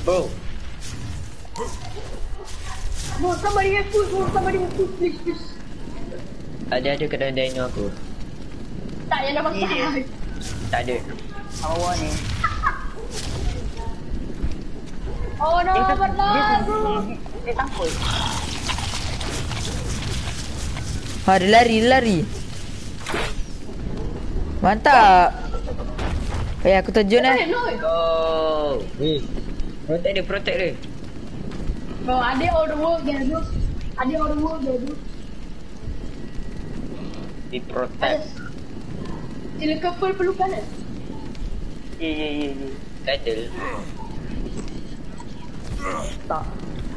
Bro. Bro, somebody have food, bro. Somebody have food, please, please. Ada kedai dino aku. Tak, yang dah makan. Tak ada. Awak ni. Oh no, benar, bro. Dia takut. Ha, dia lari. Mantap. Aku terjun No. Go. Protect dia. Bro, ada all the world dia tu. Di protect. Sila couple perlukan kan? Ye. Title. Tak.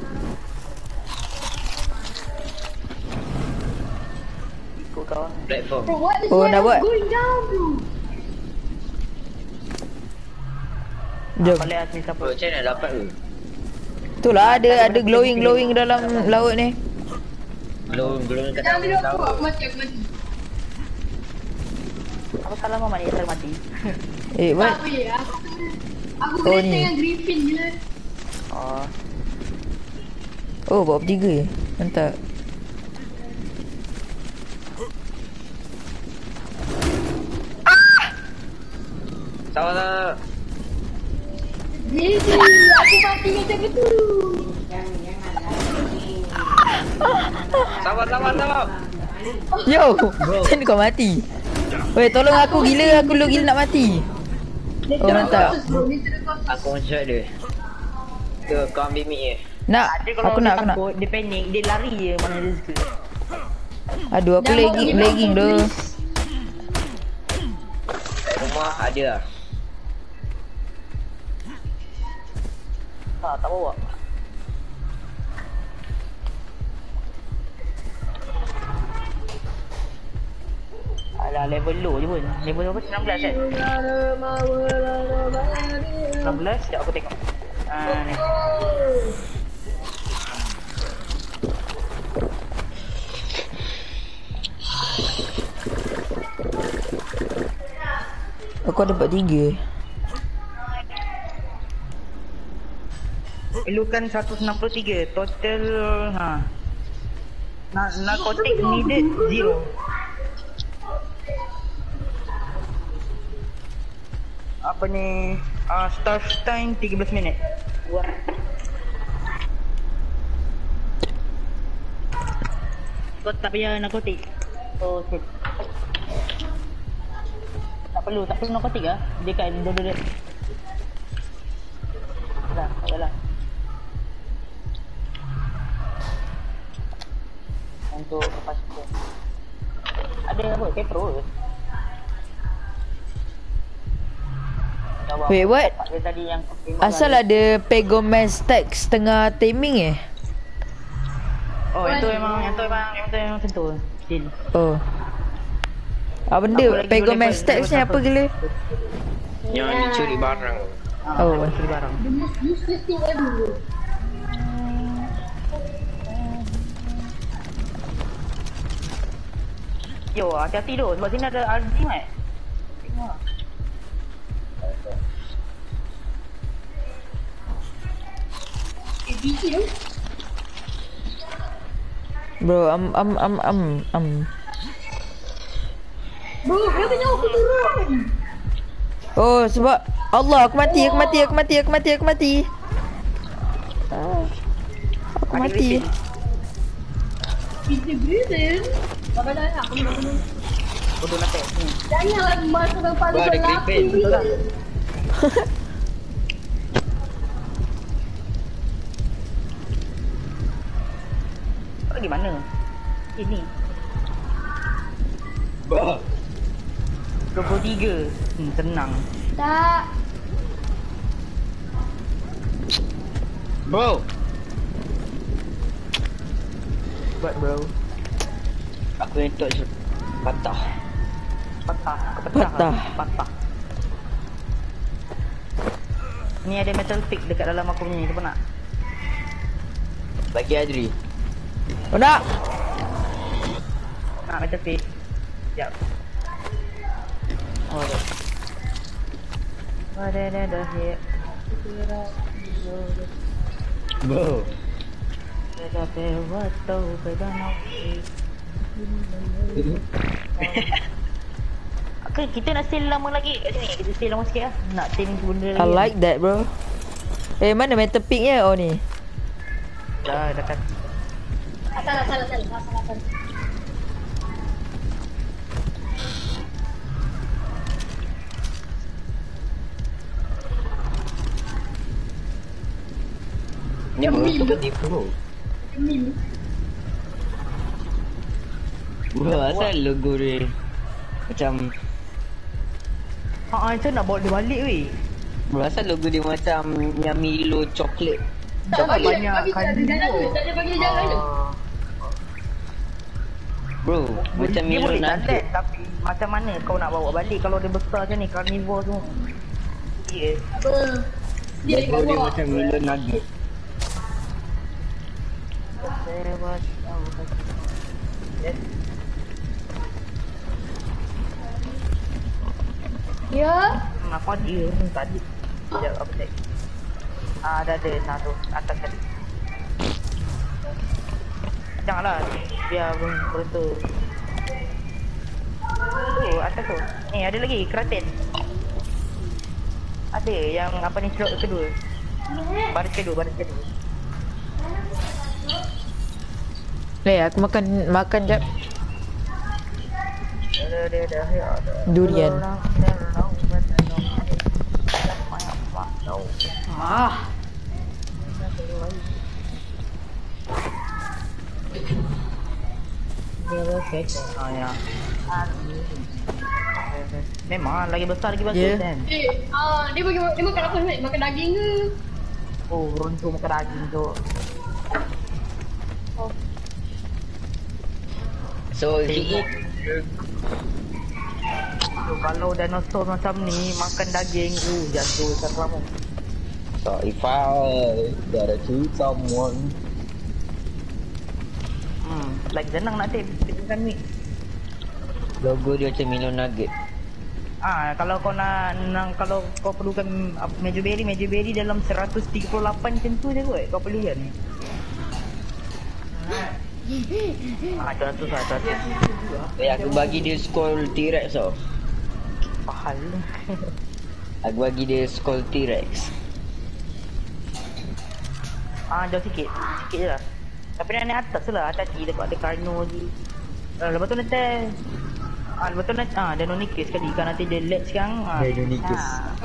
Ikut kawan. Platform. Bro, what is Oh, nak buat? going down, bro? Jom. Boleh asli siapa? Bro, macam mana dapat tu? Itulah ada glowing dalam laut ni. Belum Jangan kena bila tahu. aku mati. Apa salah mama ni saya mati? What? Tak boleh, aku Oh, kena ni. dengan Griffin je. Oh, bawa bertiga. Mantap. Salah. Jadi, aku mati macam itu. Sabar. Yo, macam kau mati. Weh, tolong aku gila nak mati. Oh, mantap. Aku one-shot dia. Kau ambil mic je. Nak, Dia kalau aku dia nak. takut, dia panik, dia lari je mana dia suka. Aduh, aku lagging tu. Kat rumah ada lah. Tak bawa. Alah, level low je pun. Level berapa? 19 kan? 16? Sekejap aku tengok. Ni. Aku ada 43. Perlukan 163. Total narkotik needed 0. Apa ni? Start time 13 minit. Buat. Kau tak payah narkotik. Oh, shit. Tak perlu narkotik lah. Dia kat dua-dua. Dah, tak payahlah. Untuk lepas tu. Ada apa? Paper ke? Wait, what? Dia tadi yang Asal ada Pegomax tag setengah taming Oh, yang tu memang tentu. Still. Oh. Apa benda? Apa lagi Pegomax level? tag Level ni apa satu. gila? Yang dicuri barang. Oh. Curi barang. The most useless thing ever, bro. Yo, hati-hati tu. Sebab sini ada RG, Mat. Tengok. BT tu. Bro, Bro, kenapa nyawa aku turun? Oh, sebab Allah, aku mati. Ah, aku mati. Kita Griffin. Bapa dah aku nak. Bodoh nak ni. Janganlah masuk ke paling Wah, ada Griffin. betul tak? Kau di mana? Ini. Bah. 23. Tenang. Tak. Bro. Buat bro. Aku yang tok patah. Patah. Ni ada metal pick dekat dalam aku ni. Siapa nak? Bagi Adri. Oh, nak. Nak metal pick. Sekejap. Oh, ada. Oh, ada here. Bro. Okay, kita nak stay lama lagi kat sini. Kita stay lama sikit lah. Nak stay benda lagi. I like that bro. Mana metal picknya? Oh ni. Dah dekat. Salah. Ni bro tu kan bro. Bro, asal logo dia macam Itu nak bawa dia balik weh. bro, asal logo dia macam yang Milo coklat. Tak bagi banyak bagi jalan je. Tak ada bagi jalan je. Bro, macam Dia Milo boleh nugget. cantik tapi macam mana kau nak bawa balik kalau dia besar macam ni carnivore tu. Ya. Apa? Dia Logo dia bawa. macam Milo nugget. Ya. Apa dia tadi? Sekejap apa cek. Ada satu atas tadi. Janganlah biar betul. Tu atas tu. Ni ada lagi keratin. Ada yang apa ni slot kedua. Baris kedua. Aku makan jap. Ada. Durian. Ya. Memang lagi besar lagi bagus Ya. kan. Dia makan apa ni? Makan daging ke? Oh, runtuh makan daging tu. So he eat. So, kalau dinosaur macam ni makan daging, jatuh terlalu. So if I gotta shoot someone. Like senang nak tip kan ni. Logo dia macam Milo nugget. Kalau kau kalau kau perlukan Major Berry dalam 138 macam tu je kot. Kau perlu kan? Contoh. Aku bagi dia skull T-Rex tau. Pahal. Aku bagi dia skull T-Rex. Jauh sikit je lah. Tapi nak naik atas lah, hati-hati dekat ada Carno lagi. Lepas tu nanti Deinonychus sekali kan nanti dia lag sekarang. Deinonychus.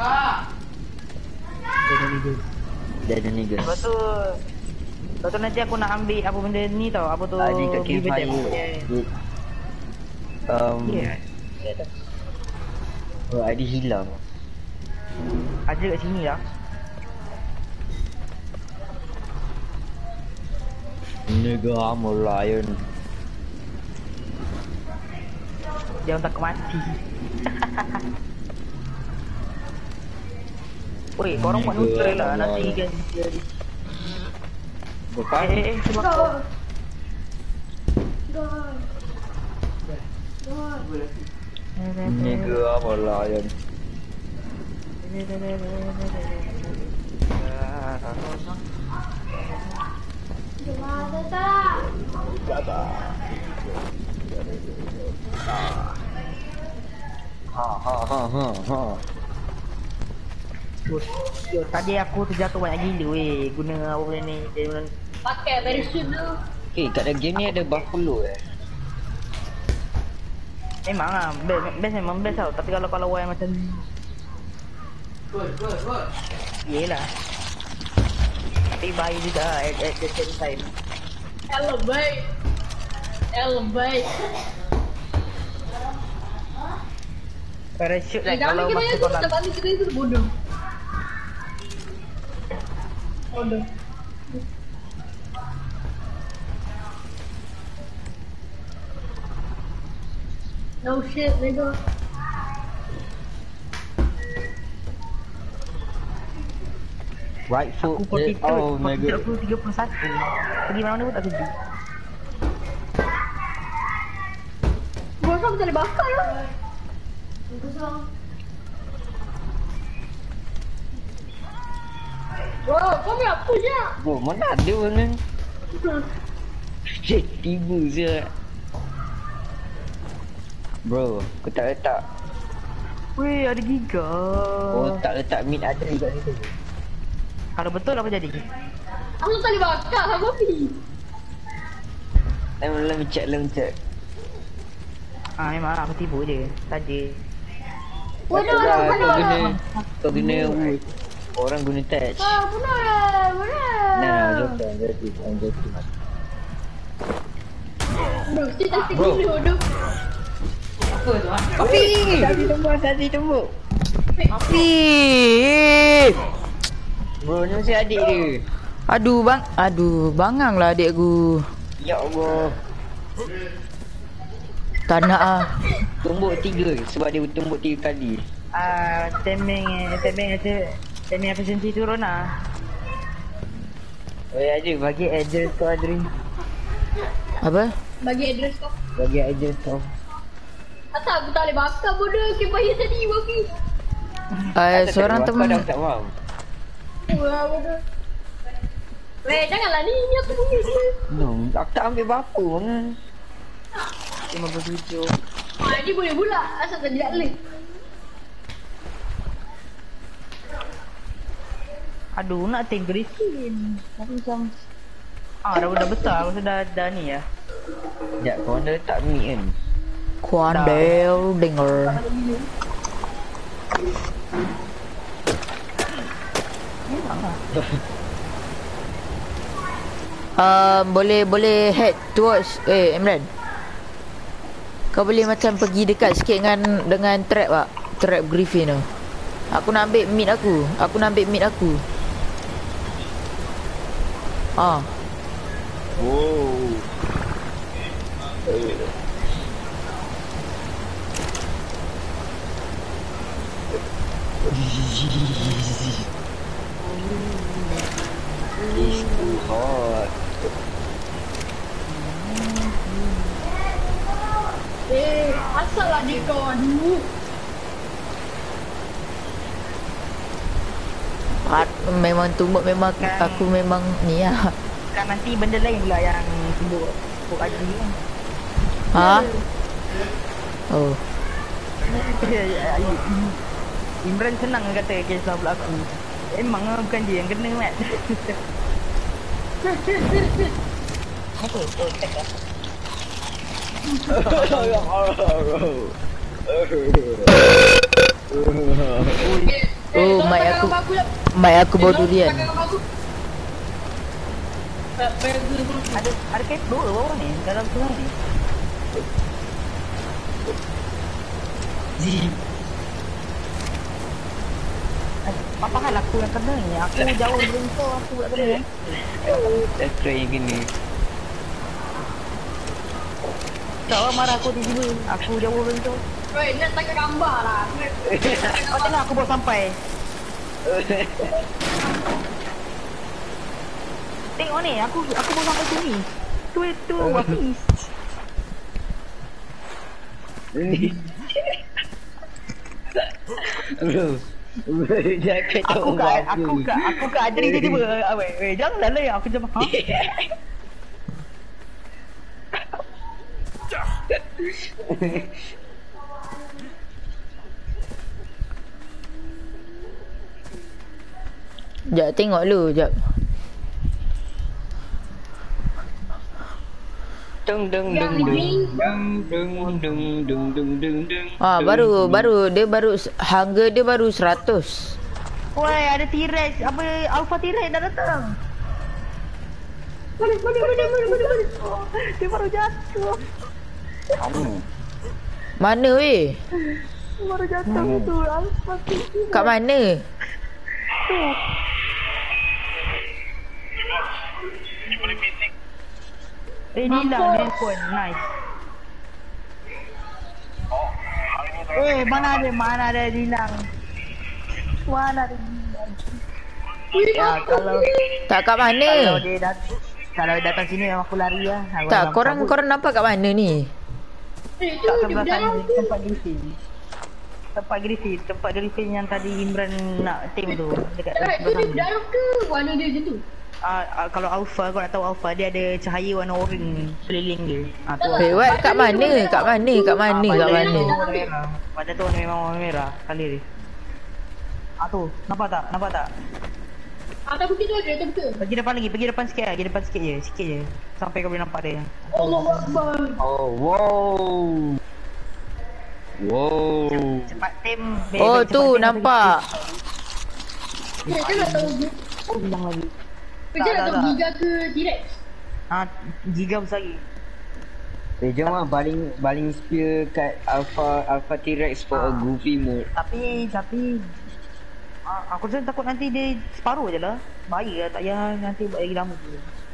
Deinonychus. Lepas tu nanti aku nak ambil apa benda ni tau, apa tu Di kat Beaver Dam campfire. punya. Oh, ID hilang. Ada kat sini lah. Nigga, I'm a lion. Dia orang takut mati. Oi, korang buat neutral lah nanti kan dia. Bukan? Sebab kau Nigga, I'm a lion. Ha. Tadi aku terjatuh banyak gila weh guna apa benda ni. Dia guna Pakai parachute tu. Okay, kat dalam game ni ada buffalo memang lah best memang best tau. Tapi kalau lawan macam ni yelah. Tapi bahaya juga at the same time. Elevate. Parachute lah Jangan kalau kita masa yang kau tu nak. sebab kita itu bodoh. No shit, nigga. Right foot. Aku 42, Oh, nigga. aku 31. Pergi mana pun tak setuju. Gua rasa boleh bakar ya. Bro, kau ni apa je? Bro, mana ada mana? Tiba je. Bro, kau tak letak. Weh, ada giga. Oh, tak letak mid ada kat situ. Kalau betul apa jadi? Aku tak boleh bakar sama api. Let me check. Memang aku tipu je. Tadi. Bodoh Kau lah. Kau guna wood. Orang guna touch. Bodoh lah. Nah, jokin. Bro, kita Bro. gila bodoh. Api! Kasih tumbuk. Api. Bro, ni masih adik dia. Aduh, bangang lah adik aku. Ya Allah. Tak nak ah. Tumbuk 3 sebab dia tumbuk 3 kali. Timing efisiensi turun lah. Oh ya, ada bagi address kau Adri. Apa? Bagi address kau. Bagi address kau. Asal aku tak boleh bakar bodoh. Kebaya tadi api. Seorang teman. Kau dah tak faham. Wah, bodoh. Weh, janganlah ni aku punya dia. No, aku tak ambil berapa mana. 57. Dia boleh pula. Asal tak tidak boleh. Aduh, nak tank Griffin. Tapi macam dah besar. Aku dah ni ya. Sekejap, kau dah letak mid kan? Kuandel denger. Boleh head towards Imran. Kau boleh macam pergi dekat sikit dengan trap ah. Trap Griffin tu. Aku nak ambil mid aku. Wow. It's too hot. Asal lah dia kau aduh. Memang tumbuk memang aku memang ni lah. Kan nanti benda lain pula yang tumbuk Adri kan. Ha? Oh. Imran senang kata kisah pula aku. Emang lah bukan dia yang kena Mat. Apa? Oh, tak lah. Oh, mic aku bawa durian. Ada case dua bawah ni dalam sungai ni. Apa hal aku yang kena ni? Aku jauh dari kau, aku pula kena. Tak try yang gini. Kau marah aku tiba-tiba. Aku jauh dari kau. Weh, nak tangkap gambar lah. Kau tengok aku baru sampai. Tengok ni, aku baru sampai sini. Tu habis. Bro. Jangan tahu Aku ke Adri tiba-tiba. Weh, janganlah lah aku macam ha. Sekejap tengok dulu, sekejap. Baru harga dia baru 100. Woi, ada T-Rex. Apa Alpha T-Rex dah datang. Mana. Dia baru jatuh. Mana weh? Dia baru jatuh tu. Alpha T-Rex. Kat mana? Ni lah handphone. Nice. Mana ada hilang. Mana ada hilang. Ya, kalau Tak kat mana? Kalau dia datang sini memang aku lari lah. Tak, korang nampak kat mana ni? Tak sebelah sana tempat di sini. Tempat Griffin yang tadi Imran nak tim tu dekat Itu dia sebelah sana. darah ke? Warna dia macam tu? Kalau Alpha, kau nak tahu Alpha, dia ada cahaya warna oranye seliling dia. Tu. Eh, what? Kat mana? Kat mana? Kat mana? Kat mana? Warna merah. Badan tu memang warna merah, colour dia. Tu, nampak tak? Nampak tak? Atas bukit tu ada, atas bukit. Pergi depan lagi, pergi depan sikit lah, pergi depan sikit je. Sampai kau boleh nampak dia. Allah Akbar. Oh, wow. Wow. Cepat tim. Oh, tu nampak. Kita nak tahu Bilang lagi. Kita nak tahu Giga ke T-Rex. Giga besar lagi. Jom lah baling spear kat Alpha T-Rex for a goofy mode. Tapi aku rasa takut nanti dia separuh je lah. Bahaya lah, tak payah nanti buat lagi lama tu.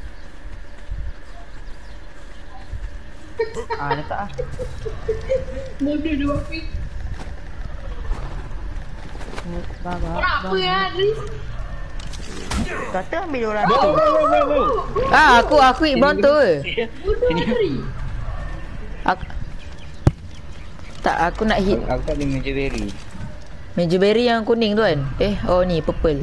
Letak lah. Bodoh dia wafi. Apa ya, Adris? Kata ambil orang tu. Aku ibon tu. Bodoh Adris. Aku nak hit Aku tak ada Major Berry. Major berry yang kuning tu kan. Oh ni purple.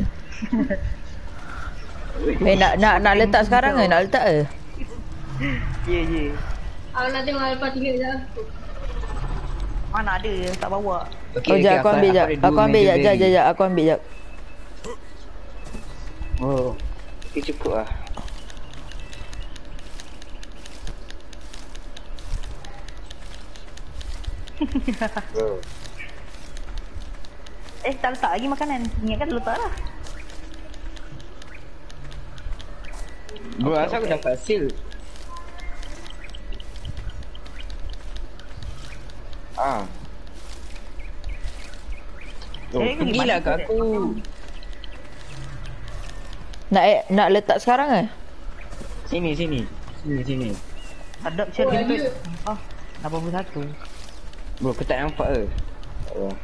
Nak letak sekarang ke? Nak letak ke? Ya. Aku nak tengok Alpha 3 je lah. Mana ada, tak bawa. Oh jap aku ambil jap. Aku ambil jap. Aku ambil jap. Oh. Okay, cukup lah. Bro. Tak letak lagi makanan. Ingatkan letak lah. Bro, asal aku dapat seal? Oh, pergilah ke aku. Nak letak sekarang ke? Sini. Hadap siap Oh, pintu. ya. 81. Bro, aku tak nampak ke? Oh.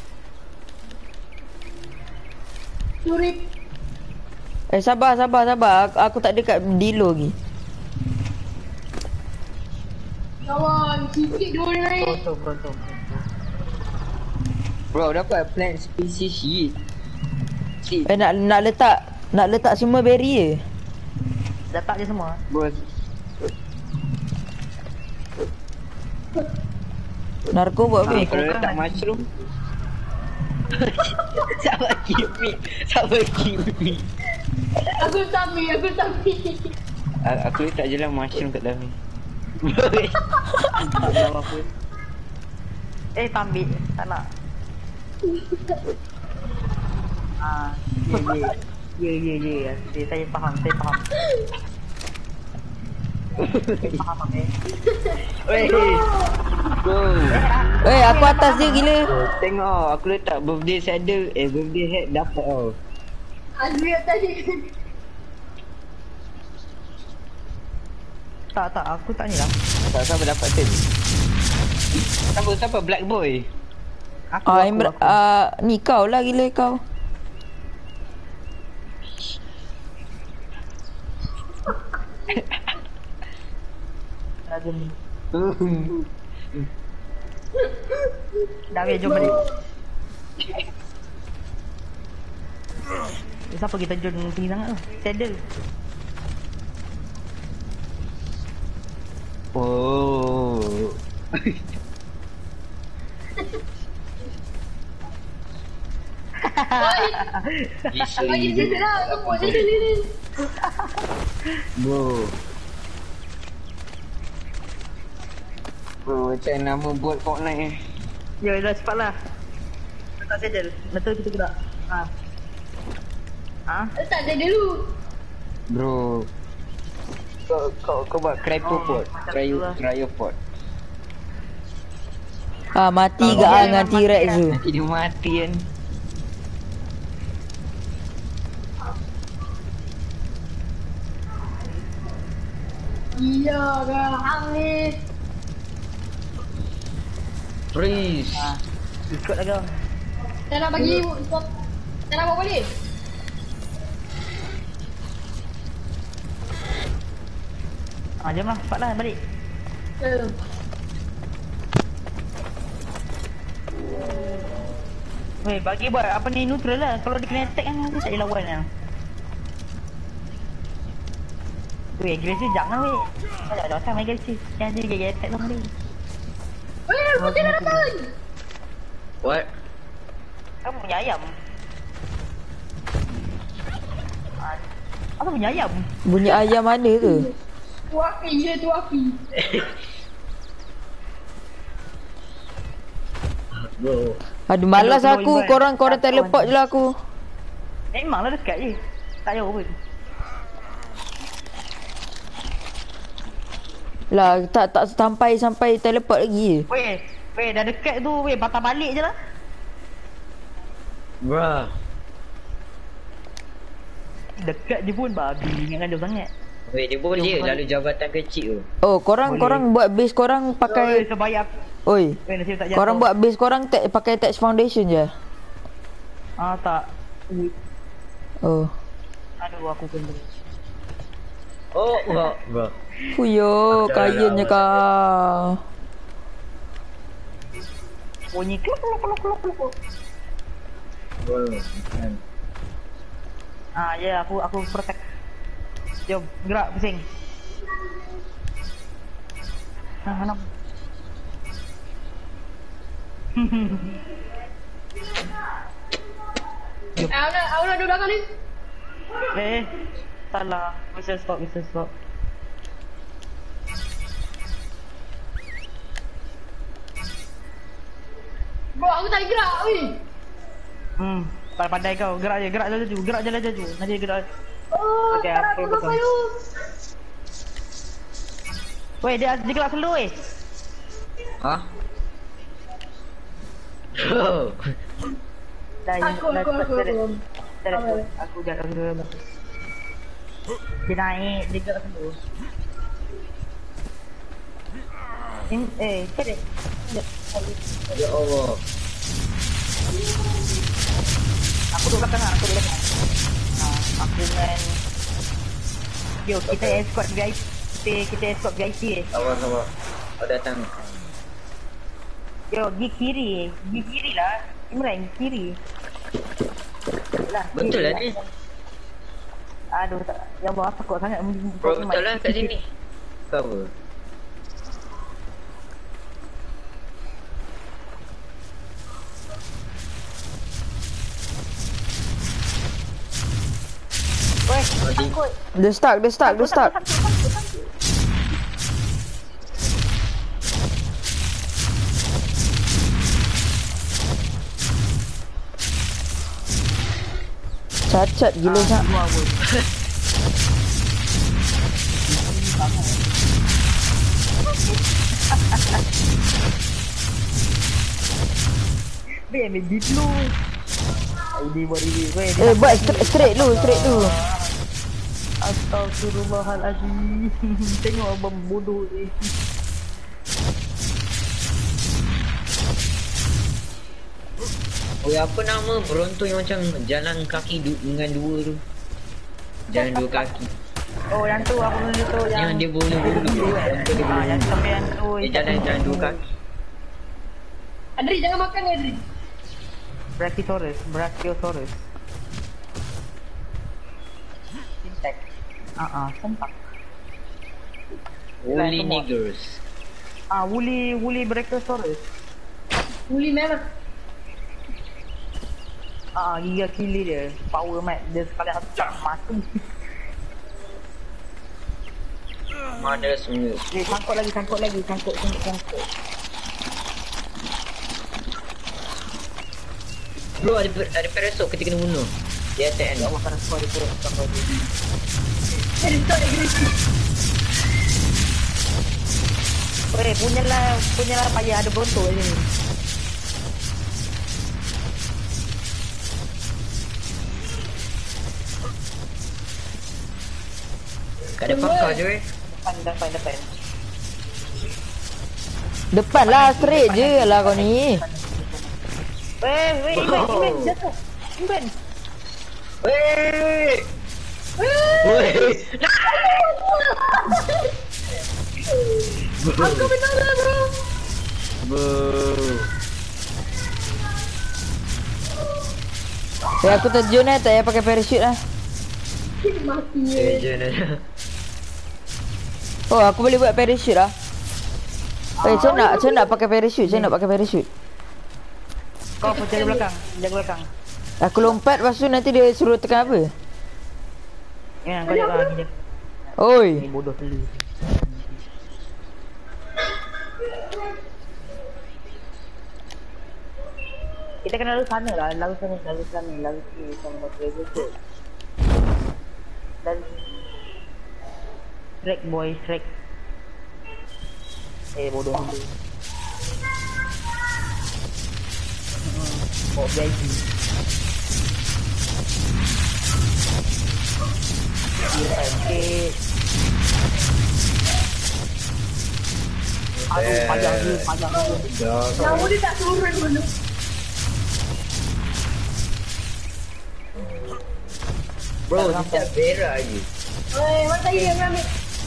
Surip. Sabar. Aku tak dekat Dilo lagi. Kawan, sikit dia boleh naik. Berontok. Bro, dapat plant species shit. Nak letak semua berry je. Letak je semua. Bro, Narko buat apa? kalau letak mushroom. Sabar keep me. Aku sambil. Aku letak je lah mushroom kat dalam ni. Tak tahu apa. Tak ambil. Tak nak. Ya. Saya faham. Faham. Wey. Bro. Aku atas dia gila. Bro, tengok aku letak birthday saddle. Birthday hat dapat tau. Azri tadi. Tak, aku tak ni lah. Tak siapa dapat turn. Siapa Black Boy? Ni kau lah gila kau. Dah jom balik. Siapa kita jom tinggi sangat tu? Saddle. Oh. Bagi dia lah. Tunggu dia ni. Bro, macam nama bot Fortnite Ya, dah cepatlah. Letak saddle. Betul kita gerak. Letak dia dulu. Bro. Kau buat cryopod. Cryopod. Mati gak dengan T-Rex tu. Nanti dia mati kan. Iya dah hangis. Freeze. Ikut lah kau. Saya nak bagi. Saya nak bawa balik. Jom lah, cepatlah balik. Weh, bagi buat apa ni neutral lah. Kalau dia kena attack kan dia tak boleh lawan lah. Weh, agresif jangan weh. Tak ada macam agresif. Jangan jadi gaya attack lah dia. Weh, putih dah datang. What? Kamu punya ayam. Apa punya ayam? Bunyi ayam mana tu? Tu api je, tu api. Bro. Aduh malas Kalau aku. Iban. Korang teleport je lah aku. Memanglah dekat je. Tak jauh pun. Lah tak sampai teleport lagi. Weh, dah dekat tu weh, patah balik je lah. Bruh. Dekat je pun babi, ingatkan jauh sangat. Weh, dia boleh lalu jabatan kecil tu. Oh, korang buat base korang Weh, pakai sebaya aku. oi. Weh, nasib tak jatuh. Korang buat base korang pakai Touch Foundation je. Ah, tak. Oh. Aduh, aku kena. Oh, bro. Fuyo, kayanya kau. Bunyi kluk kluk kluk kluk kluk. Bro. Ah, ya, aku protect. Jom, gerak pusing. Mana? Aku nak duduk belakang ni. Salah. Bisa stop. Bro, aku tak boleh gerak, weh. Pandai kau. Gerak je laju. Nanti gerak. Oh, Okey, tak aku aku betul. saya. Weh, dia gerak slow weh. Hah? Bro. Aku. Aku jaga dulu. Dia naik, dia gerak slow. Cari. Ya Allah. Aku duduk belakang. Aku dengan yo, kita escort VIP. Sabar. Kau datang. Yo, gi kiri lah. Imran, kiri. Lah, Betul lah kiri ni. Aduh, tak. Ya Allah, apa kau sangat Bro, betul lah kat sini. Kau apa? Weh, takut. Dia stuck. Cacat gila sak. Weh, ambil beat lu. Ini buat ini. Weh, Buat straight lu. Astagfirullahaladzim. Tengok abang bodoh ni. Oh, apa nama Bronto yang macam jalan kaki dengan dua tu? Jalan dua kaki. Oh, yang tu apa benda tu Yang dia bulu-bulu. yang sampai yang tu. Dia jalan dua kaki. Adri, jangan makan ni, Adri. Brachiosaurus. Syntax. Sempak. Woolly niggers. Woolly Brachiosaurus. Uli merah. Gila kili dia. Power mat dia sekali acak mati. Mana semua. Sangkut lagi. Bro, ada peresok kita kena bunuh. Dia attack Ya kan. Allah, pada suara tu. Adri, tak agresif. Weh, punyalah payah ada Bronto je ni. Kat depan kau je weh. Depan. Depan lah, straight je lah kau ni. Weh, Iban, jatuh. Iban. Weh. Weh. Aku benar lah, bro. Bro. Aku terjun tak payah pakai parachute lah. Mati Legend aja. Oh, aku boleh buat parachute lah. Saya nak pakai parachute, saya nak pakai parachute. Kau apa jaga belakang? Jaga belakang. Aku lompat, lepas tu nanti dia suruh tekan apa? Ya, kau jaga lagi. Oi. Ni bodoh dulu. Kita kena lalu sana lah, lalu sana. Sama kereta tu. Dan Shrek boy, Shrek. Bodoh dulu. Oh, VIP. Okay. Aduh, panjang dulu. Nama dia tak turun dulu. Bro, tidak berak lagi. Mana tadi dia ambil?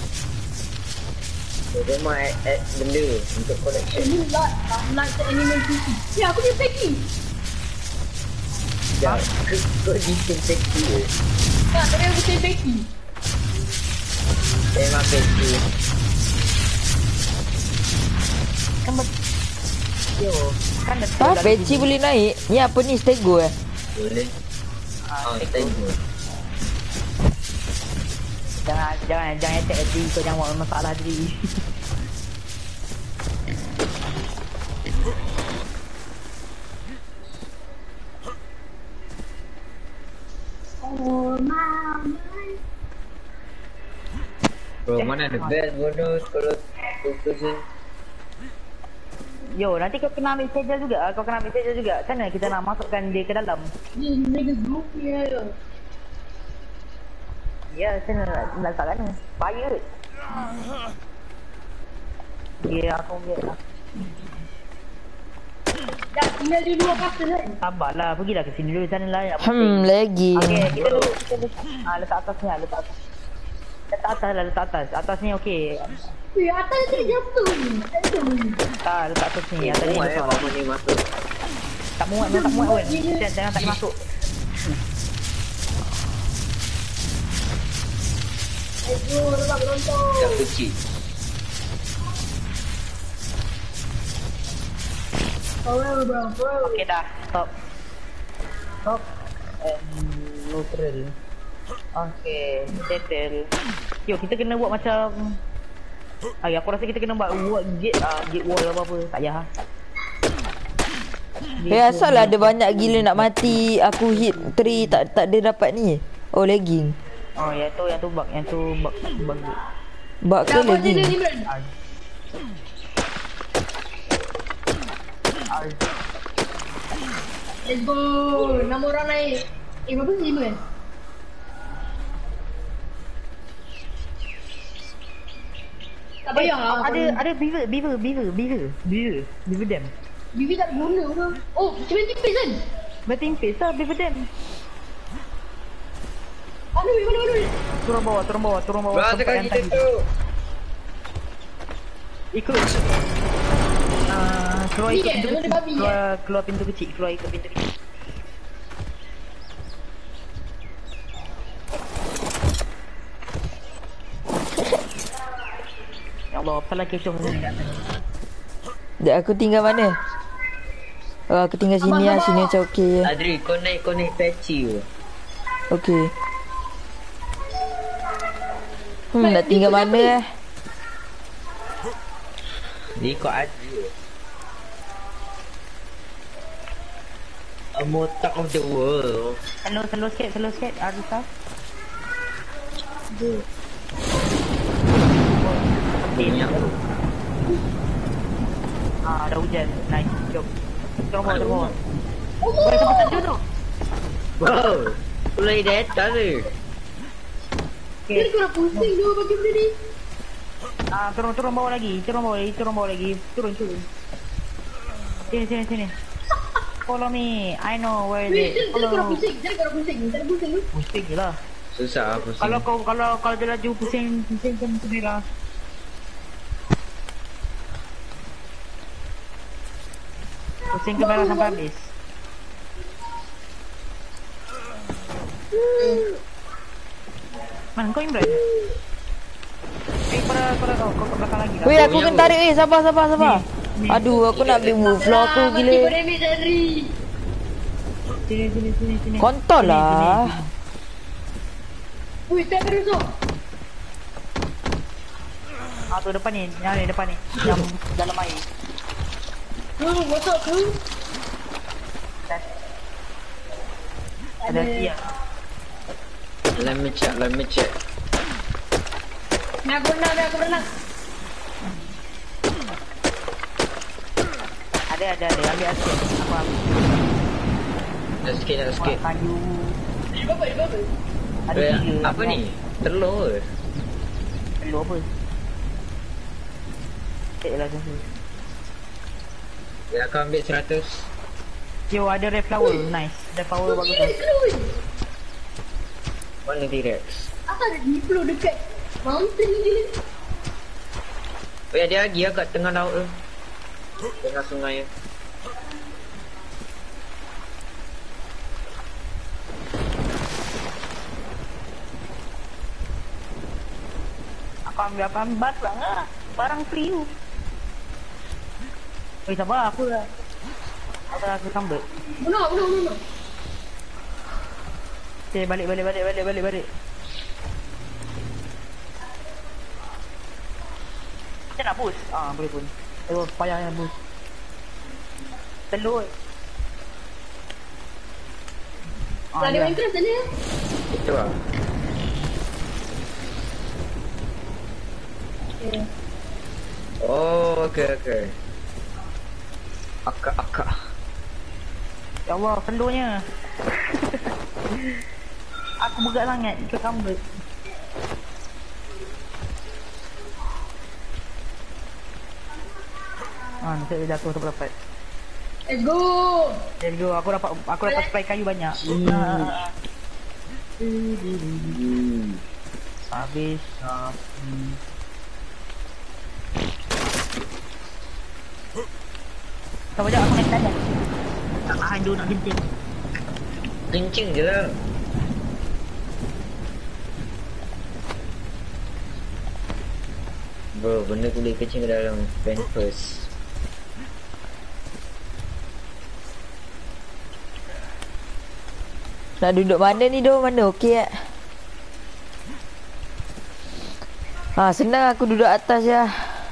Dia mah add benda untuk collection. Ini lah animal TV. Ya, aku dia peki. Sekejap, kau bikin sexy ke? Tak, tadi aku dia peki. Memang sexy. Yo, kan dah Ah, peci boleh naik. Ni apa ni, stego eh? Boleh. Thank you. Jangan attack diri kau, jangan buat masalah diri. Oh, mama. Bro, mana ada best bonus kalau fokus ni? Yo, nanti kau kena ambil saja juga. Kau kena ambil saja juga. Sana kita nak masukkan dia ke dalam. Dia nigga goofy ya. Ya, sana nak letak kat mana? Fire. Ya, aku ambil lah. Dah tinggal di luar kasut kan. Sabarlah, pergilah ke sini dulu. Sana lah. Lagi. Okay, kita dulu. Letak atas ni lah, letak atas. Letak atas lah, letak atas. Atas ni okey. Weh, atas dia jatuh ni. Letak atas ni. Atas ni besar lah. Apa ni masuk? Tak muat pun. Jangan tak boleh masuk. Ayo, lepas berontok. Dah kecil. Bro, bro. Okey dah, stop. Stop. Neutral. Okey, settle. Yo, kita kena buat macam aku rasa kita kena buat gate wall apa-apa. Tak payah. Asal lah ada banyak gila nak mati. Aku hit 3 tak ada dapat ni. Oh, lagging. Oh, yang tu bug, bug. Bug ke Dah buat dia lagging? ni, Bran. Let's go. 6 orang naik. Berapa sih 5 kan? Tak payah lah. Ada beaver dam. Bibi tak guna orang. Oh, cuma tipis kan? Berarti impis lah beaver dam. Mana? Turun bawah. Bro, Tempat tekan yang kita tadi. tu. Ikut. Keluar Ni ikut kan, pintu nama dia kecil. babi Keluar pintu kecil. Keluar ikut pintu kecil. Ya Allah, apalah kecoh ni. Sekejap, aku tinggal mana? Oh, aku tinggal sini lah. Sini macam okey je. Adri, kau naik patchy tu. Okey. Nak tinggal mana eh? Ni kau Adri. A motor of the world. Slow sikit. Arisa. Minyak tu. Dah hujan. Nice. Jom. Turun bawah. Boleh sampai tak tu. Bro, mulai data tu. Dia kena pusing dulu bagi benda ni. Turun bawah lagi. Turun. Sini. Follow me. I know where Weh, they dia kena follow. pusing. Dia kena pusing. Tak ada pusing tu. Pusing je lah. Susah aku sini. Kalau dia laju pusing kan sedih lah. Pusing ke merah sampai habis. Man, kau Imran? Kau ke belakang lagi lah. Weh, aku kena tarik sabar. Ni. Aduh, aku nak ambil move floor aku Mati gila. berdamage Henry. Sini. Kontol lah. Wih, tak berusuk. Ah, tu depan ni. Yang ni depan ni. Yang dalam air. Masuk tu. Ada siap. Let me check. Ni aku berenang. Ada. Ambil asyik. Aku ambil. Dah sikit. Kayu. Di bawah. Ada Weh, 3. apa ni? Telur ke? Telur apa? Cek lah tu. Weh, aku ambil 100. Yo, ada red flower. Nice. Red flower bagus lah. Mana T-Rex? Asal ada diplo dekat mountain ni. Weh, ada lagi lah kat tengah laut tu. Tengah sungai tu. Aku ambil apa bat bang ah. Barang free tu. Weh, sabar aku dah. Aku sambut. Bunuh. Okay, balik. Kita nak boost? Ah, boleh pun. Payahnya boost. Telur. Ada Ya. entrance sana. Itu lah. Oh, okay. Akak. Ya Allah, telurnya. Aku berat sangat ke sambut. Saya jatuh terdapat. Let's go. Let's go. Aku dapat spray kayu banyak. Habis. Sabar jap, aku naik tandas. Tak tahan dulu nak kencing. Kencing je lah. Bro, benda tu boleh kencing ke dalam Pampers. Nak duduk mana ni doh? Mana okey tak? Senang aku duduk atas je.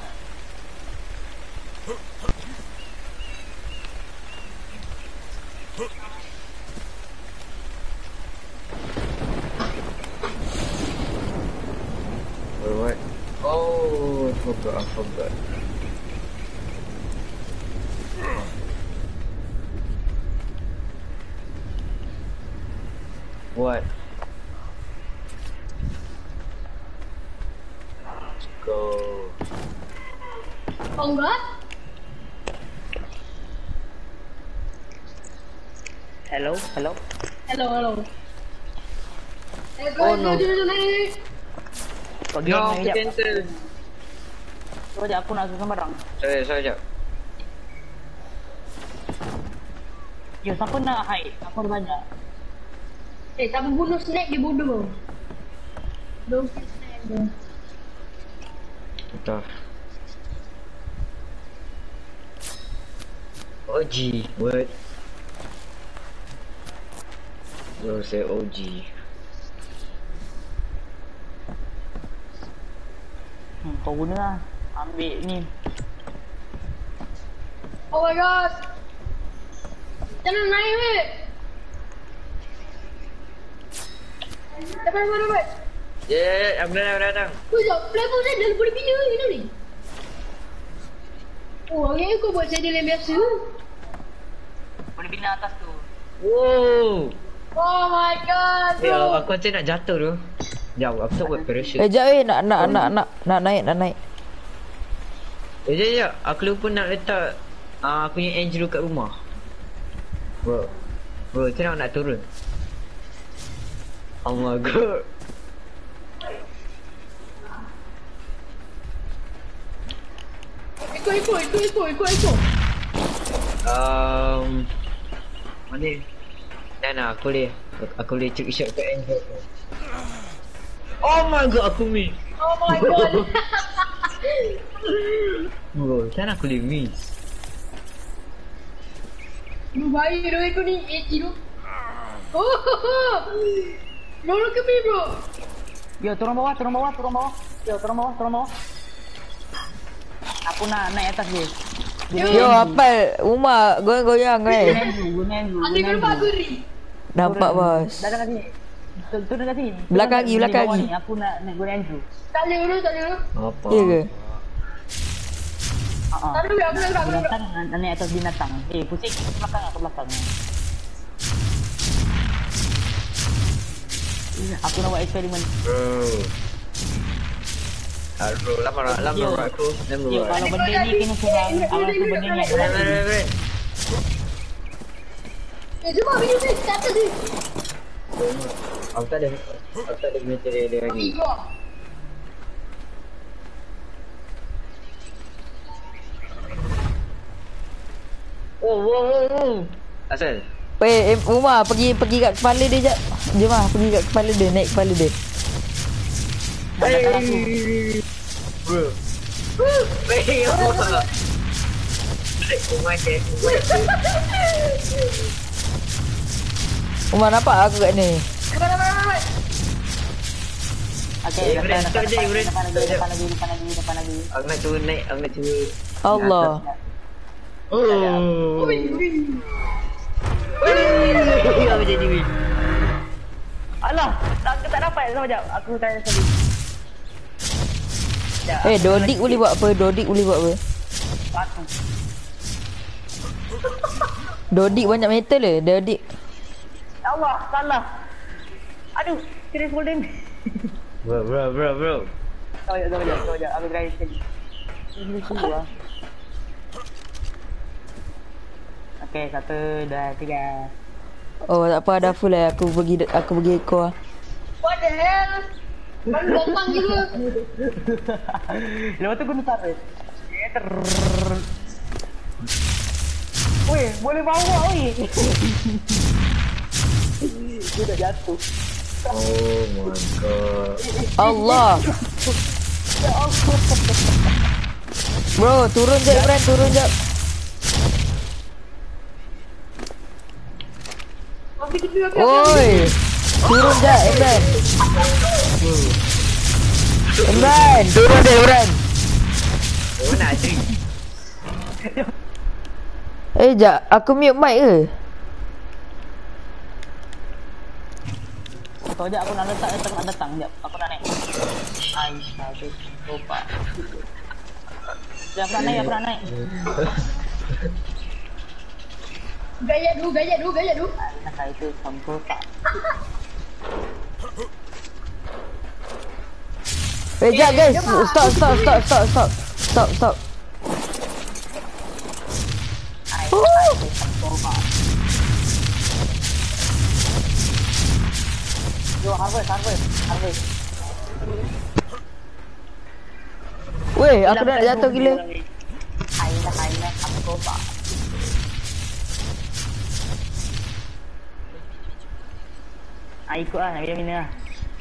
What? Oh, I forgot. What? Let's go. Oh enggak? Hello. Hello. Oh, no. Naik. Bagi No, orang aku sekejap. cancel. Sekejap aku nak susun barang. Sorry, jap. Yo, siapa nak hide? Aku ada banyak. Siapa bunuh snack dia bodoh. Don't kill snack dia. Entah. OG, what? Bro, say OG. Kau guna lah. Ambil ni. Oh my god. Jangan naik weh. Dapat. Yeah, I'm datang. Sekejap, level saya dah boleh bina ke ni? Oh, hari ni kau buat saya yang biasa. Boleh bina atas tu. Wow. Oh my god, Ya, bro. aku macam nak jatuh tu. Jap, aku tak buat parachute. Jap nak naik. Jap. Aku lupa nak letak aku punya engine kat rumah. Bro, macam nak turun. Oh my god. Ikut. Mana? Dan aku boleh Aku boleh trick shot kat Android. Oh my god, aku miss. Oh my god. Bro, kan aku boleh miss. Lu baik bro itu ni. Tu. Oh. Lolo ke mi bro? Yo, turun bawah. Yo, turun bawah. Aku nak naik atas dia. Yo, apa? Umar goyang-goyang guys. Ada ke rumah aku ni? Nampak bos. Dah kat sini. Turun kat sini. Belakang lagi, belakang Bawah lagi. ni, aku nak naik goreng Andrew. Tak boleh bro, tak boleh bro. Apa? Ya ke? Tak boleh, aku nak gerak bro. Binatang nak naik atas binatang. Pusing ke belakang. Aku nak buat eksperimen. Bro. Bro, lama aku. Yo, kalau benda ni kena serang awal tu benda ni ada. Jom video ni, kat atas ni. Aku tak ada material dia lagi. Oh. Asal? Umar pergi kat kepala dia jap. Jom ah, pergi kat kepala dia, naik kepala dia. Bro. Hey, apa? Umar nampak aku kat ni. Okey, Ibrahim, stop je, Ibrahim. depan lagi. Aku nak turun naik, aku nak turun. Allah. Oh. Apa jadi ni? Alah, tak dapat sama jap. Aku tanya sekali. Dodik boleh buat apa? Batu. Dodik banyak metal le, Dodik. Ya Allah, salah. Aduh, kira golden. Bro. Kau jap. Aku try sekali. Ini semua. Okey, 1, 2, 3. Oh, tak apa, ada full lah. Aku pergi ekor. What the hell? Baru datang juga. Lepas tu guna tarik. Weh, boleh bawa weh. Dia dah jatuh. Oh my god. Allah. Bro, turun je Ibrahim, turun je. Oi. Turun je Ibrahim. Ibrahim, turun je Ibrahim. Oh nak drink. Jap, aku mute mic ke? Kau jap aku nak letak datang jap. Aku nak naik. Ai, satu lupa. Jap aku nak naik. Gaya dulu. Nak kait tu sampul tak. Jap guys, stop. Ai, sampul tak. Yo, harvest. Weh, aku dah nak jatuh gila. Ai, sampul tak. Ai, ikut lah, nak mina lah.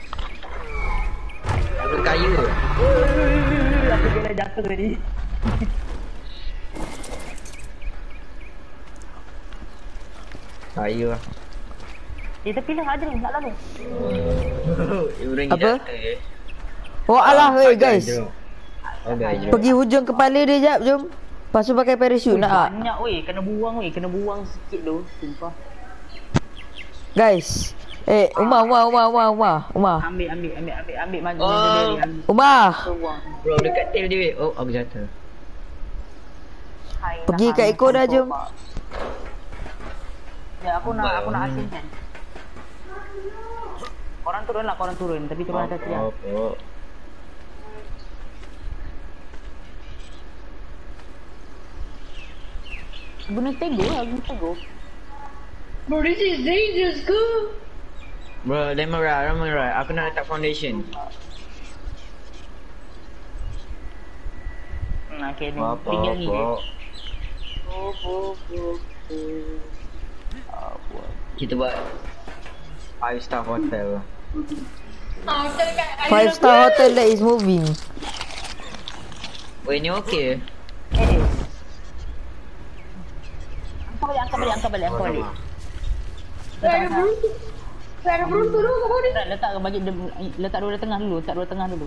Aku kayu. Aku kena jatuh tadi. Kayu lah. Tapi lah ada nak lalu. Ibrahim Apa? jatuh. Oh alah, guys. Okay, Pergi hujung kepala dia jap, jom. Lepas tu pakai parachute nak tak? Banyak weh, kena buang sikit tu, sumpah. Guys. Umar. Ambil maju Oh. dia. Umar, Buang. Bro, dekat tail dia weh. Oh, aku jatuh. Hai, pergi nak kat ambil ekor dah, sampul, jom. Pak. Ya, aku nak asin kan. Korang turun, tapi cuma ada siap. Oh. Guna tego. Bro, this is dangerous, go. Bro, Lemara. Aku nak letak foundation. Okay, ni Apa? tinggal ni je. Kita buat 5 star hotel. Hotel kat air 5-star hotel that is moving. Weh, ni okey. Angkat balik. Ada beruntung. Ada beruntung dulu kau ni. Letak dua tengah dulu.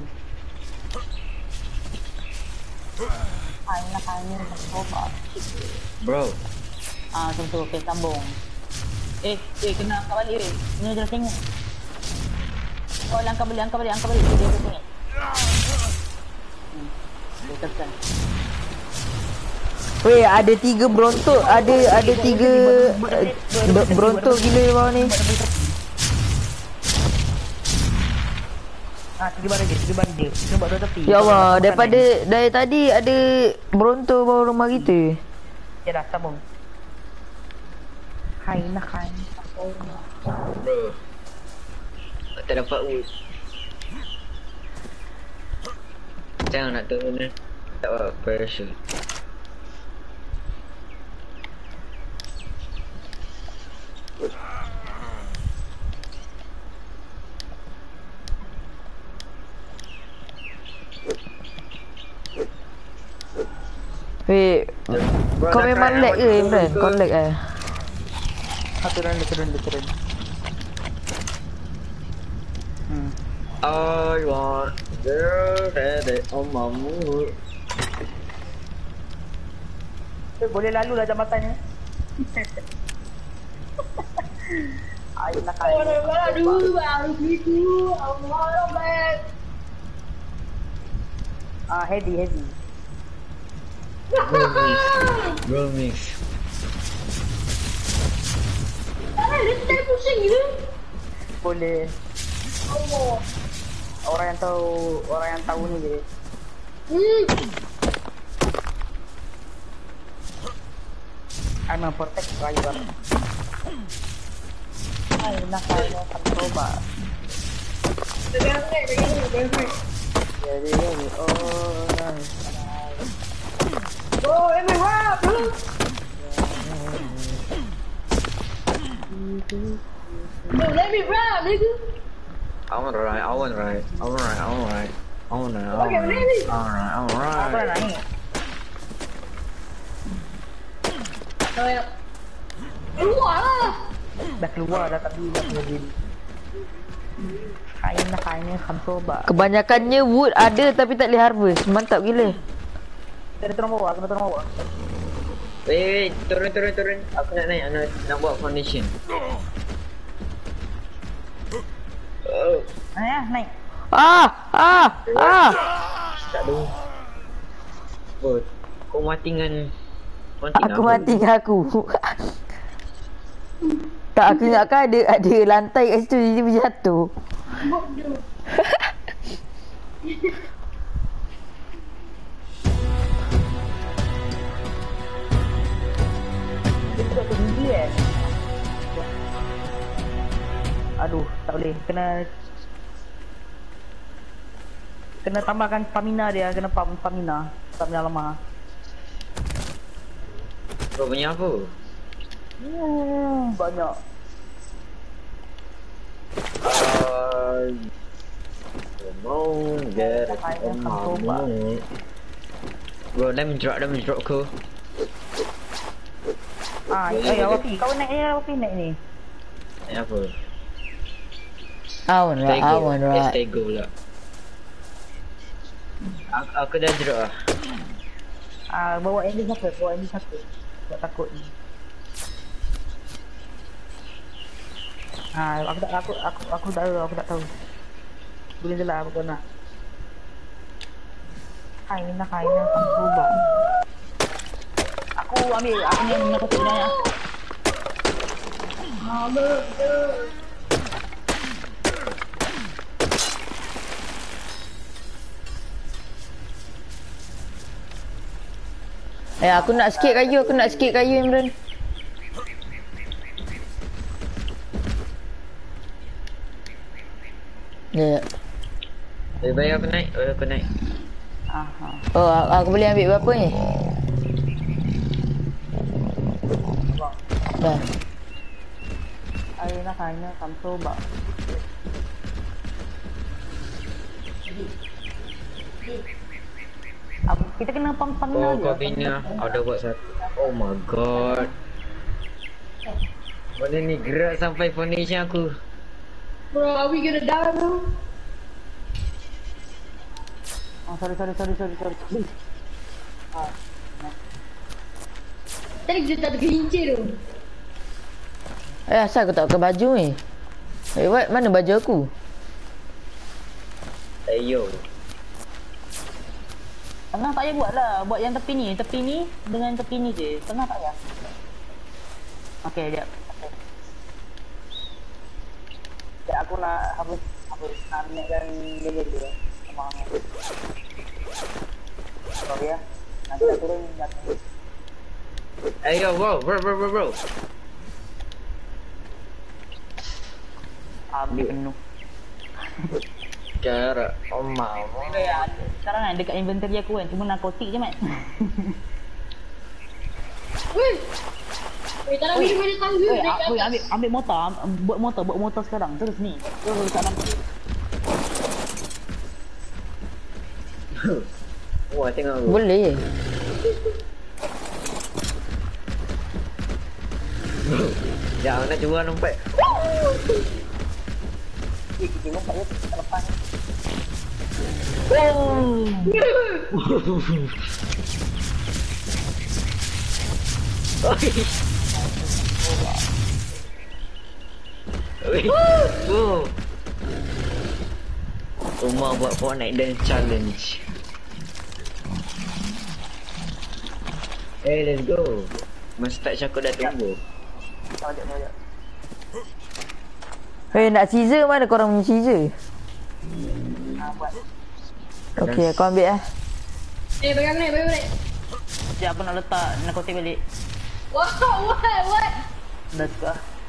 Nak coba. Bro. Tentu okey sambung. Kena angkat balik weh. Ni jangan tengok. Oh, angkat balik. Dia tengok. Dia tekan. Weh, ada 3 Bronto, ada 3 Bronto gila di bawah ni. 3 baris dia. Kita buat dua tepi. Ya Allah, dari tadi ada Bronto bawah rumah kita. Ya dah, sambung. Hai. Bro. Tak dapat wood. Jangan nak turun ni. Tak apa, parachute. Weh, Bro, kau nak memang try lag nak ke turun Imran? ke? Kau lag Turun. I want girl that on my mood. Boleh lalu lah jambatan ni. Ayo nak kali. Aduh, baru gitu. Allah baik. Heavy. Bro mix. Dia pusing gitu. Boleh. Allah. Orang yang tahu ni je. I'm protect driver. Ay, nakaya sa coba. Jadi ini Oh, let me rap, bro. No, let me rap, nigga. I want right. Okay, really? apa Alright. naik? Oh, ya. Keluar lah. Dah keluar dah tadi dah jadi. Kainnya kan coba. Kebanyakannya wood ada tapi tak boleh harvest. Mantap gila. Kita turun bawah. Wait, turun. Aku nak naik, nak buat foundation. Oh, Naik. tak ada. Oh, kau mati dengan Aku mati dengan aku. Tak, aku ingatkan ada lantai kat situ, dia berjatuh. Dia tak tinggi Aduh, tak boleh. Kena tambahkan stamina dia, kena stamina lama. Kau punya apa? Banyak. Mau get Bro, let me drop kau. Wafi, kau naik ni. Apa? Awan right. Stay go lah. Aku dah drop lah. Bawa ini satu. Tak takut ni. Aku tak tahu. Boleh je lah apa kau nak. Kainnya kan berubah. Aku ambil, aku nak kotak ni. Aku nak sikit kayu Imran. Ya. Baik aku naik. Oh, aku boleh ambil berapa ni? Dah. Aina kayaknya sampai bak. Kita kena pang-pang Oh, aja. kau punya. Ada buat satu. Oh my god. Mana ni gerak sampai foundation aku. Bro, are we gonna die, bro? Oh, sorry. Tadi kita tak tergelincir tu. Asal aku tak pakai baju ni? What? Mana baju aku? Ayo. Tengah tak payah buat lah. Buat yang tepi ni dengan tepi ni je. Tengah tak payah. Okay, sekejap. Sekejap aku nak habis nak naikkan level dulu. Sama aku. Sorry ya. Nanti dah turun datang. Ayo, bro. Habis penuh. Gerak. Oh my. Sekarang kan dekat inventory aku kan. Cuma narkotik je, Mat. Weh! Weh, tak nak minum air tangga Weh, dekat weh, atas. ambil motor. Buat motor sekarang. Terus ni. Terus kat dalam. Wah, tengok aku. Boleh. Jangan nak cuba nampak. Kita lompat je. Tak lepas ni. Rumah buat Fortnite Dance Challenge. Hey, let's go. Mustache aku dah tumbuh. Sekejap. Nak Caesar mana korang punya Caesar? Buat. Okey, aku ambil Pegang ni. Sekejap aku nak letak narkotik balik. What? Dah suka.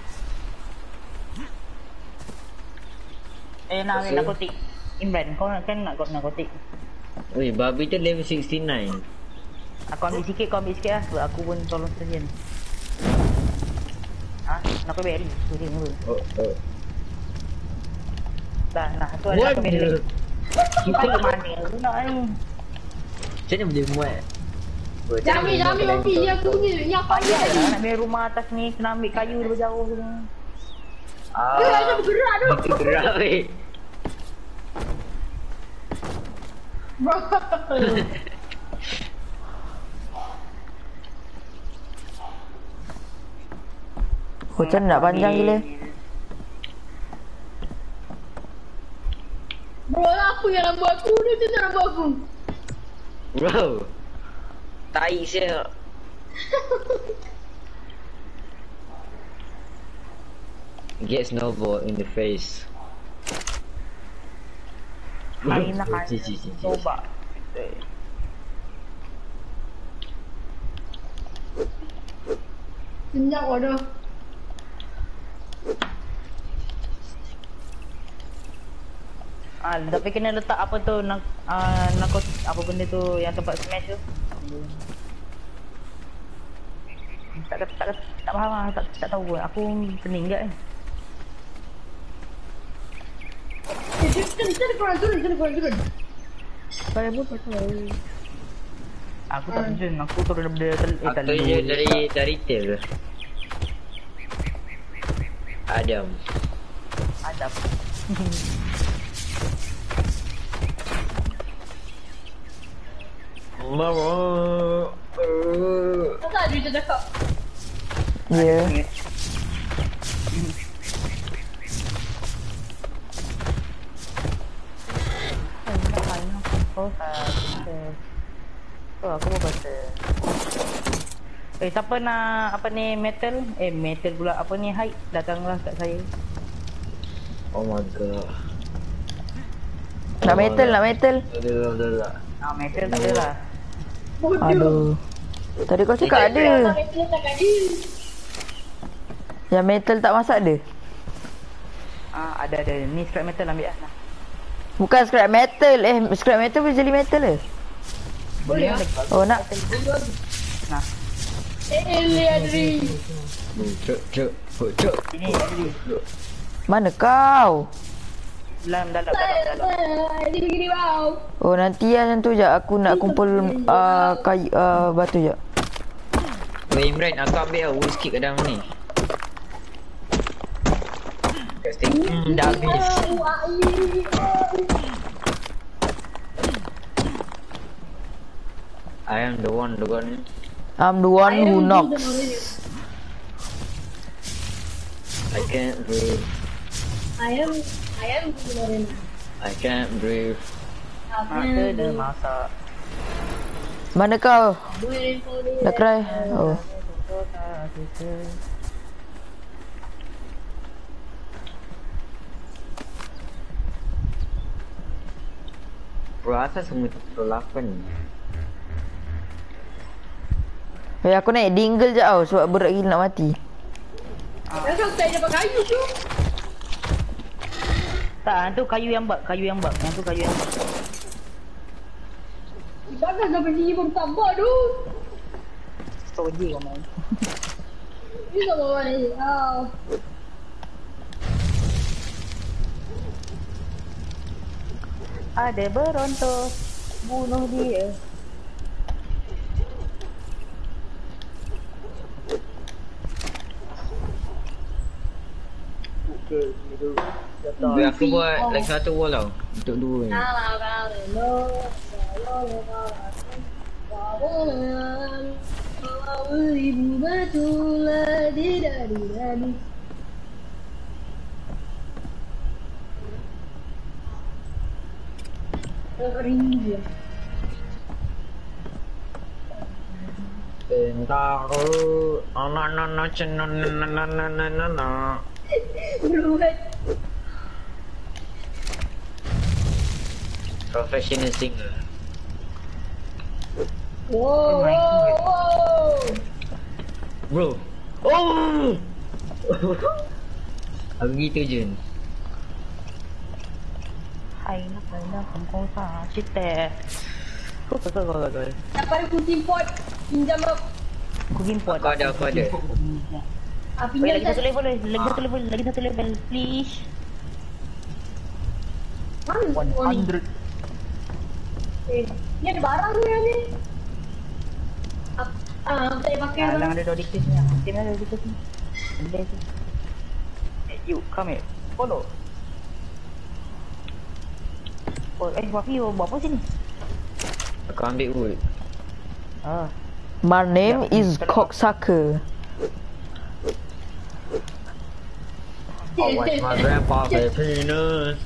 Nak ambil narkotik. Imran, kau kan nak narkotik. Weh, babi tu level 69. Aku ambil sikit, kau ambil sikit lah. Sebab aku pun tolong sekalian. Nak kau ambil ni. Oh. Dah, tu ada What aku ambil the? lagi. Kita ke mana? Aku nak ni. Macam mana boleh muat? Jangan ambil Wafi. Ni aku punya. Ni apa ni Payah tadi? lah nak ambil rumah atas ni. Kena ambil kayu daripada jauh tu. Ada bergerak tu. Itu gerak weh. Bro. Macam nak panjang gila. Bro, apa yang nak buat aku? Dia tu nak buat aku. Bro. Tai siap. Get snowball in the face. Kain nak kain. Ci. Coba. Senyap waduh. Tapi kena letak apa tu apa benda tu yang tempat smash tu. Tak faham lah, tak tahu pun. Aku pening je. Sini korang turun. Saya pun tak tahu. Aku tak terjun, aku turun daripada Aku je dari tail. Adam. Ada. Mama. Tak ada dia cakap. Ya. Aku mau baca. Siapa nak apa ni metal? Metal pula apa ni hide datanglah kat saya. Oh my god. Nak metal. Dah. Metal tak ada lah. Aduh. Tadi kau cakap ada. Tak ada. Yang metal tak masak ada. Ada. Ni scrap metal ambil lah. Bukan scrap metal. Scrap metal boleh jadi metal ke? Boleh lah. Oh nak. Nah. Adri. Cuk. Cok. Ini tadi. Mana kau? Dalam. Ini begini bau. Oh nanti yang tu je aku nak kumpul kayu batu je. Weh Imran, aku ambil whisky kat dalam ni. Kat stick. Dah habis. I am the one who got it. I'm the one who knocks. I can't breathe. I am Lorena. I can't breathe. Masa dah masak. Mana kau? Dah cry? Oh. Bro, asal semua tu 8 ni? Aku naik dingle je tau sebab berat gila nak mati. Kenapa aku tak dapat kayu tu? Tak, tu kayu yang bak. Yang tu kayu yang bak. Takkan sampai sini baru tambah tu. Kau je kau main. Ini tak bawa ni. Ada berontos bunuh dia. Weh, aku buat lagi satu wall tau. Untuk 2 ni. Tentara anak-anak cenana. Professional singer. Wow. Bro. Oh. Aku gitu je. Hai nak kau sa cite. Kau. Dapat cooking pot. Pinjam aku. Cooking pot. Aku ada. Wait, lagi satu level, please. Mana 100. Ni ada barang ni. Tak payah pakai Yang abang. ada dodicus ni. Tim ada dodicus ni. You come here. Follow. Oh, Wafi buat apa sini? Aku ambil wood. My name is Cocksucker. I watch my grandpa play penis.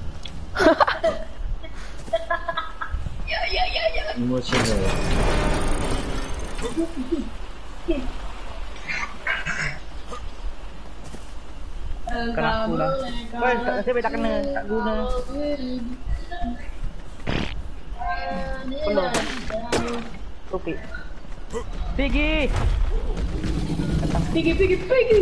Ya. Emotional. Kena aku lah. Weh, saya tak kena, tak guna. Follow. Topik. Pergi. Pergi.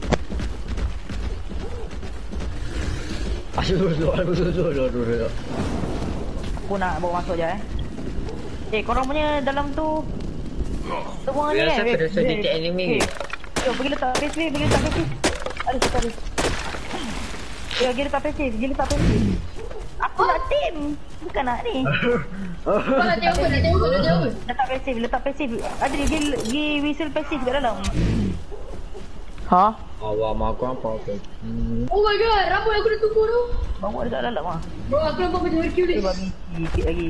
Aduh. Aku nak bawa masuk je korang punya dalam tu semua ni Biasa pada sedikit enemy ke? Yo, pergi letak PC. Ada sekali. Yo, pergi letak PC. Aku nak tim. Bukan nak ni. Kau nak tengok. Letak PC. Ada pergi whistle PC kat dalam. Ha? Awak mak grandpa play. Oh my god, rambut aku dah tumbuh tu. Bawa dekat dalam ah. Bro, aku nampak macam Hercules. Cuba sikit lagi.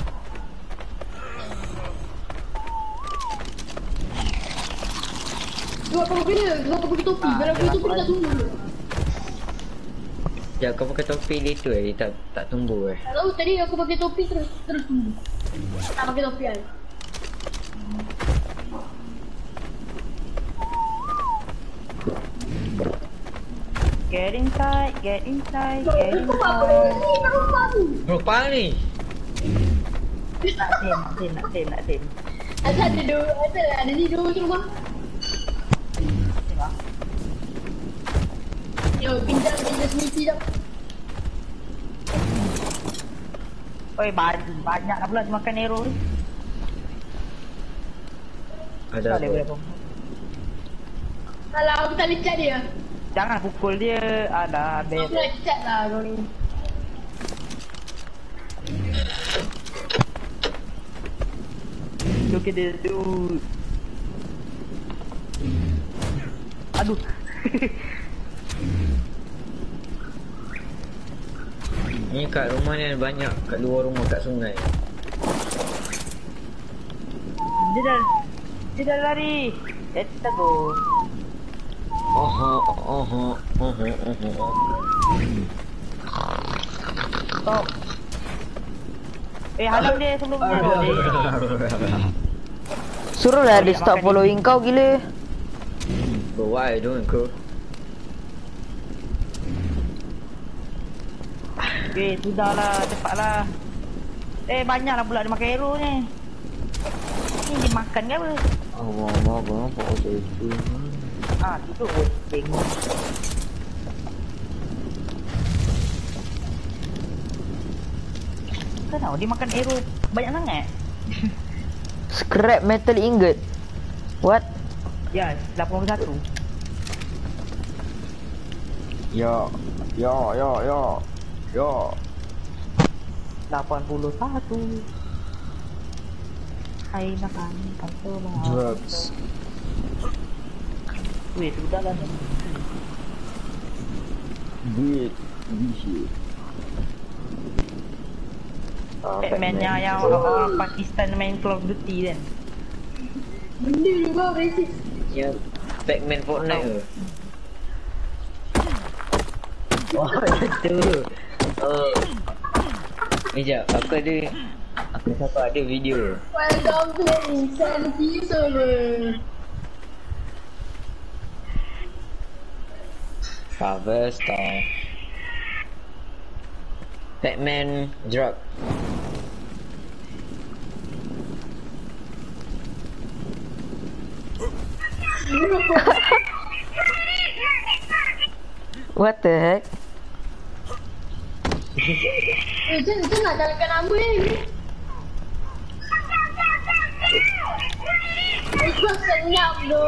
Dua apa kena? Dua apa pakai topi? Kalau pakai topi tak tumbuh dulu. Ya, kau pakai topi dia tu dia tak tumbuh Tak tahu, tadi aku pakai topi terus tumbuh. Tak pakai topi kan? Get inside. Kau apa ni? Kat rumah tu. Bro, pang ni. Nak tim. Asal ada ni dua tu rumah. Yo, pinjam sendiri dah. Oi, banyak lah pula makan arrow ni. Ada. Salah, aku tak lihat dia. Jangan pukul dia. Ada Kau bed. nak cat lah kau ni. Look at this dude. Aduh. Ni kat rumah ni ada banyak. Kat luar rumah kat sungai. Dia dah lari. Let's go. Stop. Halang dia sebelum dia. Suruhlah dia stop following kau gila. But why don't go? Sudahlah, cepatlah. Banyaklah pula dia makan arrow ni. Ni dia makan ke apa? Apa itu? Tidur. Tengok. Kenapa dia makan arrow banyak sangat? Scrap metal ingot. What? Ya, 81. Ya. 81. Hai makan kantor Drugs. Weh, sudahlah ni. Duit. Shit. Batman yang orang Pakistan main Call of Duty kan. Benda juga racist. Ya, Pac-Man Fortnite ke? Oh, itu. Sekejap, aku ada video. Welcome to Insanity Server. Harvester. Pac-Man drug. What the heck? Macam nak jalankan nama ni. Itu senyap tu.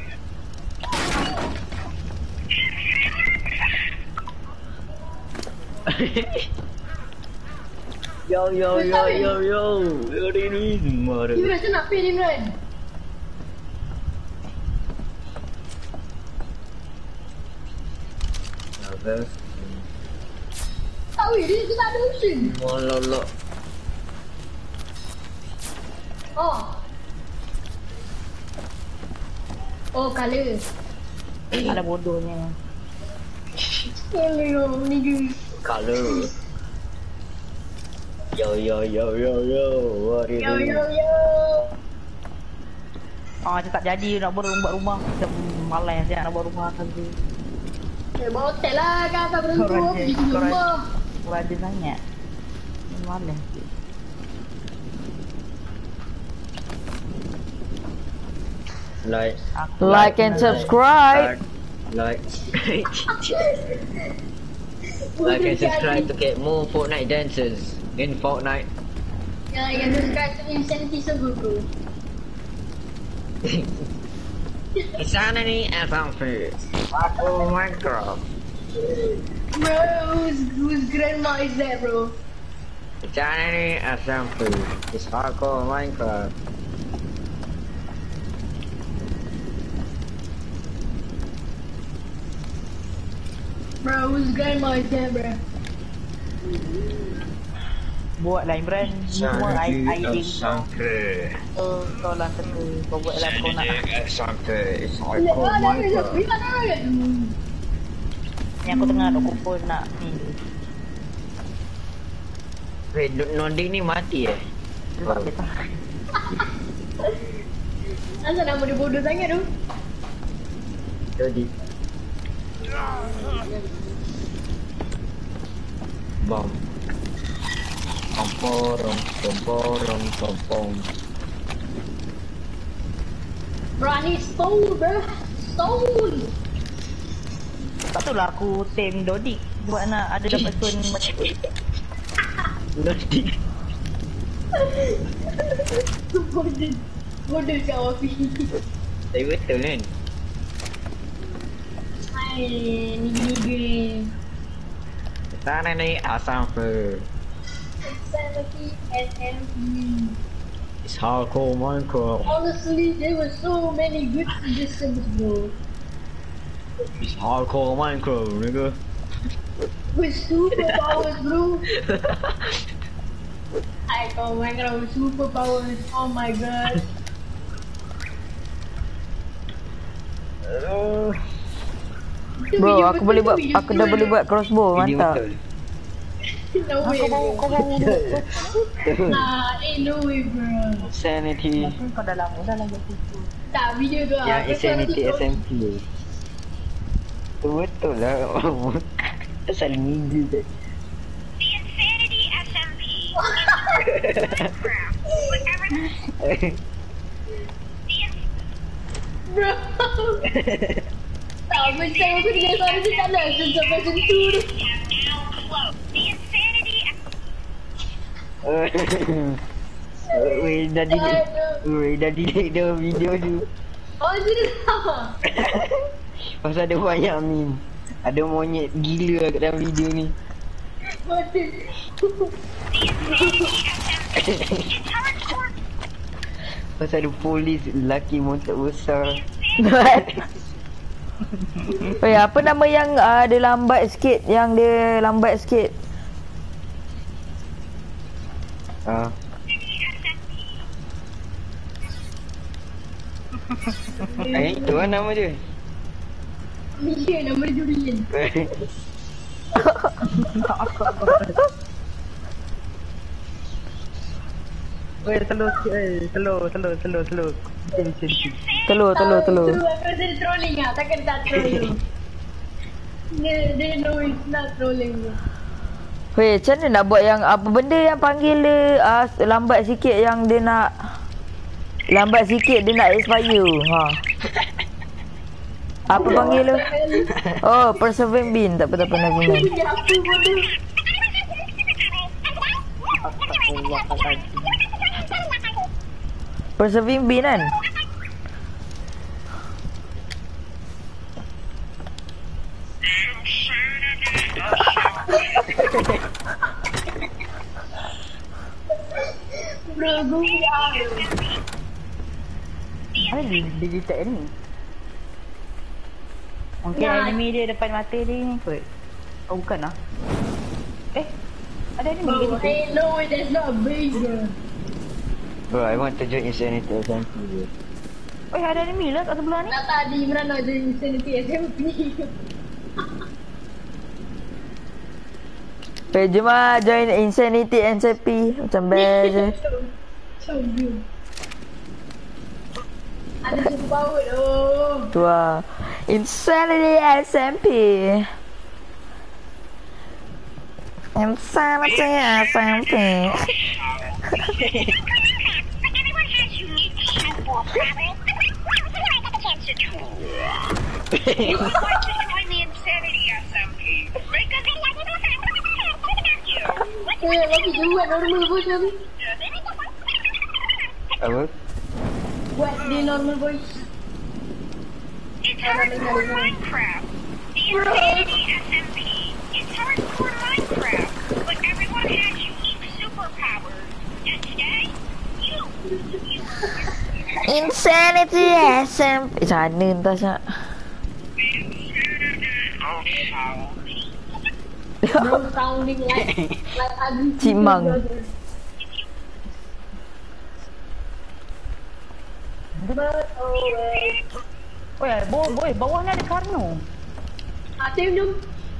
Yo. Hari ni semua Dia macam nak pay Imran. Tahu dia tak ada option. Mololok. Oh, color. Ada bodohnya. Color ni dia. Color. Yo. Hari ni. Yo. Macam tak jadi nak buat rumah. Macam malas nak buat rumah satu. Bawa hotel lah kan, tak berhentu. Pergi rumah. Rajin sangat. Malas. Like and subscribe. Like and subscribe to get more Fortnite dances in Fortnite. Ya, yang subscribe to Insanity Server bro. Insanity SMP. Aku Minecraft. Bro, whose grandma is that bro? Insanity SMP. It's hardcore Minecraft. Bro, whose grandma is that bro? Buatlah Imran. Semua Insanity ID SMP. kau lah kena. Kau buatlah kau nak. Insanity SMP. It's Lihat hardcore ada Minecraft. lihat ada. Ni aku tengah nak kumpul nak ni. Wait, Nonding ni mati eh? Sebab dia tak. Asal nama dia bodoh sangat tu? Jadi bom. Pom. Bro, I need stone bro. Stone. Tak tahu lah aku tame Dodik. Buat nak ada dapat stone macam tu. Nonding. Bodoh kat Wafi. Tapi betul kan? Nigga. Sana ni asam pe. Insanity SMP. It's hardcore Minecraft. Honestly, there were so many good suggestions, bro. It's hardcore Minecraft, nigga. With superpowers, bro. I go Minecraft with superpowers. Oh my god. Itu Bro, video aku betul boleh tu, buat, video aku dah betul. boleh buat crossbow, Ini mantap. betul. No way, bro. Nah, no way, bro. Sanity. Kau dah lama dah lah buat itu. Tak, video tu Yang aku Insanity tengok. SMP. Tu betul lah. Asal minggu je. The Insanity SMP. Bro. Tak, macam aku dengar suara dia tak nak sampai sentuh tu. The Insanity Weh, dah delete. Weh, dah delete dah video tu. Oh, serius tak? Pasal ada banyak meme. Ada monyet gila kat dalam video ni. Betul. Pasal ada polis lelaki montok besar. Oh ya, apa nama yang dia lambat sikit, yang dia lambat sikit? Ah. Itu lah nama dia. Ya, nama dia Julian. Weh, telur sikit weh. Telur. Telur. Tu aku rasa dia trolling lah. Takkan dia tak trolling. Dia know it's not trolling. Bro. Weh, macam mana nak buat yang apa benda yang panggil dia lambat sikit, yang dia nak lambat sikit dia nak expire. Ha. Apa panggil tu? Oh, preserving bin. Tak apa never mind. Dia apa bodoh. Preserving bin kan? Bro, gue Ada dia detect ni. Mungkin Nah. enemy dia depan mata dia ni kot. Oh bukan lah. Ada enemy Bro, dia situ. no way, that's not a base, bro. Bro, I want to join Insanity SMP. Oh ada enemy lah kat sebelah ni. Nak tadi Imran nak jadi Insanity SMP. Weh, jom lah join Insanity NCP. Macam best je. So good. Ada superpower tu. Tu lah. Insanity SMP. Insanity SMP. Everyone has unique superpowers. I got the chance to try. You would like to join the Insanity SMP. Make a video. Lagi dia buat normal voice tapi. Apa? Buat dia normal voice. It's hardcore Minecraft. The Insanity SMP. It's hardcore Minecraft, but everyone has unique superpowers. And today, you Insanity SMP. Sana entah Syak. Bro sounding like ugly. Cik Mang. Oh ya, bawah ni ada Karno. Atim jom.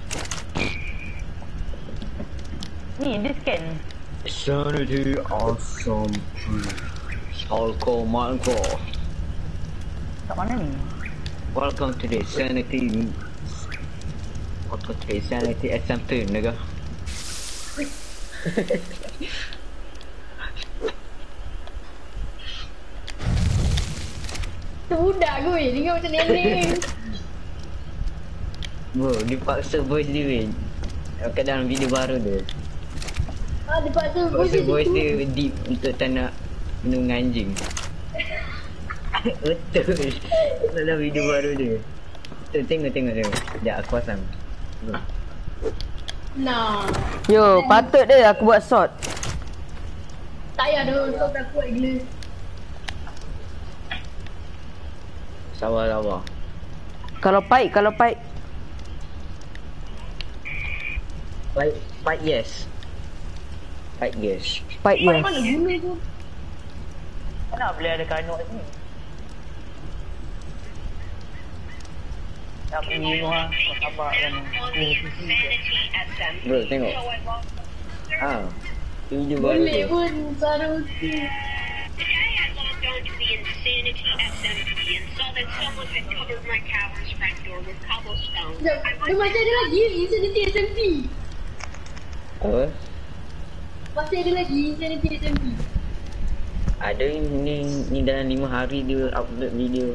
Ni dia scan. Insanity SMP. Hardcore Minecraft. Kat mana ni? Welcome to the Insanity. Welcome to the Insanity SMP, nigga. Tu budak gue, dengar macam nenek. Bro, dia paksa voice dia weh. Kat dalam video baru dia. Ah, dia paksa Paksa voice tu. dia deep untuk tak nak minum dengan anjing. Betul. Dalam video baru dia. Tengok. Sekejap aku pasang. Nah. Yo, patut deh aku buat sword. Tak payah dah, kau tak kuat gila. Sabar. Kalau fight Fight yes. Fight yes. mana guna tu? Mana boleh ada kanok ni? Tak pergi rumah, kau sabar kan. Bro, tengok. Tujuh Boleh baru tu. pun cara tu. Today I logged on to the Insanity SMP and saw that someone had covered my tower's front door with cobblestone. Sekejap, dia masih ada lagi Insanity SMP. Apa? Masih ada lagi Insanity SMP. Ada ni dalam 5 hari dia upload video.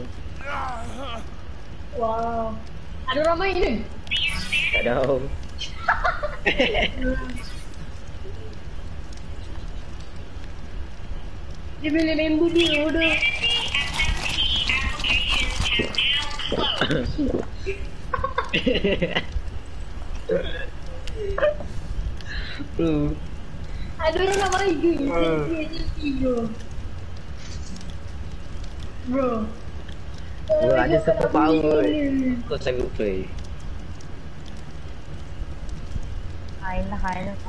Wow. Ada orang main ke? Tak tahu. Dia boleh member dia bodoh. Ada orang nak main ke? Insanity bro. Bro. Bro, ada super power. Kau sanggup play. Hai lah.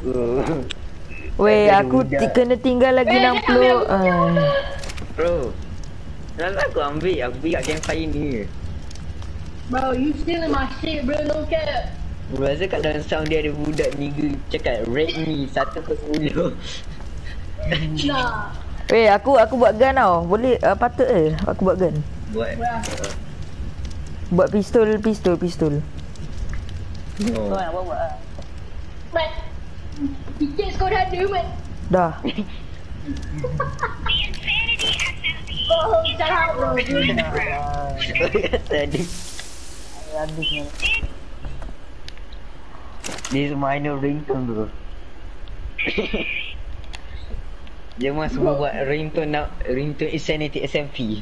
Weh, aku kena tinggal lagi 60. Bro. Kenapa aku ambil kat campfire ni? Bro, you still in my shit bro, no cap. Bro, rasa kat dalam sound dia ada budak nigga cakap rate me 1/10. Nah. Weh, aku buat gun tau. Boleh patut aku buat gun. Buat. Buat pistol. Oh. Kau nak buat lah. Mat. Tiket kau dah ada, Mat. Dah. Oh, salah bro. Tadi. Habis ni. This minor ringtone bro. Dia mah semua buat ringtone Insanity SMP.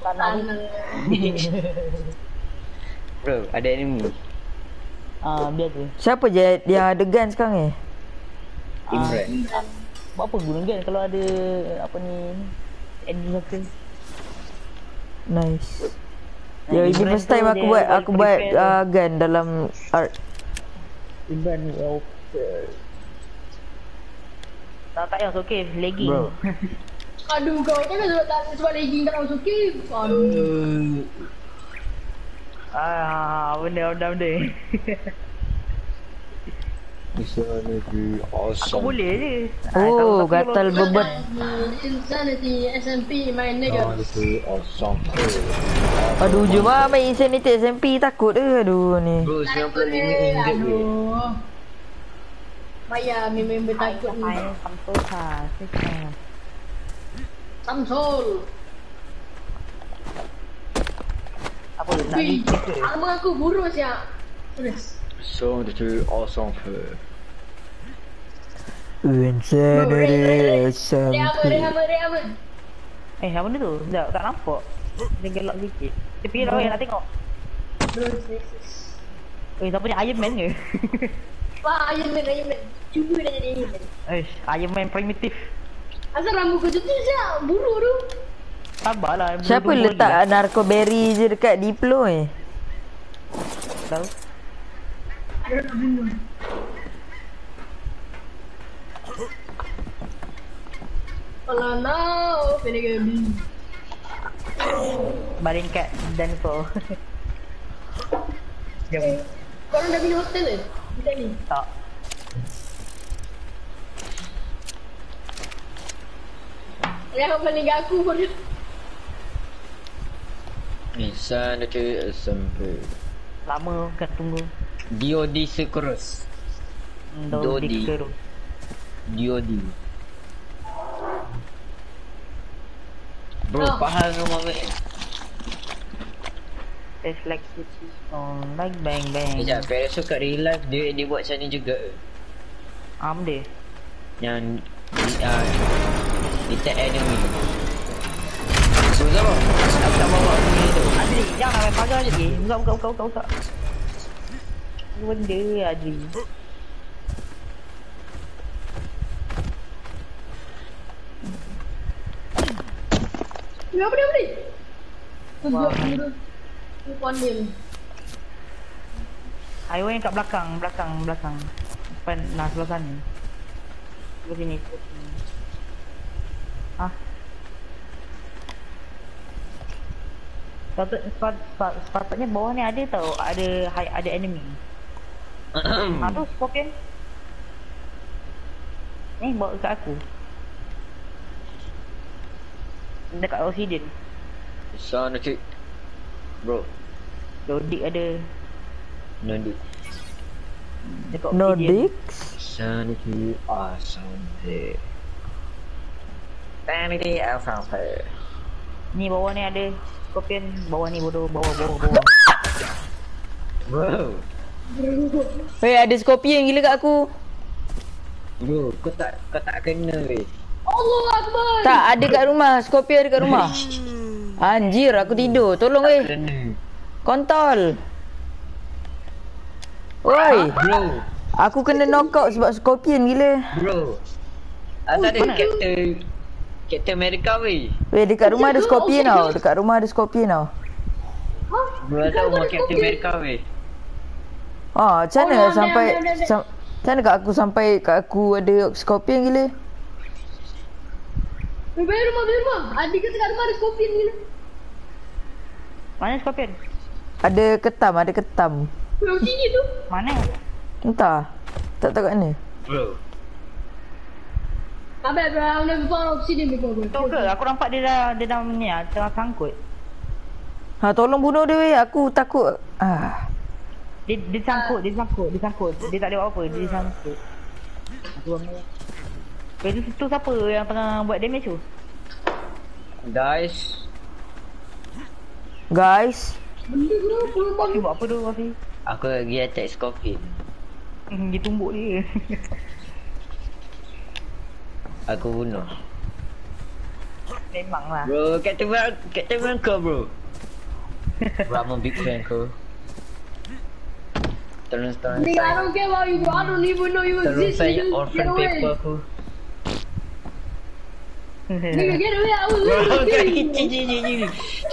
Bro, ada enemy. Biar tu. Siapa je yang ada gun sekarang ni? Imran. Buat apa guna kan kalau ada apa ni edit satu. Nice. Ya, ini first time aku buat gun dalam art. Imran okay. Tak payah okey, lagging. Bro. Aduh kau kan sebab lagging tak masuk okey. Aduh. Benda. Insanity awesome. Aku boleh je. Oh, gatal bebet. Insanity SMP main nigga. Insanity awesome. Aduh, jom lah main Insanity SMP. Takut aduh ni. Bro, 95 injet je. Aduh. Payah member takut ni. Samsol. Apa nak Wih, di ke? armor aku buruk siap. Terus. Insanity awesome. Insanity SMP. Rehaman. Apa benda tu? Sekejap, tak nampak. Dia gelap sikit. Tepi dah nak tengok. Terus. Siapa punya Iron Man ke? Wah, Iron Man. Cuba dah jadi Iron Man. Iron Man primitif. Asal rambut kau tu siap, buruk tu. Sabarlah. Siapa letak narkoberry je dekat Diplo ni? Tahu? Dia nak bunuh. Kalau now, kena gabi. Baring kat dinosaur. Jom. Korang dah bina hotel ke? Dekat ni? Tak. Rehan meninggal aku pun. Insanity SMP. Lama kan tunggu. DOD Sekurus. Dodi. DOD. Bro, Oh. pahal rumah mek. It's like switches on like bang bang. Sekejap, Parasol kat real life dia buat macam ni juga. Dia. Yang detect enemy. So Zoro. Aku tak bawa ni tu. Adri, jangan main pagar je ni. Buka. Apa benda Adri? Apa ni? Wah. Pandai. Ayo yang kat belakang. Depan, sebelah sana. Sebelah sini. Sepatutnya bawah ni ada tau, ada enemy. Tu Scorpion. Ni bawa kat aku. Dekat Obsidian. Sana cik. Bro. Dodik ada. Nodik. Dekat Obsidian. Nordic. Sana cik. Asante. Sanity Asante. Ni bawah ni ada Scorpion. Bawah ni bodoh. Bawah. Bro. Weh, ada Scorpion gila kat aku. Bro, kau tak kena weh. Allah Akbar. Tak, ada kat rumah. Scorpion ada kat rumah. Anjir, aku tidur. Tolong weh. Kena. Kontol. Oi, Bro. aku kena knockout sebab Scorpion gila. Bro. Asal ada Captain America weh. Weh, dekat rumah ada Scorpion tau. Dekat rumah ada Scorpion tau. Bro, asal rumah Captain America weh. Macam mana Oh, sampai ada. macam mana kat aku ada Scorpion gila? Bayar rumah. Adik kata kat rumah ada Scorpion gila. Mana Scorpion? Ada ketam. Yang sini tu. Mana? Entah. Tak tahu kat mana. Bro. Abang, I've never found Obsidian before, bro. Tahu ke? Aku nampak dia dah ni lah, tengah sangkut. Tolong bunuh dia weh. Aku takut. Dia sangkut. Dia tak ada buat apa, dia sangkut. Aku bangun. Tu siapa yang tengah buat damage tu? Guys. Benda kenapa? Wafi buat apa tu Wafi? Aku lagi attack Scorpion. Dia tumbuk dia. Aku bunuh. Memang lah. Bro, Captain America bro. Bro, I'm a big fan kau. Terus Nigga, I don't care about you, bro. I don't even know you exist. saya Nigga, orphan get away. paper aku. Nigga, get away. I was Bro, literally killing you.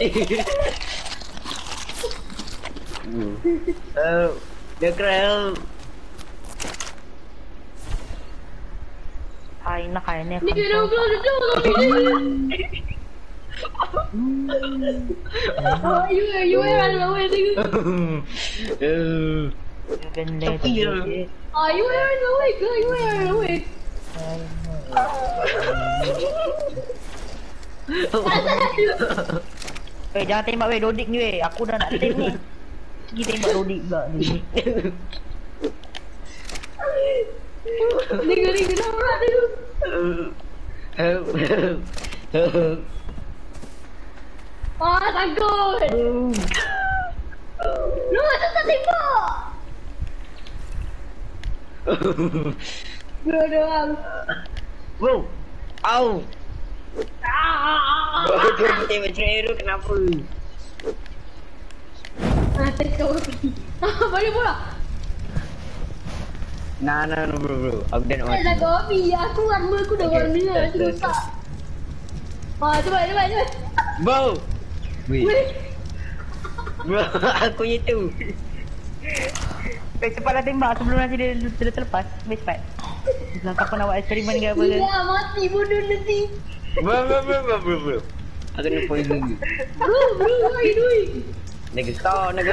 Dia keren. Hai ni. Nigga, don't close the door. You were running away, nigga. Benda Tapi tu. You were running away, girl. You were running away. Jangan tembak weh, Dodik ni weh. Aku dah nak save ni. Pergi tembak Dodik pula ni. Nigga, don't run, nigga. Help. Takut. No, tak tembak. Bro, doang. Bro. Au. Bro, dia tembak cerita kenapa? Kau balik pula. Nah, bro. Aku dah nak mati. Dah kopi. Aku armor aku dah warna. Aku rosak. Cepat. Bro. Wait. Weh. Bro, aku je tu. Cepatlah tembak sebelum nanti dia terlepas. Cepat. Langkah kau nak buat eksperimen ke apa ke? Gila, mati bodoh nanti. Bro. Aku nak poison you. Bro, what are you doing? Nigga, kau nigga.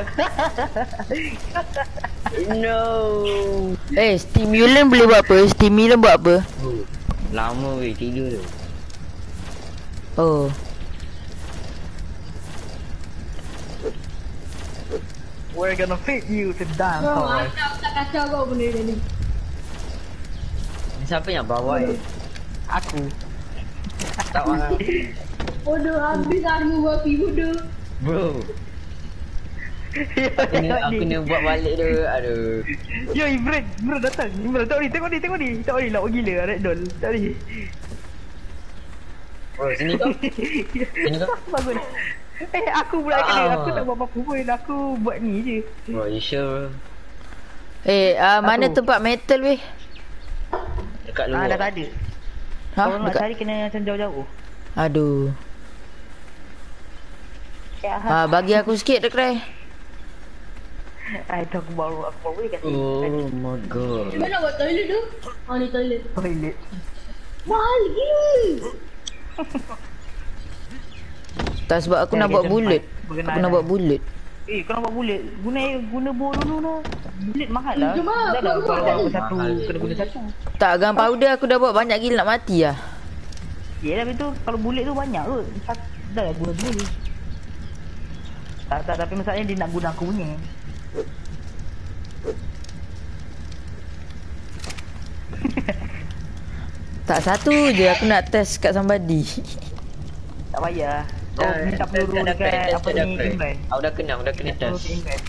No. Stimulan boleh buat apa? Stimulan buat apa? Lama weh tidur tu. Oh. We're gonna feed you to dance. Bro, aku tak kacau kau benda ni. Siapa yang bawa ni? Aku. Tak orang. Bodoh, habis armor babi bodoh. Bro. Aku kena buat balik tu. Aduh. Yo Imran datang. Imran tengok ni. Tak boleh nak gila Red Doll. Tak boleh. Bro, sini kau. Sini kau. Bagus. Aku pula kena. Aku tak buat apa-apa pun. Aku buat ni je. Bro, you sure? Mana tempat metal weh? Dekat luar. Dah tak ada. Kalau nak cari kena macam jauh-jauh. Aduh. Ya, Bagi aku sikit Cray. itu aku baru boleh kasi. Oh my god. Mana nak buat toilet tu? Ni toilet. Toilet. Mahal gila. Tak sebab aku nak buat bulat. Aku nak buat bulat. Kau nak buat bulat. Guna bow dulu lah. Bulat mahal lah. Cuma Dah dah aku kalau buat satu kena guna satu. Tak, gunpowder aku dah buat banyak gila nak mati lah. Yelah betul. Kalau bulat tu banyak kot. Dah lah guna dulu. Tak, tapi masalahnya dia nak guna aku punya. Tak, satu je aku nak test kat somebody. Tak payah. Minta peluru dekat apa ni Imran. Aku dah kena test.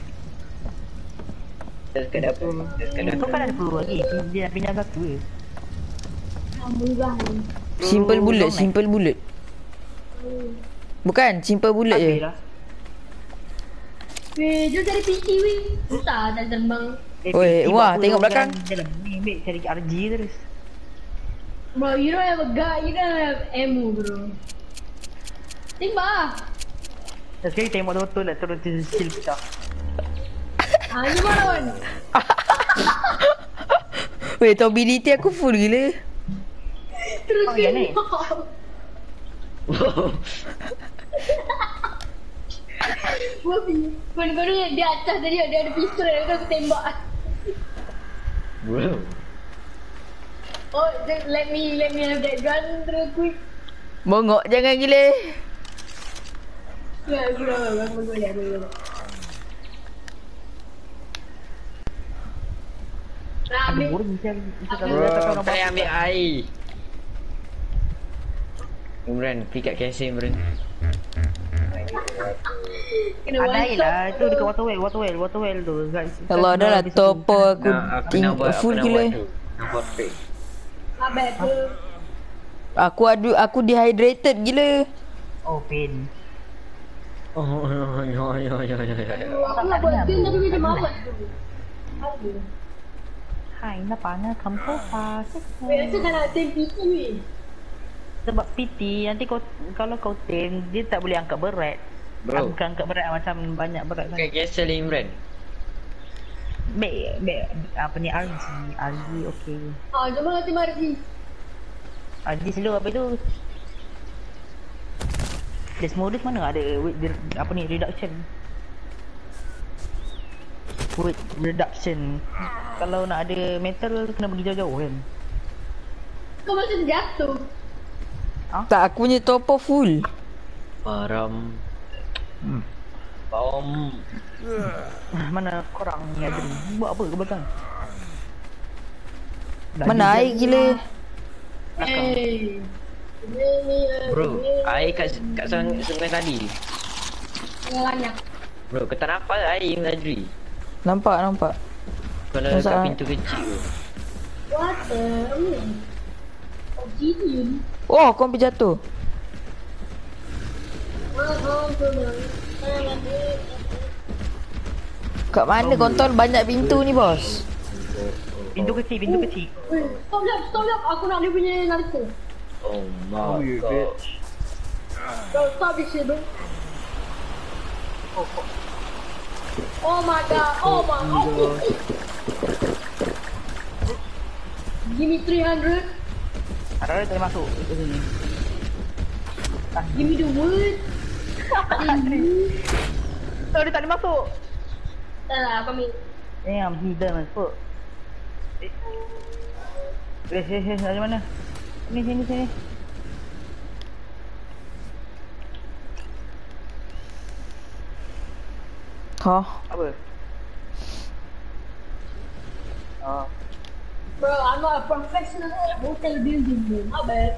Test kat dapur. Kau kan ada peluru lagi. Dia nak pinjam satu je. Murah ni. Simple bullet. Bukan, simple bullet je. Lah. Jom cari PC weh. Susah nak terbang. Oi, wah, tengok belakang. Ni ambil cari RG terus. Bro, you don't have a gun, you don't have ammo bro. Tembak. Sekali tembak betul-betul lah terus skill pecah. Ni mana kan? Weh, ability aku full gila. Terus ya ni? tembak. Kau ni dia atas tadi dia ada pistol dia aku tembak. Bro. Oh, just let me have that gun real quick. Bongok jangan gila. Ya, aku dah. Nah, Ada ambil. boring macam Bro, saya ambil air. Imran, pergi kat cancel Imran. Kena ada one air shot. lah. Itu dekat water well tu guys. Allah dah lah topo aku full gila. Nak buat break. My bad bro. Aku dehydrated gila. Oh pain. Oh, ya. Aku nak buat game tapi macam malas tu. Aduh. Hai, napanya kamu fast. Weh, rasa tak nak tem PC weh. Sebab PT nanti kalau kau tem dia tak boleh angkat berat. Bro. Bukan angkat berat macam banyak berat kan. Kat cancel Imran. Baik apa ni RG okey. Jom lah tim RG. RG slow apa itu? Des modus mana ada apa ni reduction. Weight reduction. Kalau nak ada metal kena pergi jauh-jauh kan. Kau macam jatuh. Tak, aku punya topo full. Param. Bom. Mana korang ni ada ni? Buat apa ke belakang? Mana air gila. Hey. Bro, air kat sungai tadi. Banyak. Bro, kau tak nampak air yang tadi. Nampak. Kalau Masa- kat pintu kecil tu. What the? Oh, gini. Oh, kau hampir jatuh. Kat mana kontol banyak pintu ni bos? Pintu kecil. Stop jap. Aku nak dia punya narko. Oh my god. Bro, stop this shit, bro. Oh my god. Give me 300. Ada tak masuk ke sini. Give me the wood. Oh, dia tak boleh masuk. Tak lah, kami. Damn, he done masuk. Dari mana? Sini. Hah? Apa? Oh. Bro, I'm not a professional at hotel building, bro. My bad.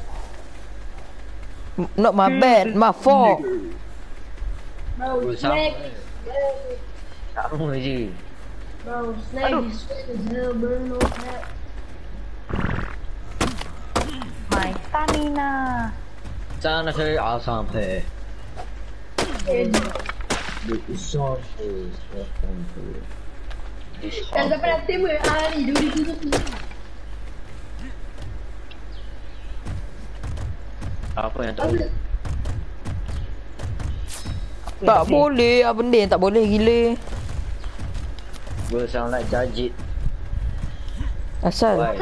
Not my bad, my fault. Bro, Bro, snake. Sama je. Bro, snake is sweet as hell, bro. No cap. My stamina. 真係阿三皮， Eh, 你三皮，三皮， dah sampai nak tembak hari dulu ditutup ni. Apa yang tak boleh? Tak boleh, apa benda yang tak boleh gila. Gue sound like Jajit. Asal. Why?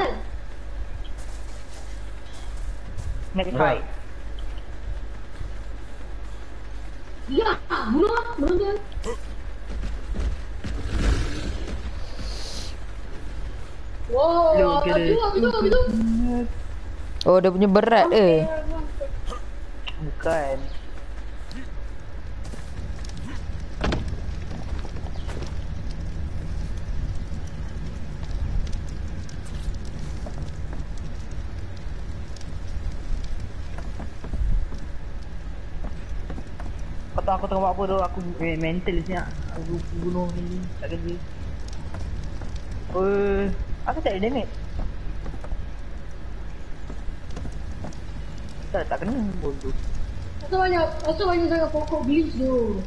Make it right. Ya, bunuh dia. Wow, habis tu. Oh, dia punya berat eh. Bukan. Kau tahu aku tengah buat apa tu? Aku mental siap. Aku bunuh ni. Tak kerja. Aku tak ada damage. Tak kena bodoh. Asal banyak sangat pokok glitch tu.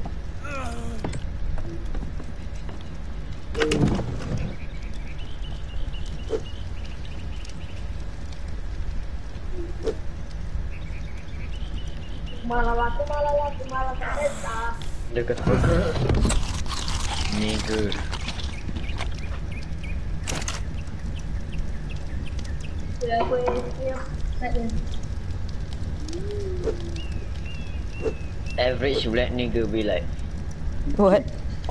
Malah kereta. Dia kata apa? Nigger. Ya, aku saya. Average black nigger be like. What?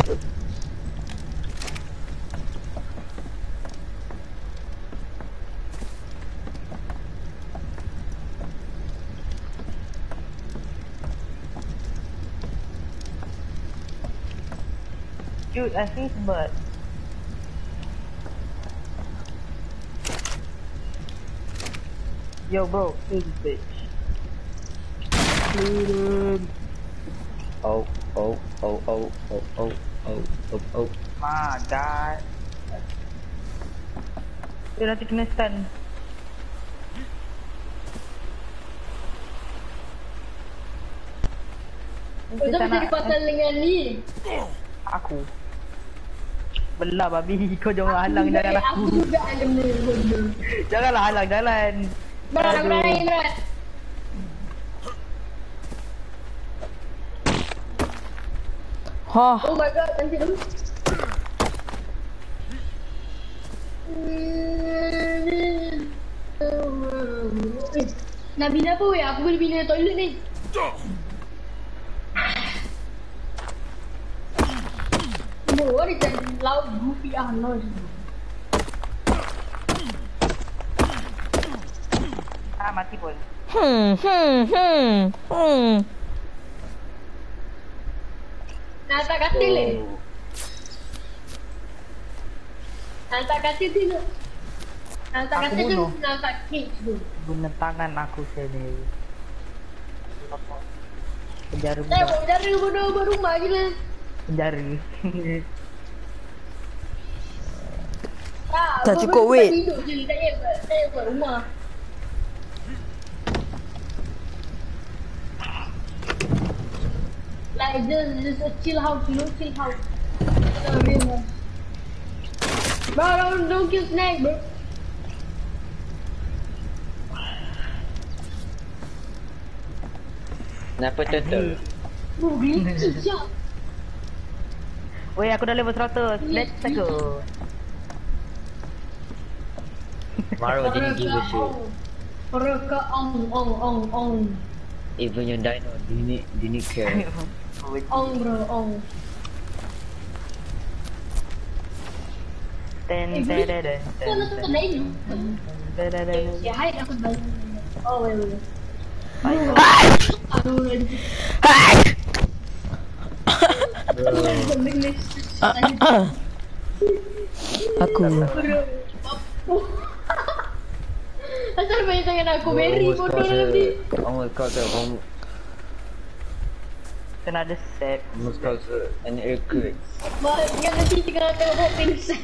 Shoot assist but yo bro, kill this bitch. Oh. My god. Dia nanti kena stun. Kau bisa dipasal dengan ni. Aku. Belah babi, kau jangan halang jalan aku. Aku juga ada benda. Janganlah halang jalan. Berat, aku dah naik berat. Hah. Oh my god, nanti dulu. Nak bina apa weh? Aku boleh bina toilet ni. Oh, dia jadi laut goofy noise. Mati pun. Nak tak katil ni? Nak tak katil tu? Nak tak Aku katil tu? bunuh. Nak tak cage tu? Guna tangan aku sendiri. Penjara Saya budak. buat penjara buat rumah gila. Penjara. Tak buat cukup tempat weight. hidup je, tak payah buat rumah. Like just a chill house, you know, chill house. Bro, don't kill snake, bro. Kenapa turtle? Bro, glitchy jap. Weh, aku dah level 100. Let's go. Maro didn't give a shit. Mereka ong. Even your dino didn't care. Ong bro, ong. Ten. Kau nak tak lain? Ya, hai aku balik. Oh, wait. Aduh, lagi. Aku. Asal banyak tangan aku berry bodoh nanti. Almost cause Kena ada set. an earthquake. Yang nanti tengah buat pingsan.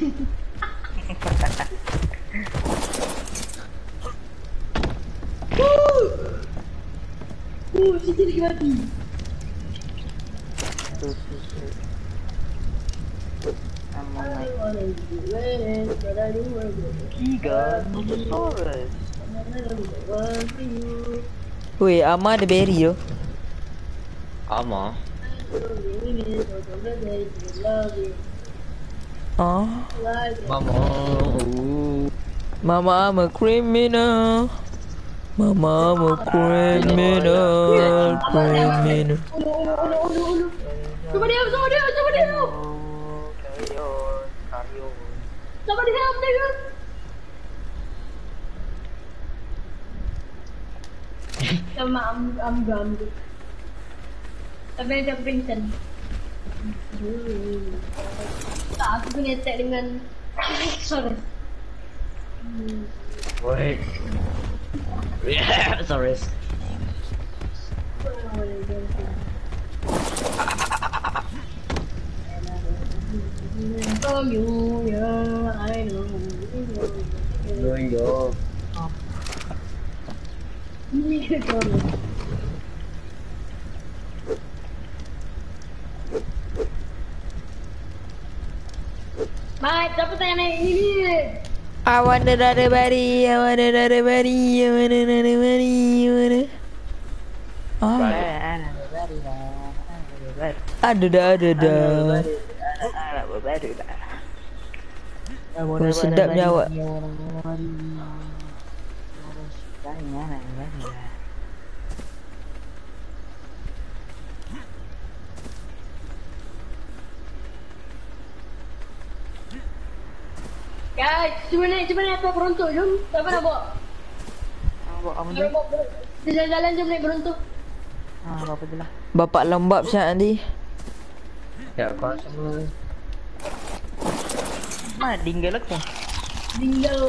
Kita lagi mati. Tiga Nosaurus. Weh, Ama ada berry tu. Ama. Ah, Mama. Mama, I'm a criminal. Mama, I'm a criminal. Criminal. Ulu. Coba dia. Coba dia. Sama I'm gone. Tapi ada pingsan. Tak, aku kena attack dengan sorry. Wait. Sorry. Oh, I know. Yo. Ini ke Mat, siapa tanya naik ini? I want another body. I want another body. I want another body. I wanna... Ah, ada dah. Oh, sedapnya awak. Guys, cuba naik apa berontok jom. Siapa nak bawa? Kita jalan-jalan jom naik berontok. Apa je lah. Bapak lembab siap nanti. Ya, kau semua. Mana tinggal aku? Dingo.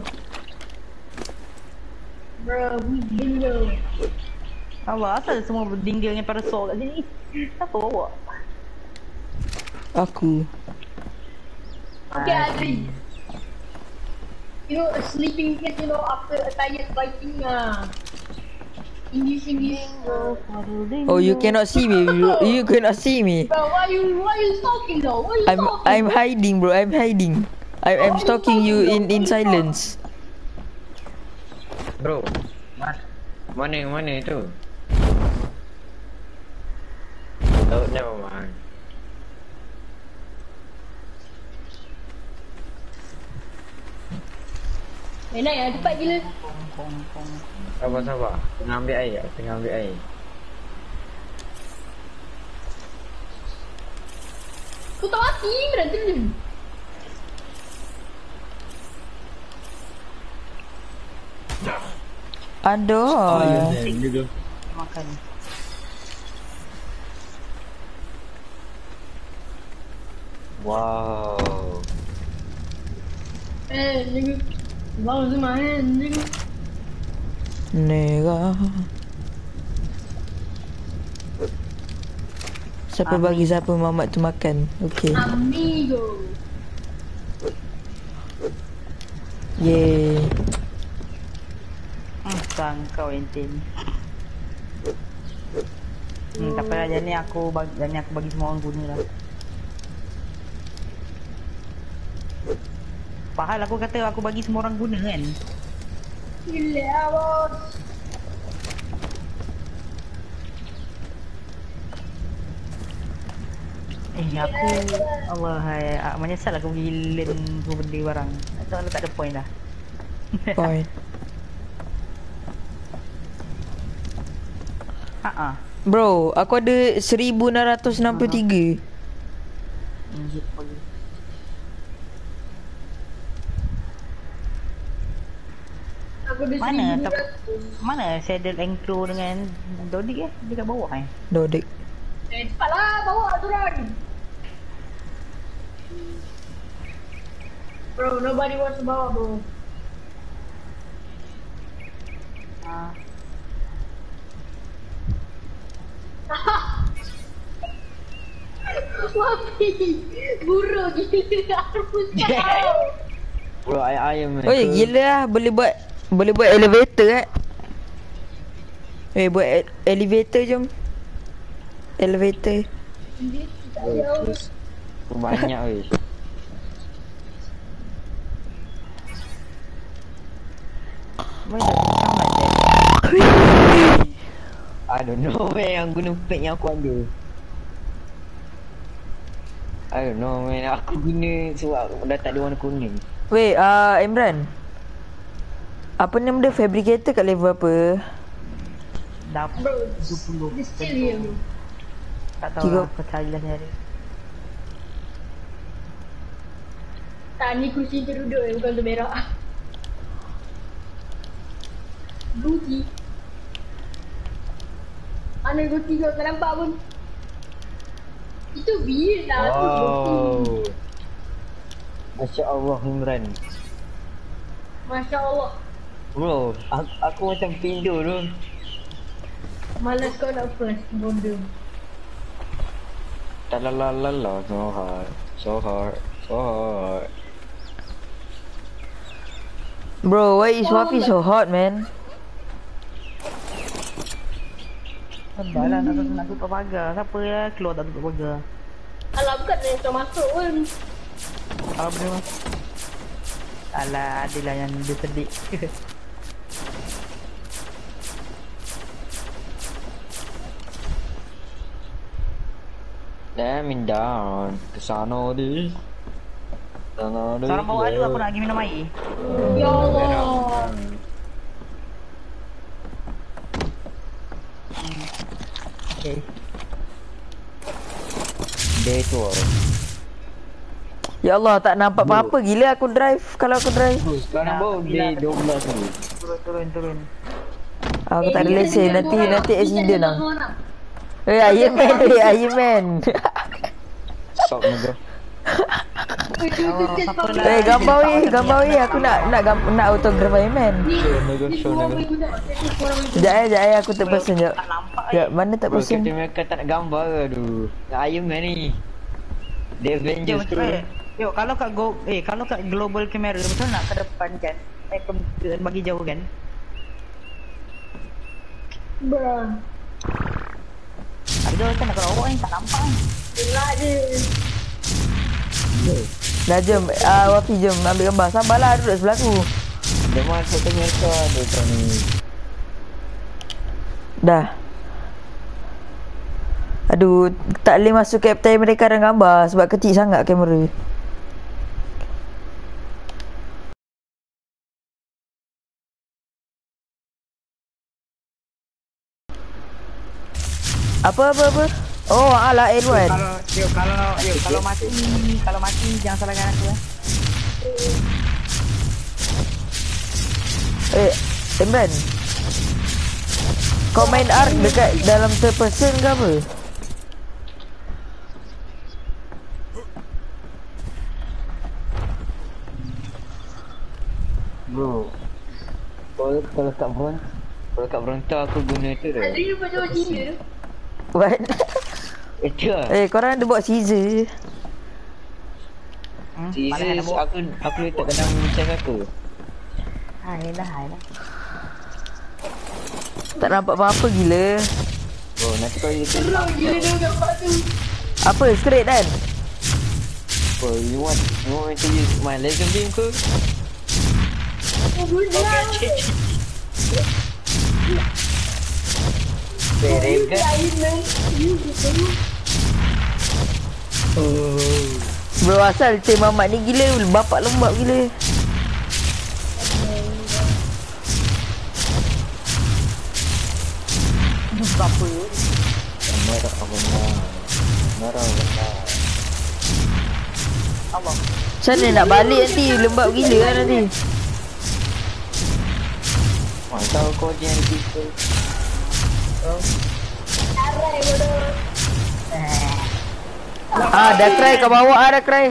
Bro, we dingo. Apa asal semua tinggalnya pada sol kat sini? Siapa bawa? Aku. Okay, Adri. You know, sleeping because you know after a tired fighting English. Oh, you cannot see me. You cannot see me. Bro, why you stalking though? Why you stalking? I'm hiding, bro. I'm hiding. I'm stalking you in silence. Bro. Mana itu? Oh, never mind. Enak ya, cepat gila. Sabar. Tengah ambil air. Kau tak mati, berarti ni. Aduh. Makan. Wow. Nigga. Balls in my hand, nigga. Nega. Siapa bagi siapa mamat tu makan? Okay. Amigo. Yeay. Kau enten. Tak apa lah, jadi aku bagi semua orang guna lah. Pahal aku kata aku bagi semua orang guna kan. Gila bos. Aku Allah hai, menyesal aku pergi learn tu benda barang. Atau tak ada point dah. Point. Bro, aku ada 1663. Mana saddle ankle dengan Dodik dia kat bawah Dodik. Cepatlah bawa turun. Bro, nobody wants to bawa bro. Wapi, buruk gila. Hapus kau. Bro, ayam. Oh, gila lah. Boleh buat elevator Buat elevator jom. Elevator. Dia tak jauh. Terus banyak weh. Mana sangat je. I don't know man, yang guna pack yang aku ada. I don't know man, aku guna sebab dah tak ada warna kuning. Weh, Imran. Apa nama dia, fabricator kat level apa? Dah Bro, 20. dia still here bro. Tak tahu lah aku cari lah ni. Tak, ni kursi terduduk bukan tu berak. Gucci. Mana Gucci kau tak nampak pun. Itu weird lah tu Gucci. Oh. Masya Allah Imran. Masya Allah. Bro, aku macam pindu tu. Malas kau nak first, bodoh. Talalalala, so hard, so hard, so hard. Bro, why is Wafi so hot, man? Sabar lah nak tutup pagar. Siapa lah keluar tak tutup pagar. Alah bukan yang kau masuk pun. Kalau boleh masuk. Alah, adalah yang dia sedik. Damn down, kesana di. Sana di. Seorang bawa alu aku nak pergi minum air. Ya Allah. Okay. Dia tu lah. Ya Allah, tak nampak apa-apa gila aku drive kalau aku drive. Sekarang baru dia 12 ni. Turun. Aku tak ada lesen, nanti accident lah. Lah. Iron Man. Sok ni bro. Gambar aku nak autograph Iron Man. Show ni bro. Sekejap aku tak pesen jap. Tak nampak Ya, mana tak Bro, pesen? kata mereka tak nak gambar ke aduh. Iron Man ni. The Avengers tu. Yo, kalau kat global camera betul nak ke depan kan? Bagi jauh kan? Bruh. Ada macam nak kerawak ni tak nampak ni. Gelak je. Dah jom, Wafi jom ambil gambar. Sabarlah duduk sebelah aku. Dia masuk ke mereka ada kan ni. Dah. Aduh, tak boleh masuk Captain mereka dalam gambar sebab kecil sangat kamera. Apa? Oh, ala Edward. Kalau mati jangan salahkan aku ya. Imran. Kau main Ark dekat dalam third person ke apa? Bro. Kalau kat berontak aku guna tu dah. Ada yang macam Cina tu. What? Itu lah. Korang ada buat Caesar. Jesus, aku letak dalam chest aku. Hai lah. Tak nampak apa-apa gila. Bro, nanti kau letak. Terang gila dia gambar tu. Apa? Straight kan? Bro, you want me to use my laser beam ke? Oh, budak. Very good. Iron Man. You betul. Bro, asal Cik Mamat ni gila. Bapak lembab gila. Apa? Marah. Allah. Macam mana nak balik nanti? Lembab gila lah nanti. Tahu kau dia yang kita. Arai bodoh. Dah try kau bawa dah try.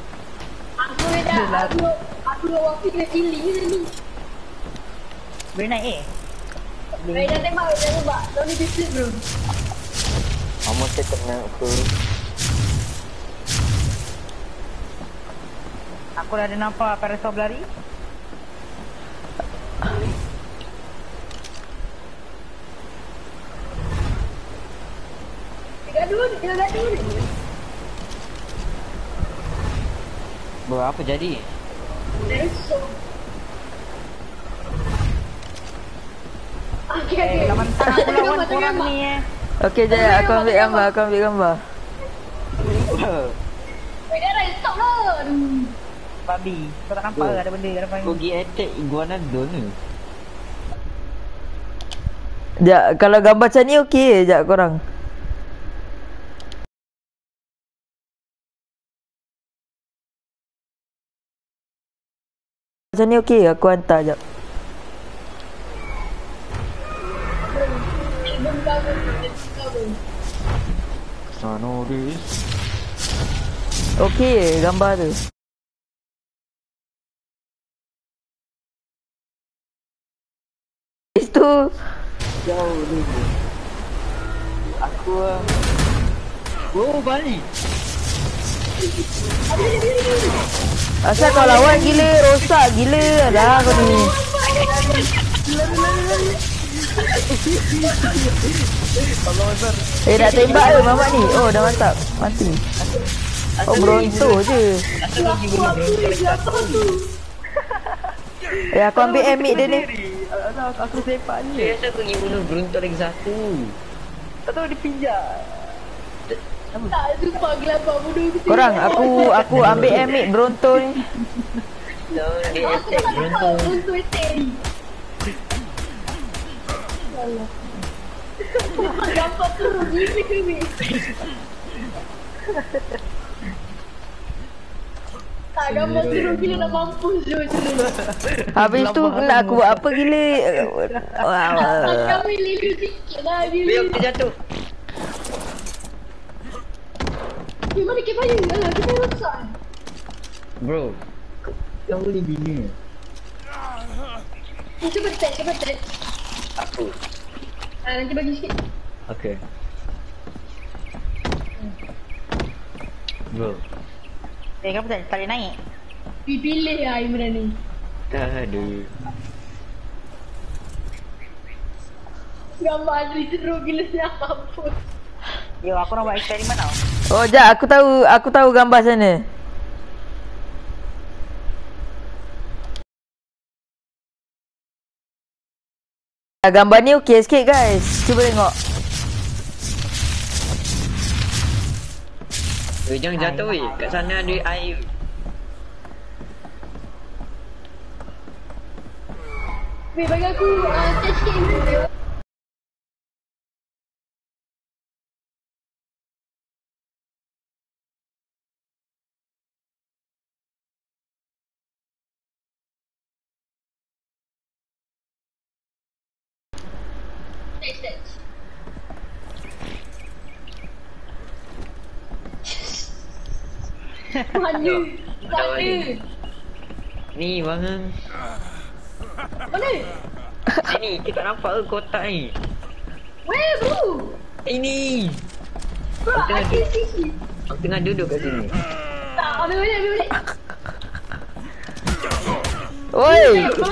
Aku dah waktu kena chilling je ni. Boleh naik Dah tembak. Don't need to sleep bro. Kamu tetap nak ke? Aku dah ada nampak parasol berlari. Gaduh, dia gaduh. Bro, apa jadi? Esok. Okay. Dah mentang aku lawan korang ni Okey Jaya, aku ambil gambar. Wait, dah stop lah. Aduh. Babi. Kau tak nampak ke ada benda kat depan Kau ni? pergi attack Iguanodon ni. Sekejap, kalau gambar macam ni okey je sekejap korang. Macam ni okey, aku hantar sekejap. Belum cover. Sanoris. Okey gambar tu. Itu Jauh dulu. Aku oh, balik. asal kau lawan gila, rosak gila dah kau ni. Nak tembak ke mamak ni? Oh dah mantap. Mati. Oh Bronto je. Aku ambil amik dia ni. Aku sepak ni. Biasa aku pergi bunuh Bronto lagi satu. Tak tahu dia pinjak. Tak sumpah gelap bunuh tu. Korang aku ambil amik Bronto ni. Dia attack Bronto. Untuk attack ni. Allah. Dapat tu gini ke ni? Tak gambar turun gila nak mampus je macam tu. Habis tu nak aku buat apa gila. Kami lelu sikit lah dia. Biar kita jatuh. Mana kepaya? Alah, kita rosak. Bro, kau boleh bina. Cuba tag. Aku. Nanti bagi sikit. Okay. Bro. Kenapa tak boleh naik? Pilih lah Imran ni. Aduh. Gambar Adri teruk gila nak mampus. Yo, aku nak buat eksperimen tau. Oh jap, aku tahu gambar sana. Gambar ni okey sikit guys. Cuba tengok. Jangan jatuh weh. Kat sana ada air. Weh, bagi aku test sikit Imran. Test. Mana? Ni bangun. Mana? Sini, kita nampak ke kotak ni? Weh, bro. Ini. Bro, I can see. Aku tengah duduk kat sini. Tak, ambil balik. Oi,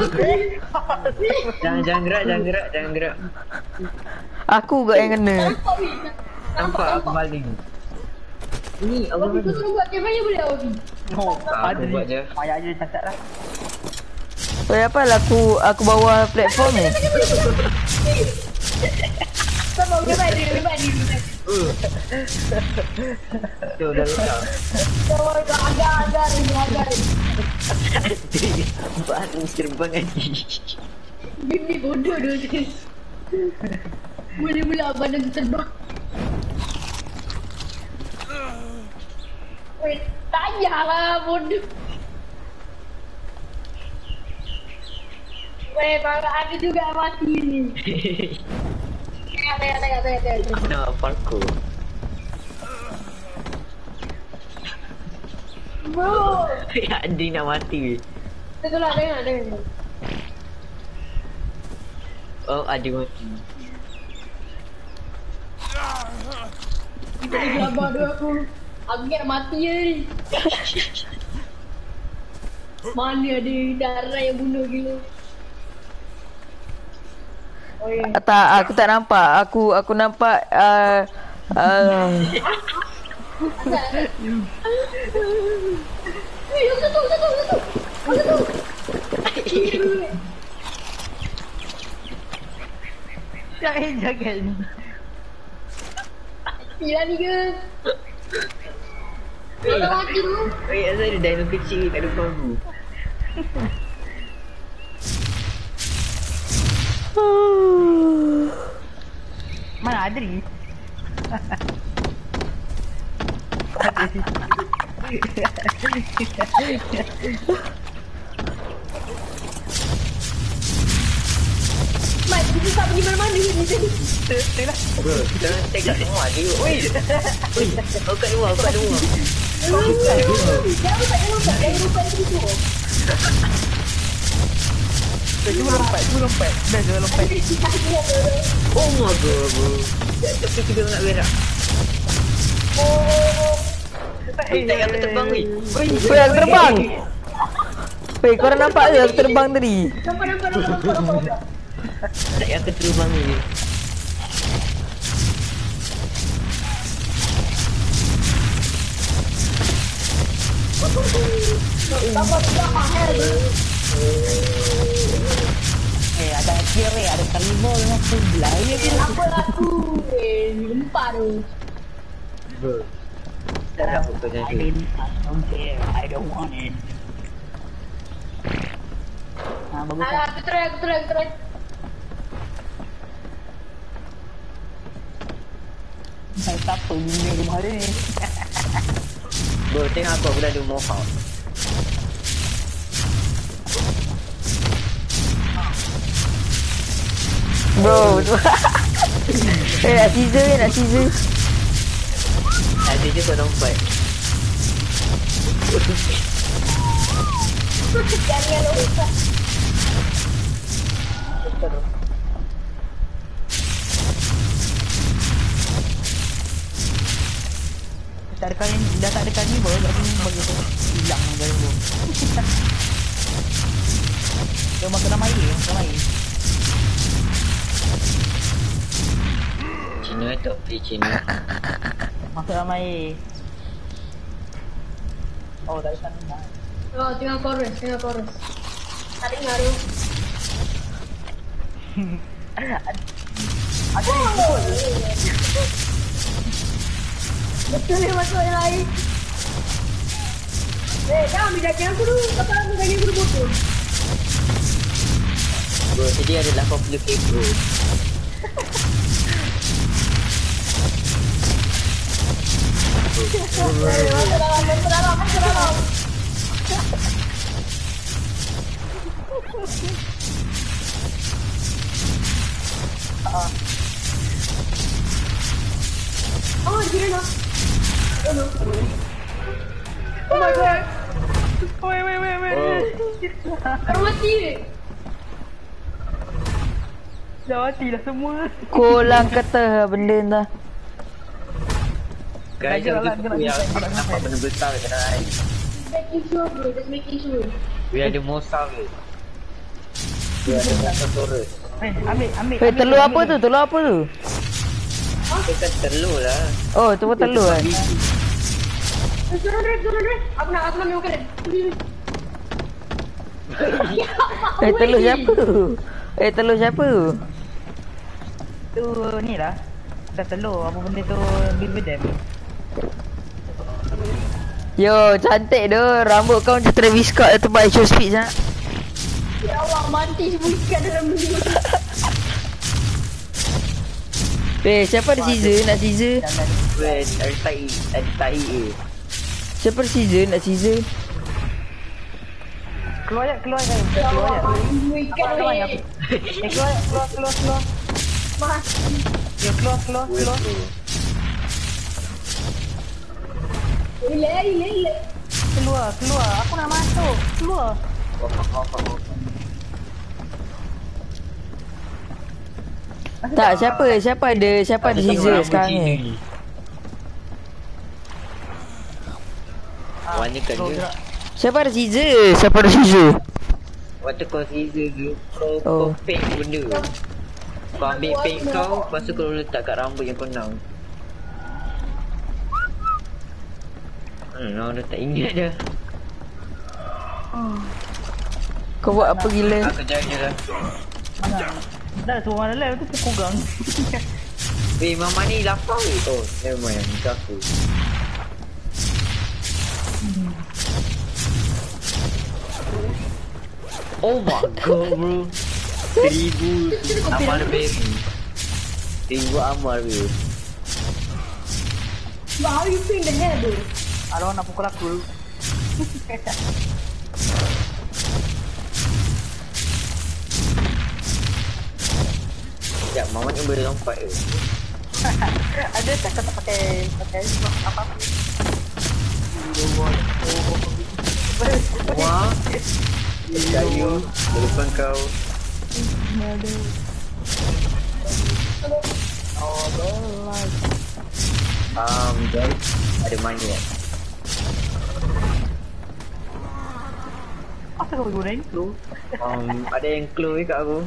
Jangan gerak. aku gak yang kena. Nampak aku baling. Ini aku Aku suruh buat kamera boleh tak, Ovi? No, Aku buat je. Payah je cakap lah. Oi, apa lah aku bawa platform ni. Sabar, lebat dia. Tu dah letak. Sabar, agak ni. Baru terbang lagi. Bini bodoh dia. Mula-mula badan tu terbang. Weh, tayarlah bodoh. Weh, baru ada juga mati ni. Tengok. Nak parkour. Bro. Adi nak mati. Tengok. Oh, Adi mati. Tak ada gambar dia aku. Aku ingat mati je ni. Mana ada darah yang bunuh gila. Oh ya. Tak, aku tak nampak. Aku nampak Satu. Jangan. Gila ni ke? Kalau mati tu. Asal ada dino kecil kat depan aku. Mana Adri? Mat, kita tak pergi mana-mana ni tadi. Bro, kita orang tag kat rumah dia. Oi. Oi, kau kat luar, kau kat luar. Jangan lupa itu. Cuma lompat. Dah jangan lompat. Oh my god, bro. Tapi kita nak berak. Tag aku terbang ni. Oi, Weh, aku terbang. Weh, korang nampak ke aku terbang tadi? Nampak. tag aku terbang ni. Ada kira, ada karnivor dengan sebelah. Ya kan? Apa aku? Lempar tu. Bro. Tak ada apa macam tu. I don't want it. Bagus lah. Aku try. Saya tak tahu dunia rumah dia ni. Bro, tengok aku dah ada mohawk. Bro. Nak scissor. Ada je kau lompat. Jangan lupa. Dah tak ada karnivor, jadi bagi tu hilang karnivor. Dia makan dalam air. Cina tak play Cina. Masuk dalam air. Oh, dari sana. Oh, tengah chorus. Tak dengar tu. Ada ni. Betul ni masuk yang lain. Jangan ambil daging aku dulu. Kau tak ambil daging aku dulu botol. Bro, jadi ada 80k bro. Masuk dalam. Oh, kira nak. Oh my god. Wait. Kau mati. Dah mati lah semua. Kolang kata benda dah. Guys, Jalan, aku jalan, yang jalan. nampak benda besar kat dalam air. Just making sure. We ada mosa ke? We ada mosasaurus. Ambil. Weh, telur apa tu? Kita telur lah. Oh, tu pun telur kan? Turun Dre. Aku nak ambil makan. Telur siapa? Tu ni lah. Dah telur. Apa benda tu? Beaver dam. Yo, cantik tu. Rambut kau macam Travis Scott tempat show speed sangat. Ya Allah, mati semua ikan dalam ni. Weh, siapa ada scissor? Nak scissor? We ada tai eh. Siapa ada scissor? Nak scissor? Keluar je. Ya Allah, mati semua ikan Keluar ni. je. Keluar. Mati. Ya, keluar. Relax. Keluar. Aku nak masuk. Keluar. Tak, siapa ada scissor sekarang ni? Warna kat dia. Siapa ada scissor? Waktu kau scissor tu, kau Oh. paint benda. Kau ambil paint kau, lepas tu kau letak kat rambut yang kau nak. Dah tak ingat dah. Kau buat apa gila? Aku jaga lah. Mana? Dah semua mana live tu kurang. Mama ni lapar ke? Oh, never mind. Itu aku. Oh my god, bro. 1000 amal baby. 1000 amal baby. But how you ping the hair though? Ada orang nak pukul aku. Sekejap, Mama ni boleh lompat ke? Ada tak kata pakai apa? Wah. Kayu, depan kau. Guys, ada monyet. Apa kau gunain tu? Ada yang clue kat aku.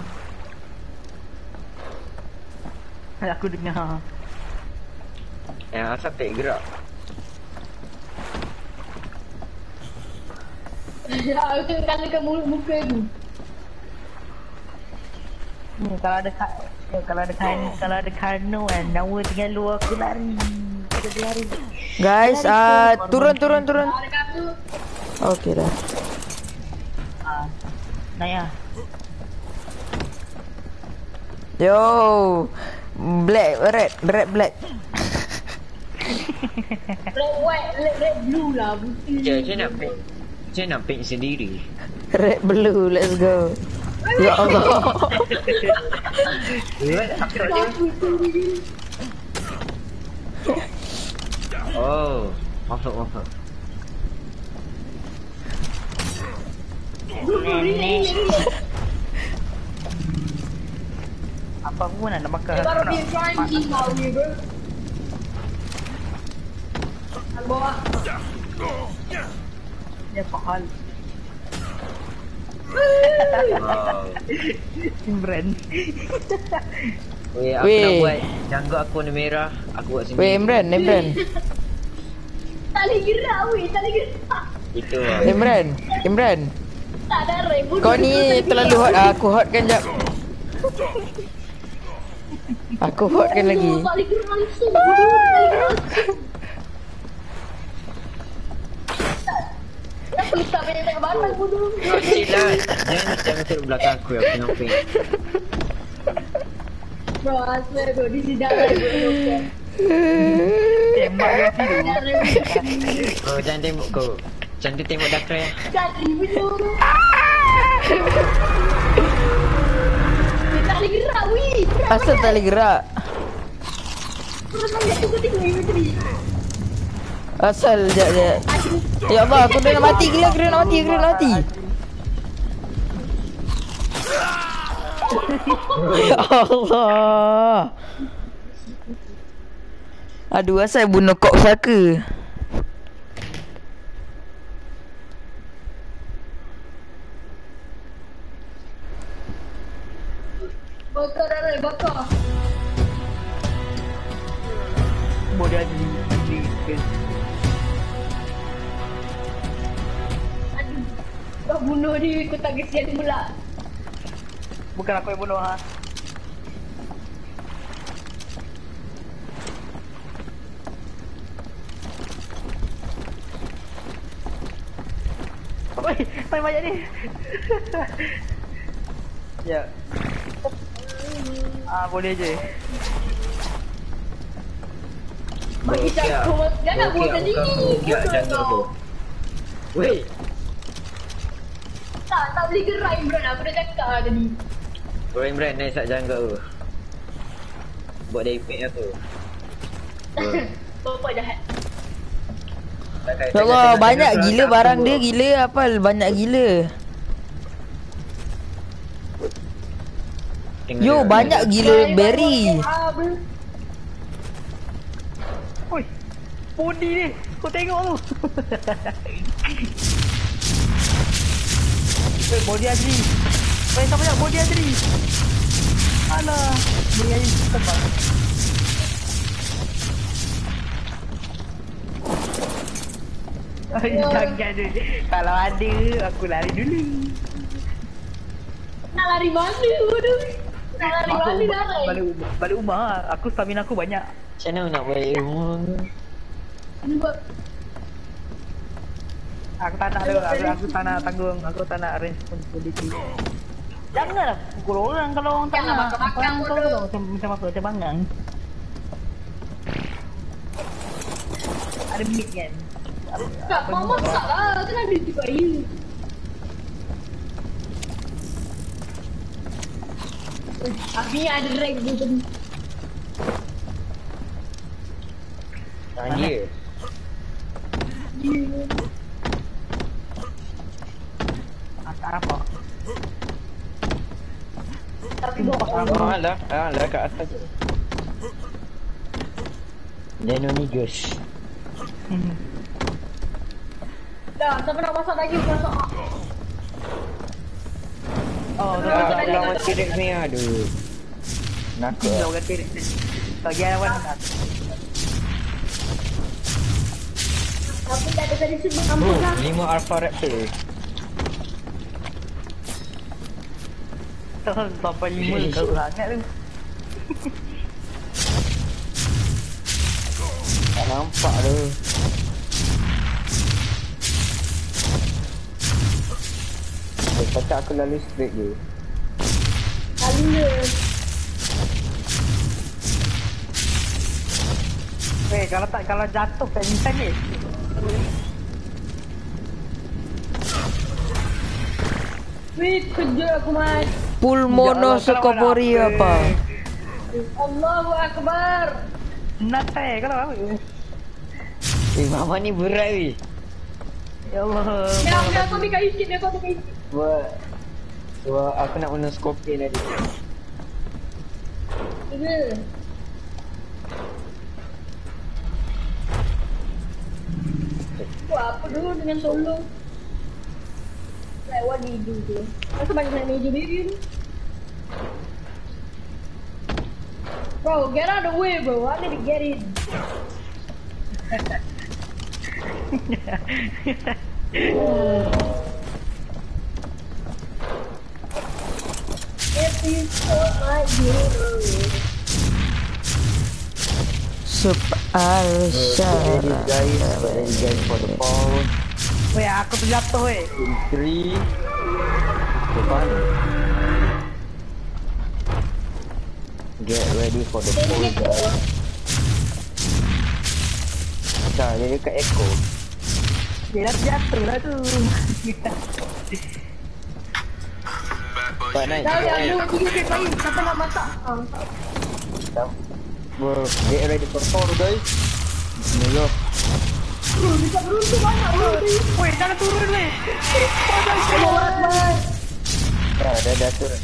Aku dengar. Yang asap tak gerak. Aku kalakan mulut muka tu. Ni kalau ada Kano kan, Nawa tinggal luar aku lari. Kita lari. Guys, turun. Ada kamu. Okey dah. Naik lah. Yo. Black, red, black. Red white, red blue lah. Putih. Saya nak paint sendiri. Red blue, let's go. Ya Allah. Oh, masuk. Apa pun nak bakar. Baru dia trying now ni bro. Bawa. Dia pahal. Wow. Imran. Weh, aku nak buat janggut aku warna merah. Aku buat sendiri. Weh, Imran. Tak boleh gerak weh, tak boleh gerak. Itu lah. Imran. Tak ada rem. Kau ni terlalu hot. Aku hotkan jap. Aku hotkan lagi. Tak boleh gerak langsung. Tak boleh gerak langsung. Aku letak banyak dekat batang bodoh. Okey lah. Jangan turun belakang aku. Aku nak paint. Bro, I swear bro, this is dark bro. Tembak dia dulu. Oh, jangan tembak kau. Cantik tembak dah cry. Jadi betul. Dia tak boleh gerak weh. Asal tak boleh gerak? Terus aku tengok inventory. Asal jap. Ya Allah, aku dah nak mati gila. Aku dah nak mati. Ya Allah. Aduh, asal bunuh kok saka. Bakar. Boleh ada. Aduh. Kau bunuh dia, kau tak kesian pula. Bukan aku yang bunuh ha. Oi, main banyak ni. Ya. Boleh je. Bagi cakap, jangan buat macam ni. Jangan tu. Weh. Tak boleh gerak Imran. Aku dah cakap lah tadi. Bro Imran naik sat janggut tu. Buat dia efek aku. Bapak jahat. Ya Allah, banyak gila barang dia gila. Apa banyak gila. Yo, banyak gila berry. Oi. Podi ni. Kau tengok tu. Body Adri. Siapa banyak body Adri. Alah, beri air tebal. Jangan deh. Kalau ada, aku lari dulu. Nak lari mana? Waduh. Nak lari mana dah? Balik rumah. Aku stamina aku banyak. Macam mana nak balik rumah? Aku tak nak ada. Aku tak nak tanggung. Aku tak nak responsibility. Janganlah pukul orang kalau orang tak Jangan nak. makan-makan Kau bodoh. tahu macam apa? Macam bangang. Ada meat kan? Tak mau masak lah. Kan ada di bayi. Akhirnya ada drag tu tadi. Dia. Masak apa? Tapi bawa Alah kat atas tu. Nano ni guys. dah. Siapa nak masak lagi? Masak. Oh, Lawan T-Rex ni aduh. Nakal. Jauh kan kiri. Bagi lawan tak. Tapi tak ada tadi sebut ampun lah. 5 Alpha Raptor. Sampai 5 kalau sangat tu. Tak nampak tu. Kata aku lalu straight je. Kali dia. Kalau jatuh tak bisa ni. Wih, kerja aku mas. Pulmonoscopori apa? Allahu Akbar. Natai kalau apa? Mama ni berat weh. Ya Allah. Dia aku ambil kayu sikit. Dia aku ambil kayu sikit. Sebab aku nak monoskopi tadi. Kerja. Buat apa dulu dengan tolong? Like what do you do tu? Masa banyak nak meja diri ni? Bro, get out of the way bro. I need to get in. If you saw my hero. Soal Ready guys for the ball. Weh, aku terjatuh weh. In 3. Depan. Get ready for the ball guys. Dah, dia dekat echo. Dia dah terjatuh lah tu. Tak naik. Dah, ada sedikit lagi. Siapa nak masak? Bro, get ready for the ball guys. Bismillah. Bro, dekat beruntung banyak bro. Weh, jangan turun weh. Allahu Akbar. Dah turun.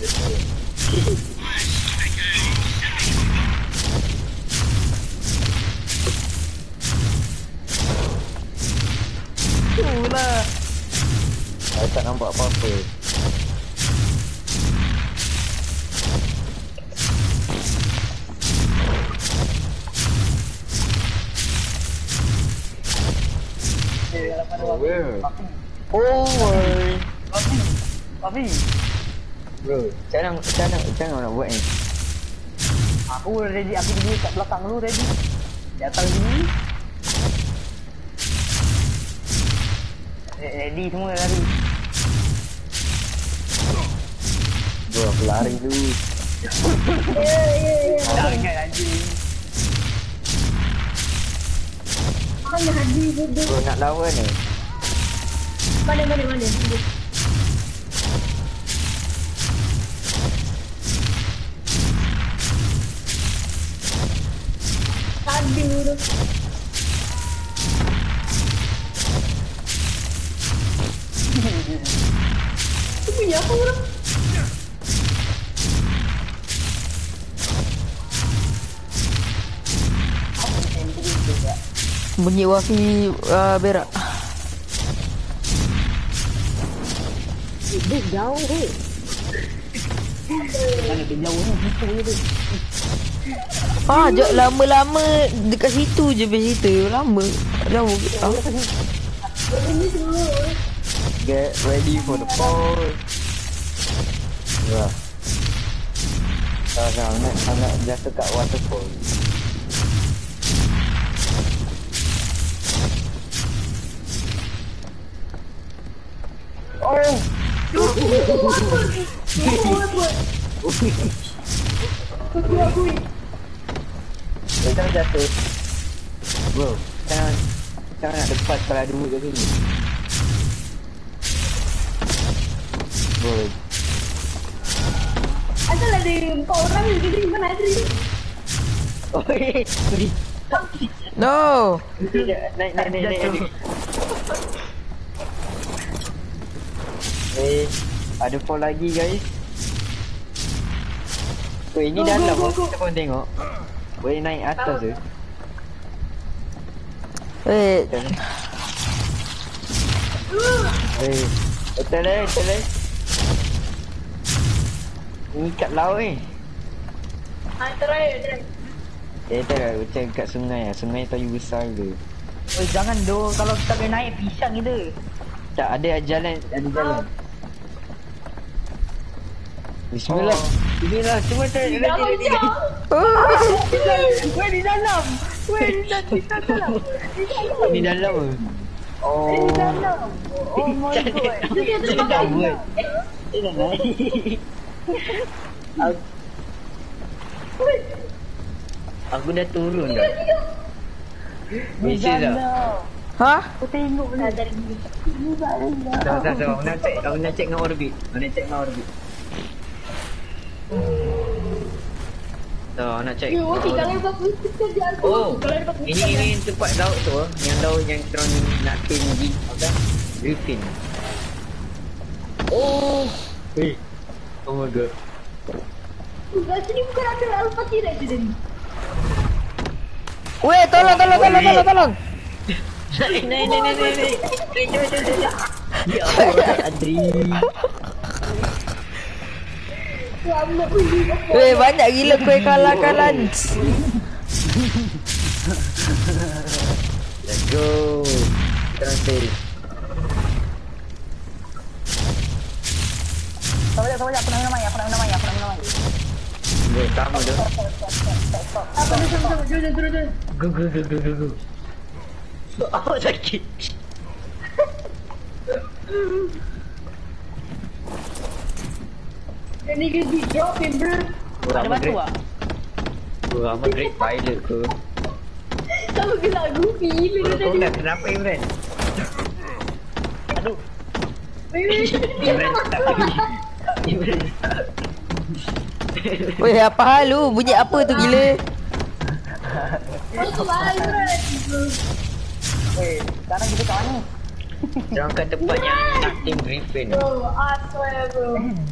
Itulah. Saya tak nampak apa-apa. Oh my. Tapi, Bro, macam mana nak buat ni? aku ready. Aku duduk kat belakang lu ready. Di atas sini. Ready semua lari. Bro, aku lari dulu. Jangan anjing. Mana hadir bodoh. Bro, nak lawan ni. Mana. Hadir. Itu punya apa orang? Bunyi wafi berak. Dia jauh tu. Mana dia jauh ni? Situ je tu. Lama-lama dekat situ je bercerita. Lama. Jauh. Ini dulu. Get ready for the fall. Wah. I'm nak jatuh kat waterfall. Oh. Jangan jatuh. Bro, jangan nak depan kalau ada wood kat sini. Bro. Asal ada 4 orang di sini mana ada ni? Oi. No. Naik. Ada fall lagi guys. Weh, ini dalam kita pun tengok. Boleh naik atas je. Wait. Betul eh. Ni kat laut ni. Try. Tak lah, macam kat sungai lah. Sungai tayu besar ke. Oi, jangan doh. Kalau kita boleh naik pisang kita. Tak, ada jalan. Bismillah. Bismillah, cuma tak lagi. Weh, di dalam. Ni dalam ke? Oh. Di dalam. Oh my god. Dia dah buat. Dia dah naik. Aku dah turun dah. Mesej dah. Hah? Aku tengok ni. Tak. Aku nak check dengan orbit. Tak, nak check. Kalau bagus kita jalan. Oh, ini tempat laut tu, yang laut yang kita orang nak tin apa? Griffin. Oh. Oh my god. Kat sini bukan ada alpha T-Rex je ni. Weh, tolong. Naik. Jom. Ya Allah, Adri. Selamat pergi. Weh, banyak gila kuih kalahkan lunch. Let's go. Transit. Sabar, aku nak minum air. Go, sama dah. Apa ni sama jom. Go. Oh, sakit. Ini dia dropping bro. Ada batu ah? I'm a great pilot tu. Sama ke lagu film Kau tadi. nak kenapa Imran? Aduh. Imran. Weh, apa hal lu? Bunyi apa tu gila? Weh, sekarang kita kat mana? Jangan kat tempat yang nak team Griffin. Bro, I swear bro.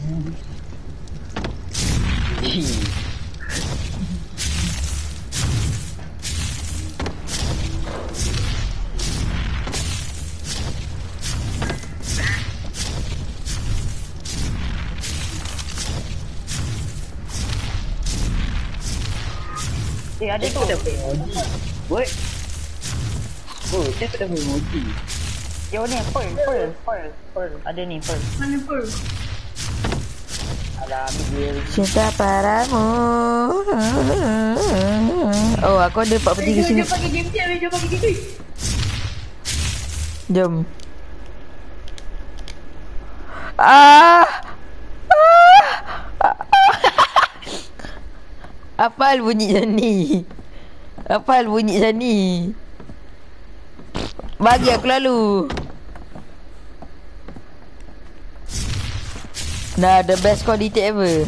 Ada tu. Dapat emoji. What? Oh, saya tak dapat emoji. Yo ni, pearl. Ada ni, pearl. Mana pun. Alah, ambil dia. Cinta padamu. Oh, aku ada 43 sini. Jom pakai game ni, jom pakai game ni. Jom. Apa hal bunyi macam ni? Bagi aku lalu. Nah, the best quality ever.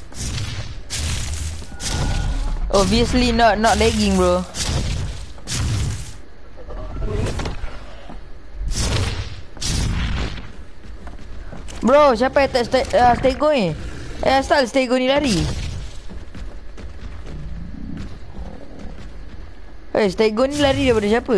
Obviously not lagging, bro. Bro, siapa yang tak Stego ni? Asal Stego ni lari. Stego ni lari daripada siapa?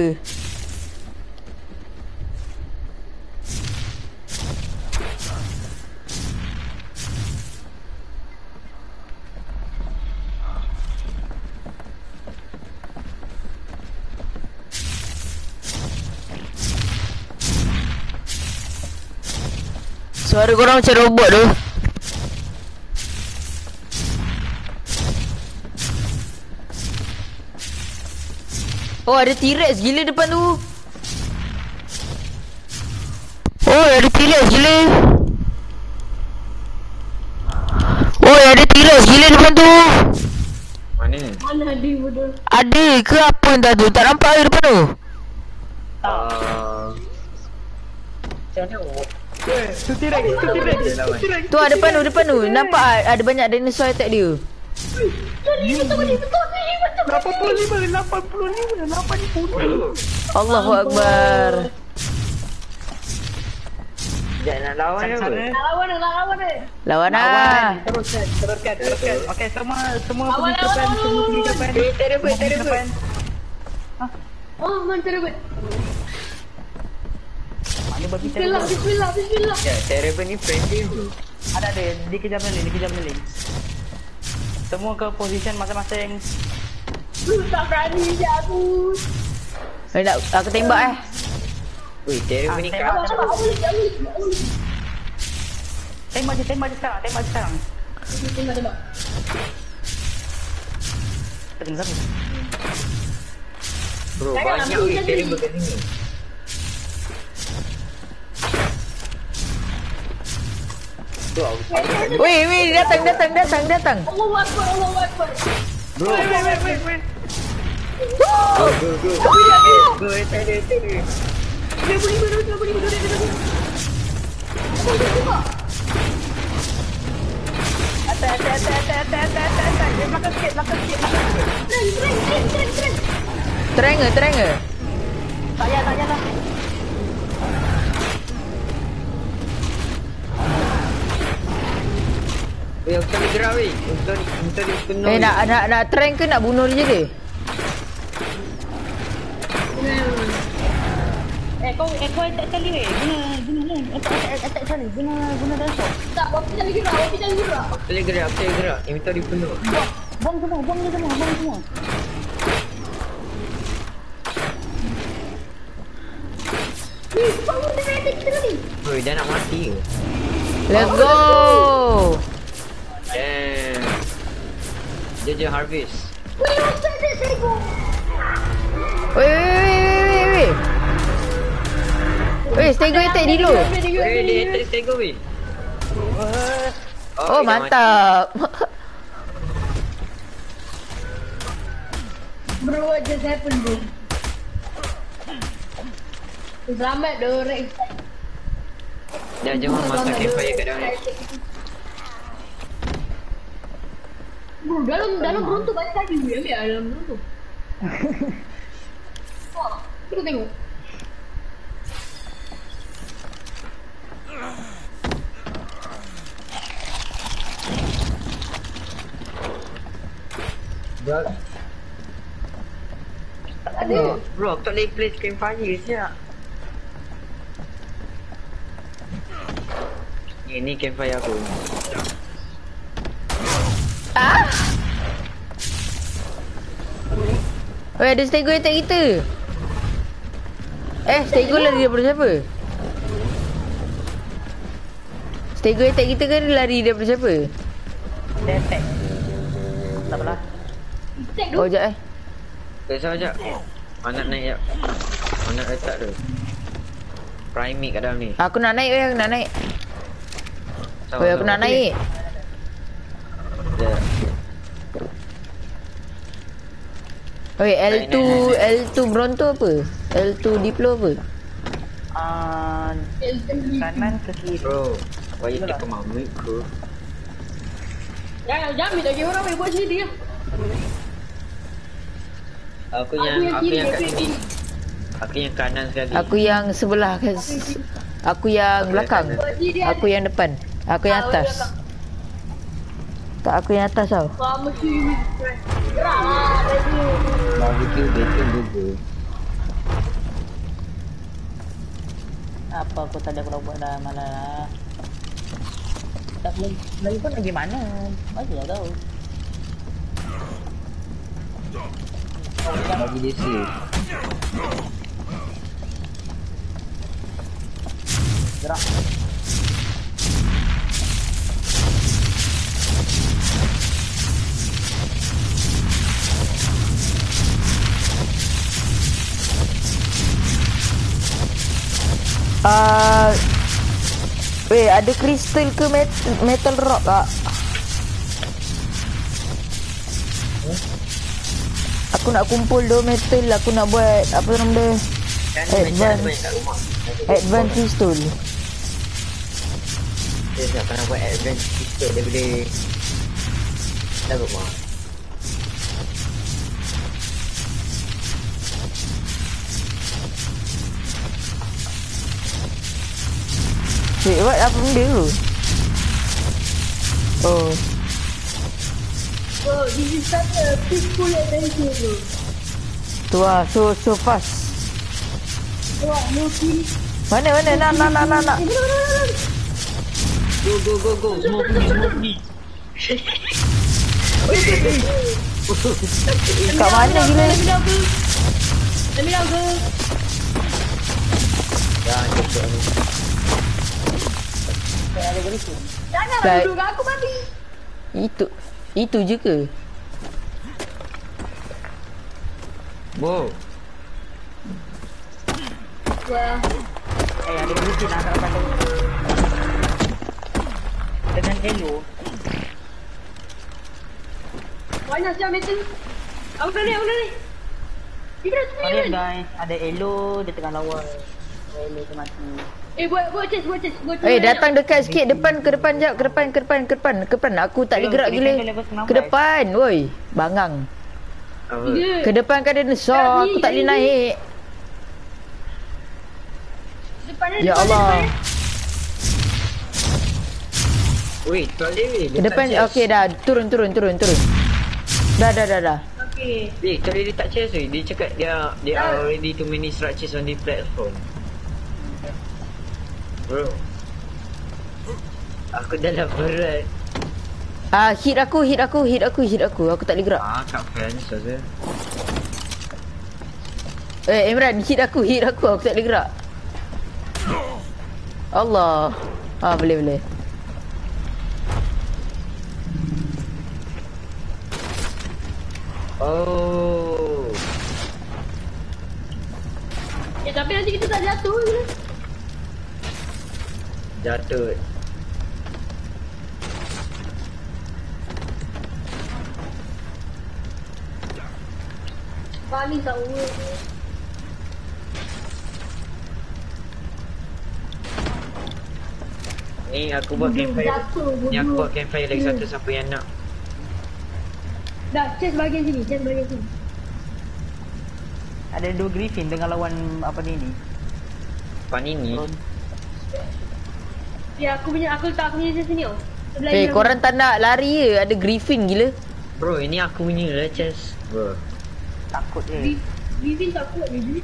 Suara korang macam robot tu. Oh, ada T-Rex gila depan tu. Oh, ada T-Rex gila. Oh, ada T-Rex gila depan tu. Mana? Mana dia bodoh? Ada ke apa entah tu? Tak nampak ke depan tu? Macam mana? Tu T-Rex, tu T-Rex, tu T-Rex. Tu ada depan tu. Nampak ada banyak dinosaur attack dia. Betul. 85, 80. Allahu Akbar. Sekejap nak lawan ke apa? Nak lawan dia. Lawan lah. Teruskan. Okey, semua Awal, pergi depan, awal. semua pergi depan. Tak ada pun. Oh, mana rebut? Mana bagi Bismillah. Sekejap, Terror ni friendly ke? Ada, dikejar melin. Semua ke position masing-masing. Lu tak berani je aku. Nak aku tembak Weh, Terror ni tembak. kat Tembak je sekarang. Tembak. Tengah. Bro, Jangan banyak ambil weh jadi. Terror kat sini. Tu aku Weh, datang. Allahu Akbar. Bro, Wait. go, Terror. Dia boleh bodoh. Atas. Dia belakang sikit. Terenga. Tak payah lah. Weh, aku tak boleh gerak weh. Untuk dia penuh. Nak tereng ke nak bunuh dia je? Kau attack sekali weh. Guna attack sekali. Guna dasar. Tak, aku tak lagi gerak. Aku tak boleh gerak. Inventory penuh. Buang semua. Bangun dia attack kita lagi. Weh, dah nak mati ke? Let's go. Damn. Dia harvest. Wih, ustaz dia sego. Weh. Weh, stego attack dulu. Weh, dia attack stego weh. Oh, dia mantap. Bro, what just happened, bro? Selamat doh, Rex. mati. Dah jom masak campfire kat dalam ni. Bro, dalam beruntung banyak lagi. Ambil dalam beruntung. Wah, kita tengok. Bro, aku tak boleh place campfire siap. Ni campfire aku. Weh, ada stego attack kita. Stego lari daripada siapa? Stego attack kita ke lari daripada siapa? Dia attack. Tak apalah. Attack tu. Oh, sekejap Sekejap. Anak naik jap. Anak letak tu. Primate kat dalam ni. Aku nak naik. Weh, aku nak naik. Sekejap. Weh, L2 Bronto apa? L2 Diplo apa? Kanan ke kiri. Bro, why you take a moment ke? Jangan ambil lagi orang, weh. Buat sendiri lah. Aku yang kat sini. Aku yang kanan sekali. Aku yang sebelah Aku yang belakang. Aku yang depan. Aku yang atas. Tak, aku yang atas tau. Lama sini. Gerak lah, Rex. Barbecue bacon burger. Apa aku tadi aku buat dah malah lah. Tak boleh. Lagi pun lagi mana? Bagi lah tahu. Bagi dia save. Gerak. Weh, ada kristal ke metal rock tak? Aku nak kumpul 2 metal, aku nak buat apa nama dia? Kan macam ada banyak kat rumah. Advance pistol. Dia nak buat advance pistol, dia boleh dah rumah. Wait, what? Apa benda tu? Oh, Bro, this is such a peaceful adventure, bro. tu lah, so fast. Wah, no kill. Mana? Nak. Go. Semua pergi. Kat mana gila? Let me know, go. Dah cukup ni. Janganlah Like- duduk kat aku mati. Itu je ke? Wow. Wah, Ada griffin lah kat depan tu. Dengan elo. banyak siap metal. Aku dah ni. Ibrahim, tu Kalian Ibrahim. guys, ada elo dia tengah lawan. Elo tu mati. Buat chest. Datang dekat sikit, depan, ke depan jap, ke depan. Aku tak boleh gerak gila. Ke depan, woi. Bangang. Apa? Ke depan kan ada dinosaur, aku tak boleh naik. Depan Ya Allah. Weh, tak boleh weh. Ke depan, okey dah. Turun. Dah. Okay. Tak boleh letak chest weh. Dia cakap dia are ready to many structures on the platform. Bro. Aku dah berat. Hit aku. Aku tak boleh gerak. Kat fence saja. Imran, hit aku. Aku tak boleh gerak. Allah. Boleh. Oh. Tapi nanti kita tak jatuh je. Jatuh. Paling tak work. Ni aku buat campfire. Jatuh, Ni aku bodoh. buat campfire lagi satu siapa yang nak. Dah, chest bahagian sini. Ada 2 griffin tengah lawan apa ni. Pan ini. Ya, aku letak aku punya chest sini oh. Sebelah Korang tak nak lari je. Ada griffin gila. Bro, ini aku punya lah chest. Bro. Takut je. Griffin tak kuat je.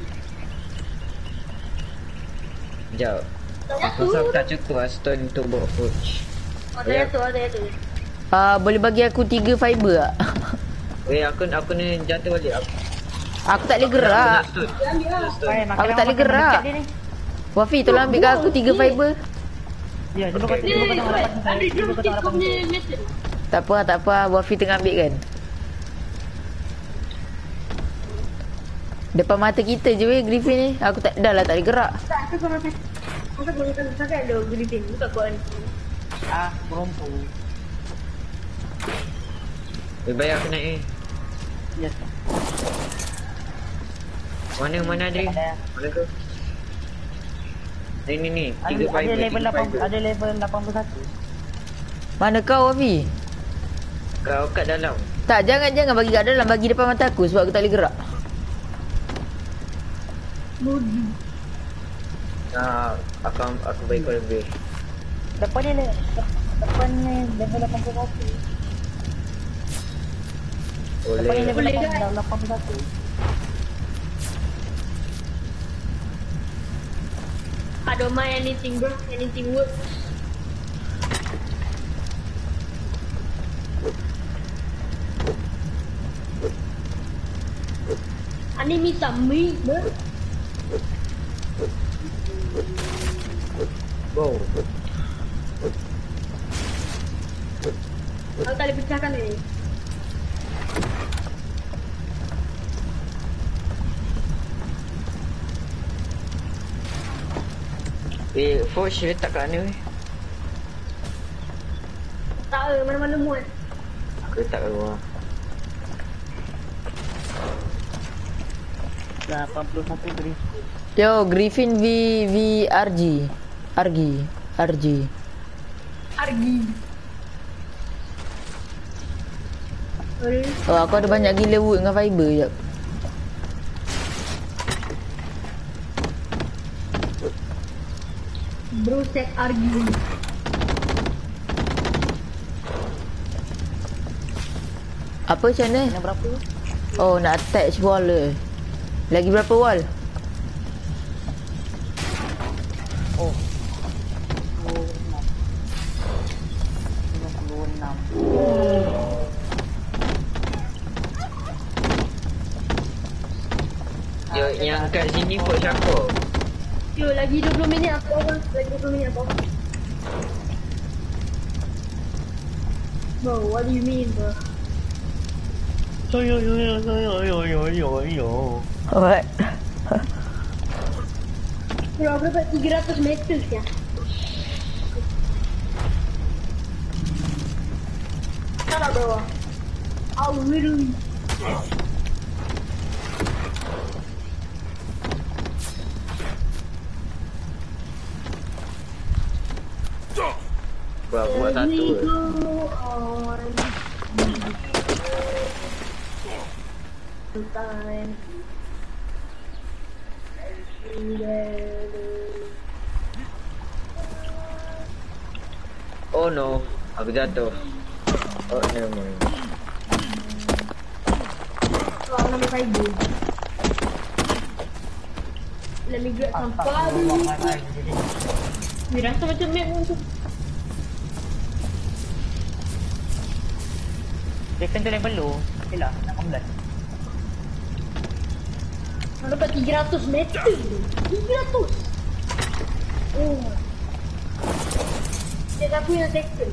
Sekejap. Tak Aku jatuh. rasa tak cukup lah stone untuk buat forge. Tak jatuh. Boleh bagi aku 3 fiber tak? Weh, aku ni jatuh balik. Aku tak boleh gerak. Stone. Ambil lah. Aku tak boleh gerak. Wafi, tolong ambilkan aku 3 fiber. Ya, cuba kau Ni, tengok lapan saya. ambil Cuba kau drumstick tengok kau lapan punya saya. metal. Tak apa. Wafi tengah ambil kan. Depan mata kita je weh griffin ni. Aku tak dah lah tak boleh gerak. Tak, aku kau makan. Aku makan sangat ada griffin. Bukan kuat. Berompu. Lebih baik aku naik ni. Yes. Mana Adri? Ada. Mana tu? Ni. Ada 3 fiber. level 8, ada level 81. Mana kau Wafi? Kau kat dalam. Tak, jangan bagi kat dalam. Bagi depan mata aku sebab aku tak boleh gerak. Aku baik kau lebih. Depan ni level 81. Depan ni Boleh. level 81. I don't mind anything bro. Anything works. I need me some meat bro. Wow. Aku tak boleh pecahkan ni. Forge letak kat mana weh? Tak ada, mana-mana muat. Aku letak kat luar. 81 tadi. Yo, Griffin v RG. RG. Argi. Oh, aku ada banyak gila wood dengan fiber jap. Bro set Argi. Apa macam mana? Yang berapa? Oh, nak attach wall ke? Lagi berapa wall? Oh. 56. Yo, yang kat sini Forge apa? Yo, lagi 20 minit apa orang? Lagi 20 minit apa? Bro, what do you mean, bro? What? Bro, aku dapat 300 meter ya. Salah bro. I'll literally. Buat satu We ke? go on. Time. Oh no, aku jatuh. Oh, never mind. Oh, I'm gonna find you. Let me get some body. Ni rasa macam map tu. Second tu level low. Okay lah, 16. Aku dapat 300 meter. 300. Oh. Dia aku yang second.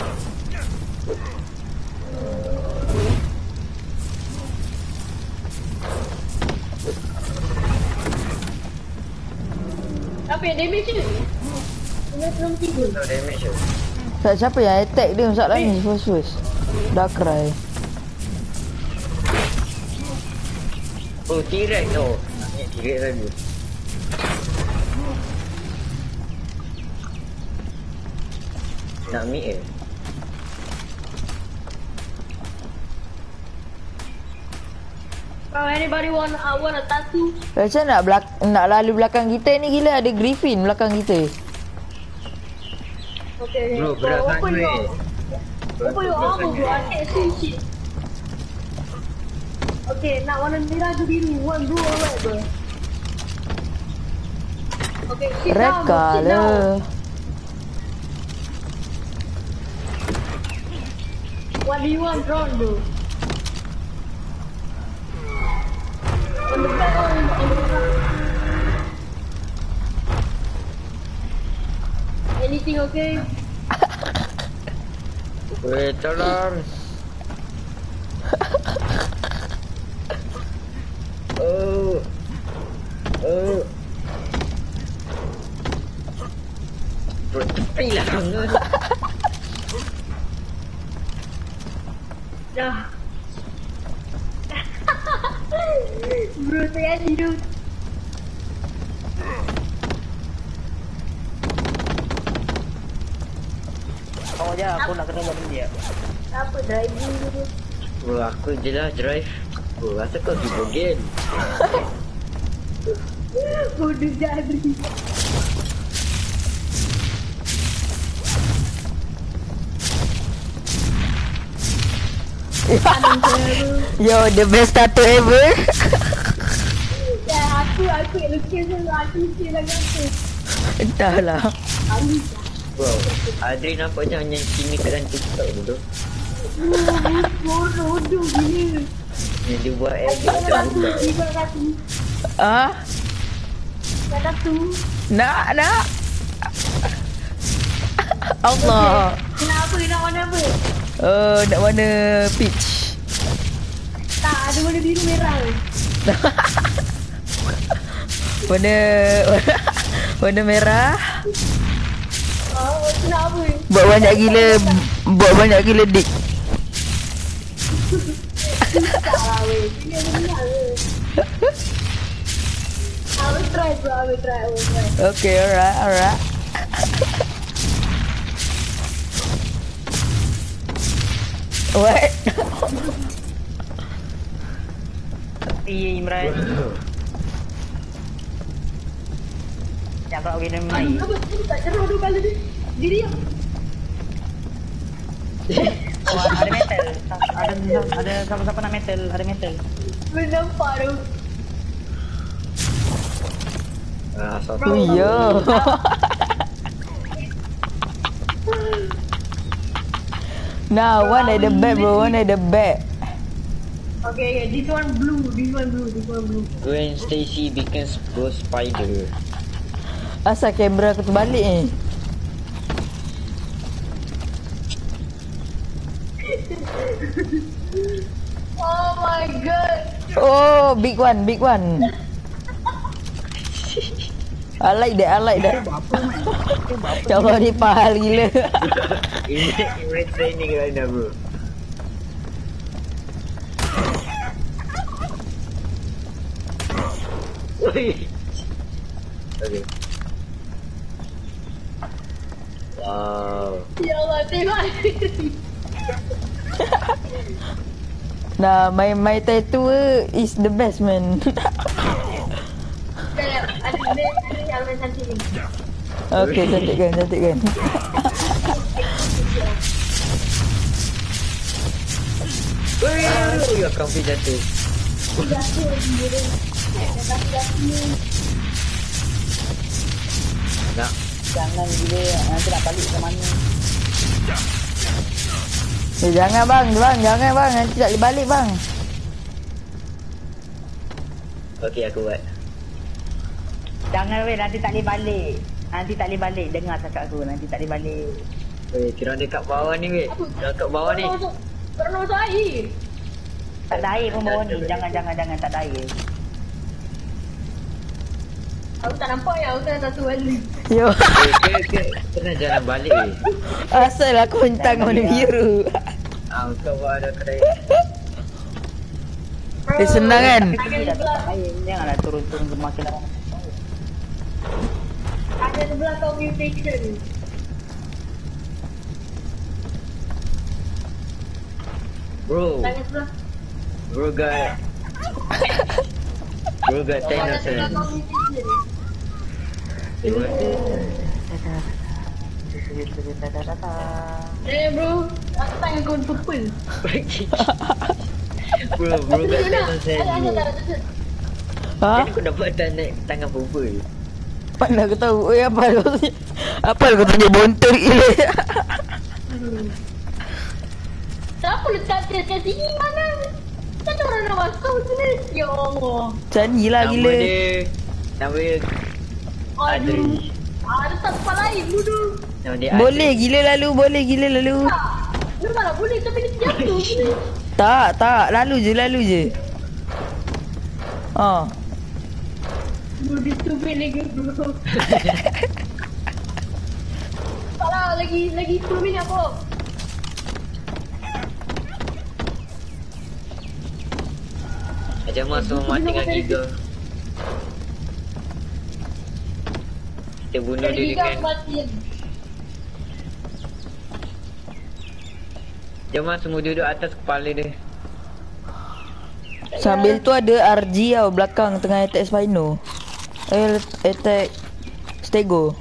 Apa yang damage ni? 93. No damage tu. Tak, siapa yang attack dia masalah ni first. Darkrai. Oh, T-Rex tu. Ni T-Rex lagi. Nak meet eh? Oh, anybody want a tattoo? Macam nak lalu belakang kita ni gila, ada Griffin belakang kita. Okay, Bro, so berat open sangat your, eh. open your armor, bro. I can't see shit. Okay, nak warna merah ke biru? One blue or red, bro? Okay, sit Red down, bro. Sit down. color. What do you want drawn, bro? On the back or on the front? Anything okay? Weh, tolong. Oh. Bro, tepi lah. Dah. Bro, saya hidup. Kau je, aku nak kena buat dia. Apa driving dulu? Bro, aku je lah drive. Bro, rasa kau tiba game. Bodoh jadi. Yo, the best tattoo ever. Ya, aku lukis dulu. Aku lukis lagi apa? Entahlah. Bro, Adri nampak macam yang sini kat TikTok dulu. Bodoh gini. Yang dia buat Aku edit nak macam satu. budak. Tiba satu. Ah, Satu. nak. Allah. Kenapa? Nak warna apa? Oh, nak warna peach. Tak, ada warna biru merah. Warna warna merah. Oh, kenapa? Buat banyak gila dik. Tak lah weh. Ini ada benar weh. I will try bro, I will try. Okay, alright. What? Iya Imran. Jangan kau gini main. Apa? Tak cerah tu kali ni. Diri yang. Oh, ada metal. Ada siapa-siapa nak metal? Ada metal. Boleh nampak tu. Asal Oh iya. Nah, one at the back bro, one at the back. Okay, this one blue. Gwen Stacy becomes ghost spider. Asal kamera aku terbalik ni. Oh my god. Oh, big one. I like that. Ya Allah ni pahal gila. Ini training right now bro. Okay. Wow. Ya Allah, tengok. Nah, my tattoo is the best man. Ada yang cantik ni. Okay, cantikkan. Wih, akan pergi jatuh. Jatuh dia. Nak. Jangan gila, nanti nak balik ke mana? Jangan bang, nanti tak boleh balik bang. Okay, aku buat. Jangan weh, nanti tak boleh balik. Dengar cakap aku, nanti tak boleh balik. Weh, kira dia kat bawah ni weh. Kira kat bawah ni. Tak nak masuk air. Tak ada air pun bawah ni. Jangan, tak ada air. Aku tak nampak ya, aku tak satu kali. Yo. Kena jalan balik weh. Asal aku mentang warna biru. Kau buat ada kedai. Senang kan? Janganlah turun ke makin lama. Ada sebelah kau mutation. Bro, Tangan sebelah. bro got 10 Ada sebelah cents. kau mutation. Bro, aku tangan kau purple. Bro got 10 cents Ada bro. tak. Ha? Kenapa kau dapat tangan purple? Mana aku tahu. Oi, apa kau tunjuk bontot gila. Kenapa letak dia kat sini mana? Tak ada orang nak masuk sini. Ya Allah. Macam ni lah Nama gila. dia Aduh. Ada tak tempat lain dulu. Nama dia Boleh gila lalu. Tak. Memanglah boleh tapi dia jatuh sini. Tak. Lalu je. Ha. Lebih stupid lagi bro. Taklah, lagi 10 minit apa? Macam masuk mati dengan Giga. Kita bunuh dia Giga dengan mati. Jom semua duduk atas kepala dia. Sambil tu ada RG tau belakang tengah attack Spino. Attack Stego.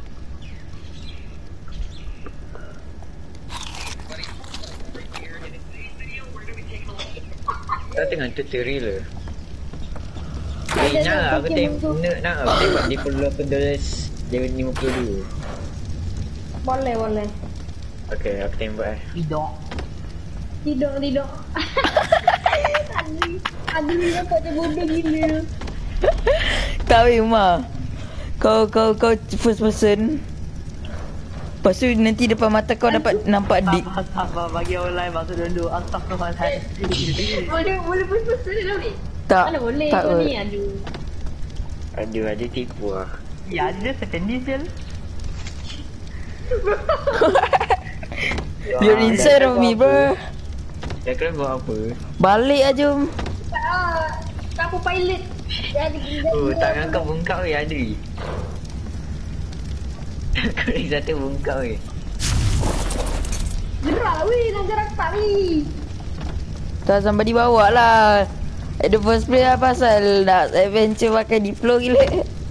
Kau tengah tutorial lah. Nak aku tembak dia perlu $8 dia 52. Boleh. Okay, aku tembak Tidak. Tidur. Aduh, ni nampak macam bodoh gila. Tak weh Umar. Kau first person. Lepas tu nanti depan mata kau dapat nampak di Sabar bagi online masuk dulu. Astagfirullahaladzim. Boleh push tu dah ni. tak. Mana boleh Tak kau kot. ni aduh. Aduh, ada tipu lah. Ya ada second diesel. You're inside of me bro. Dah kena buat apa? Balik lah jom. Kamu pilot. Jadi Oh, tangan kau bengkak weh, Adri. Kau ni satu bengkak weh. gerak weh, nak gerak tak weh. Tak sampai dibawa lah. At the first place lah pasal nak adventure pakai Diplo gila.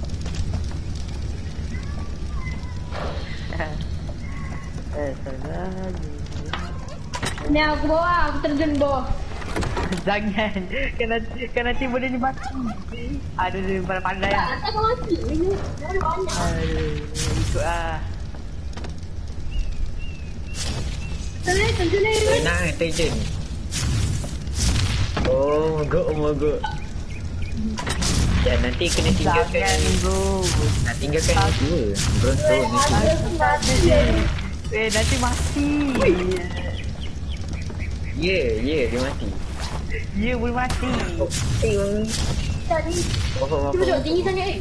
Ni aku bawa, aku terjun bawah. Jangan. Kan nanti boleh mati. Aduh dia pandai lah. Tak kau mati. Dah ada banyak. Aduh, ikut lah. Terjun ni. Tenang, terjun. Oh, mogok. Ya, nanti kena tinggalkan. Jangan bro. Nak tinggalkan yang dua. Bronto ni. Nanti mati. Ya, dia mati. Ya boleh mati. Tadi. Apa? Cuba tengok tinggi sangat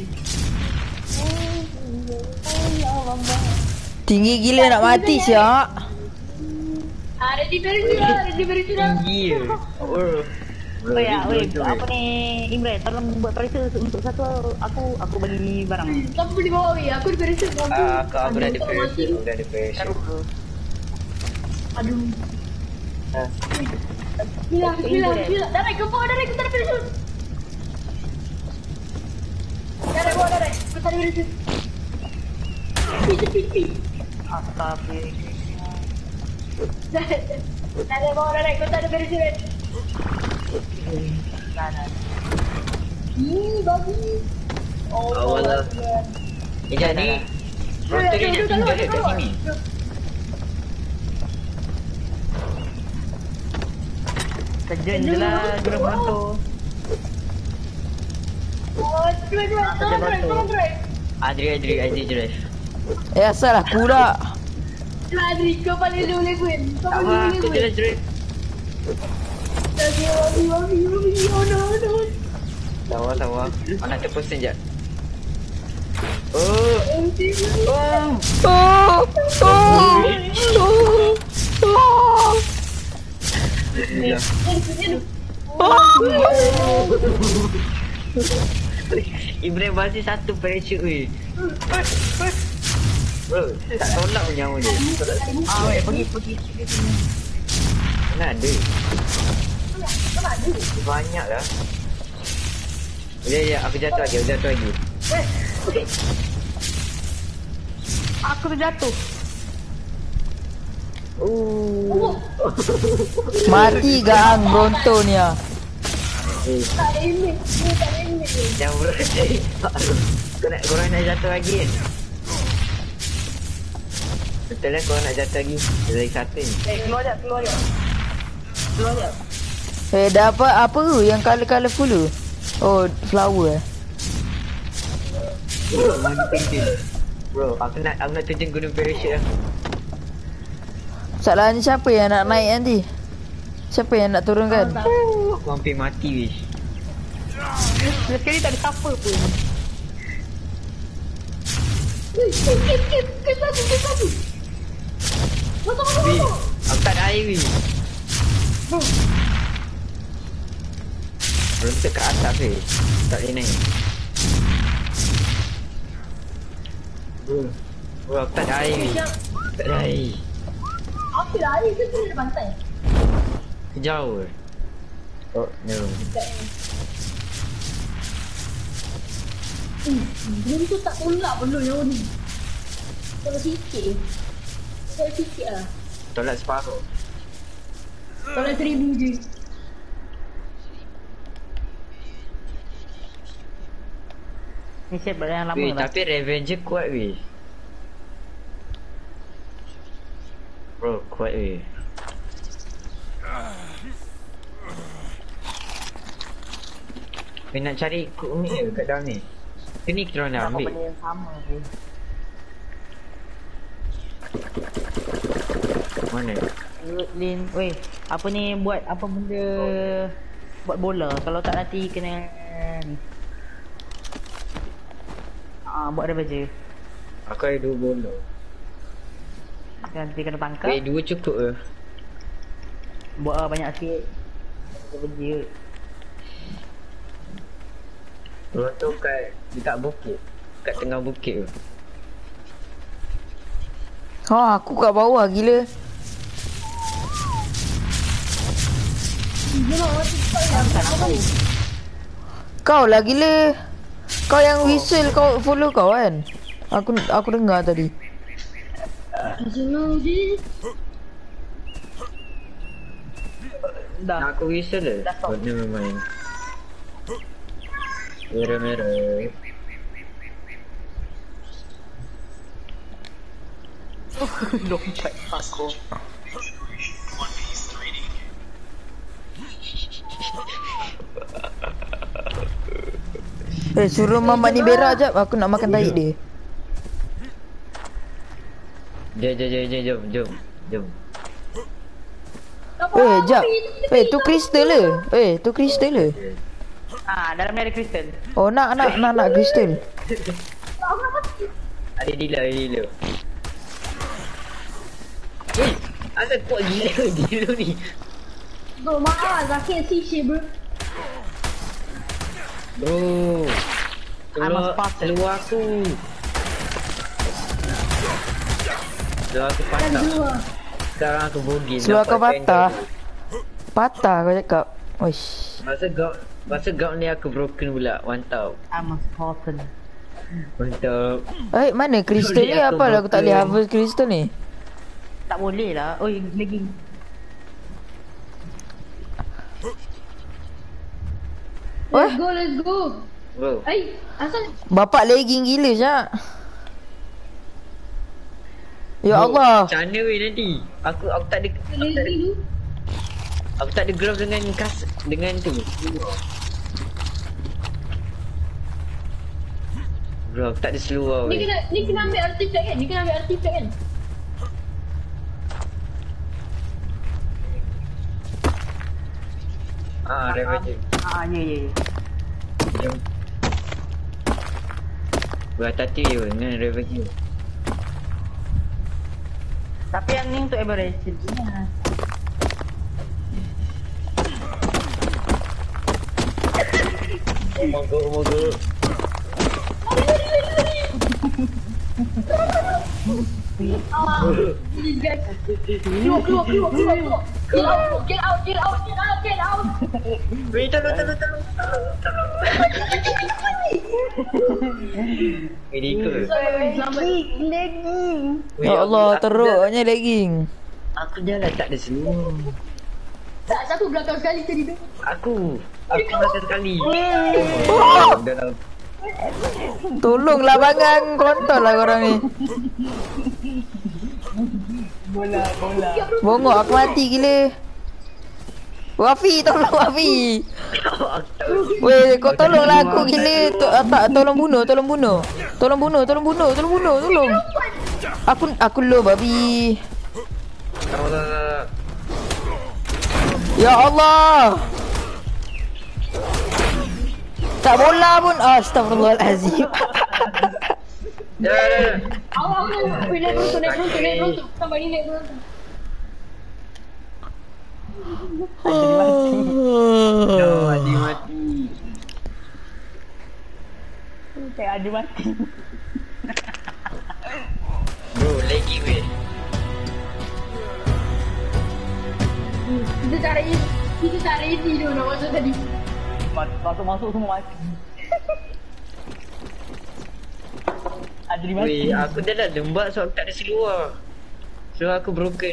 Tinggi gila nak mati siap. Ready very sudah. Tinggi je. Oh. Weh, apa ni Imran, tolong buat parcel untuk satu aku bagi barang. Kamu boleh bawa weh, aku di very sudah. Aku dah ada pressure. Aduh. Gila. Dah naik ke bawah, dah naik ke very sudah. Dah naik. Aku tadi very sudah. Pi. Astagfirullah. Dah naik bawah, dah naik. Aku tadi very sudah. Babi. Awal lah. Sekejap ni. Bronto ni nak tinggal kat sini. Terjun je lah guna Bronto. Tolong drive. Adri drive. Asal aku pula. Adri, kau paling boleh win. Kau Tak paling apa, boleh aku win. jelas drive. Babi. Oh no. Sabar. Aku nak terpesen sekejap. Oh. Ibrahim masih satu parachute weh. Bro, tak tolak pun nyawa dia. Weh, pergi. Mana ada? Banyak lah. Ya, aku jatuh lagi. Aku terjatuh. Mati gang Bronto ni ah. Tak ada image. Jangan berhenti. Korang nak jatuh lagi kan? Betul lah korang nak jatuh lagi. Dari satu ni. Keluar je. Dapat apa tu yang colour-colourful tu? Oh, flower eh. Bro, mana terjun? Bro, aku nak terjun gunung parachute lah. Salahnya siapa yang nak naik nanti? Siapa yang nak turunkan? Aku hampir mati wish. Sekali tak ada siapa pun. Satu. Wih, aku tak ada air wih. Berontak kat atas weh. Tak boleh naik. Bro, aku tak ada air weh. Tak ada air. Apa lah air ke tu di pantai? Jauh weh. Oh, no. Belum tu tak tolak pun yang ni. Tolak sikit lah. Tolak separuh. Tolak 1000 je. Ni set yang lama Weh, lah. tapi Revenger kuat weh. Bro, kuat weh. Weh, nak cari cook ni ke kat dalam ni? Ke ni kita orang dah ambil? Benda yang sama je. Mana? Lin, weh, apa ni buat apa benda buat bola kalau tak nanti kena ni. Buat ada baju. Aku ada 2 bola. Nanti kena tangkap. 2 cukup ke? Buat banyak sikit. Ada baju. Orang tu dekat bukit. Kat tengah bukit tu. Ha, aku kat bawah gila. Kau lah gila. Kau yang whistle, kau follow kau kan? Aku dengar tadi. Dah. Nak aku whistle le? Dah stop. Never mind. Merah-merah. Lompat aku. Suruh Mama ni berak jap. Aku nak makan tahi dia. Jom. Jap. Tu kristal le. Tu kristal le. Dalam ni ada kristal. Oh, nak kristal. Ada dealer. Asal kuat gila dealer ni. Bro, maaf, I can't see shit, bro. Bro. Keluar aku. Keluar aku patah. Sekarang aku bogey. Seluar kau patah. Patah kau cakap. Oish. Masa gout ni aku broken pula. Mantap. I'm a Spartan. Mantap. Mana kristal ni? Aku Apalah aku tak boleh broken. harvest kristal ni. Tak boleh lah. Oi, lagi. Let's go. Bro. Asal Bapak lagging gila Syak. Ya Bro, Allah. Macam mana weh nanti? Aku tak ada lazy tu. Aku tak ada glove dengan dengan tu. Bro, aku tak ada seluar weh. Ni kena ambil artifact kan? Revenue. Ya. Jom. Berhati-hati je dengan revenue. Tapi yang ni untuk aberration punya. Oh my god. These guys. Keluar. Get out. Weh, tolong. Ini ikut. Lagging. Weh, Ya Allah, aku teruknya lagging. Aku jalan tak ada seluar. Tak, siapa belakang sekali tadi tu? Aku belakang sekali. Dalam Tolonglah bangang. Kontol lah korang ni. Bola. Bongok aku mati gila. Wafi, tolong Wafi. Weh, kau tolonglah aku gila. Tolong bunuh. Aku low babi. Allah. Ya Allah. Tak bola pun. Astagfirullahalazim. Dah. Awak naik beruntung. Sampai ni naik beruntung. Adi mati. Kayak ada mati. Bro, lagi weh. Kita cari easy dulu nak masuk tadi. Masuk semua mati. Adri mati. Weh, aku dah lembab sebab aku tak ada seluar. Seluar aku broken.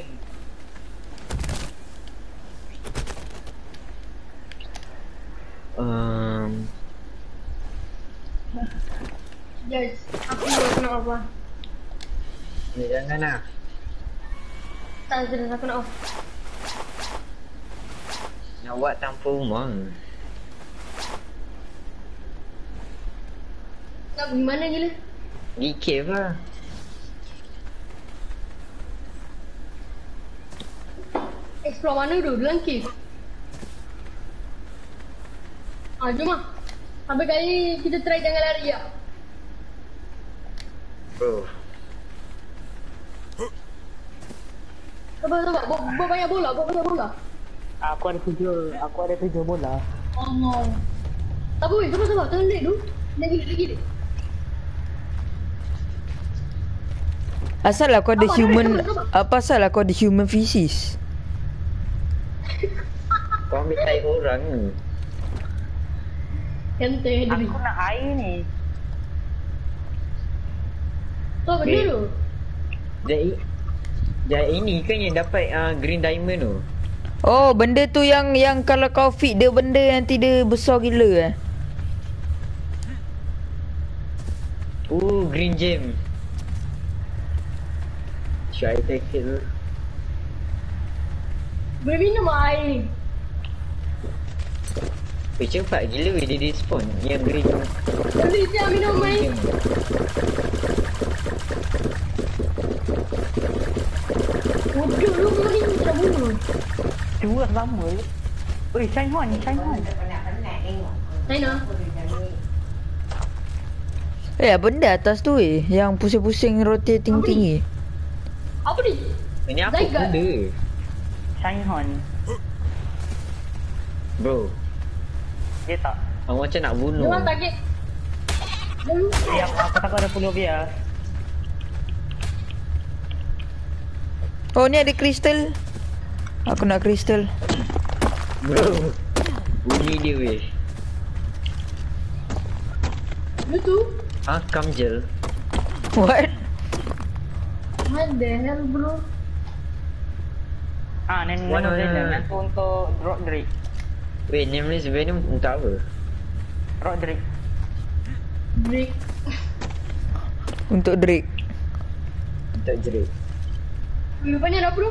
Guys, aku nak apa? Jangan lah. Tak ada, aku nak off. Nak buat tanpa rumah. Nak pergi mana gila? Di cave lah. floor mana tu? Dalam cave. Jom lah. Sampai kali kita try jangan lari ya. Bro. Sabar. Buat banyak bola. Aku ada 7 bola. Oh no. Sabar. Tengah lag tu. Lagi. Asal aku ada human, apa asal aku ada human feces? Kau ambil air orang ni. Kenteh diri. Aku nak air ni. Tu apa dia tu? Dia ini kan yang dapat green diamond tu. Oh, benda tu yang kalau kau feed dia benda nanti dia besar gila Green gem. Should I take it? Boleh minum air ni. Cepat gila dia despawn. Yang green tu. Boleh siap minum air. Bodoh lu ni tak bunuh. Curah lama je. Oi, Shine Horn. Naina. benda atas tu yang pusing-pusing rotating Apa ni? tinggi. Apa ni? Ini apa Zygarde. benda? Shine Horn. Bro, Dia tak. aku macam nak bunuh. Dia orang target. Aku takut ada pulau biar. Oh, ni ada kristal. Aku nak kristal. Bro, bunyi dia weh. Lu tu? Kamjel. What? What the hell bro? Mana? Venom tu untuk Drop Drake. Weh, Nameless Venom untuk apa? Drop Drake. Break. Untuk Drake. Untuk jerit. Lupa ni ada apa tu?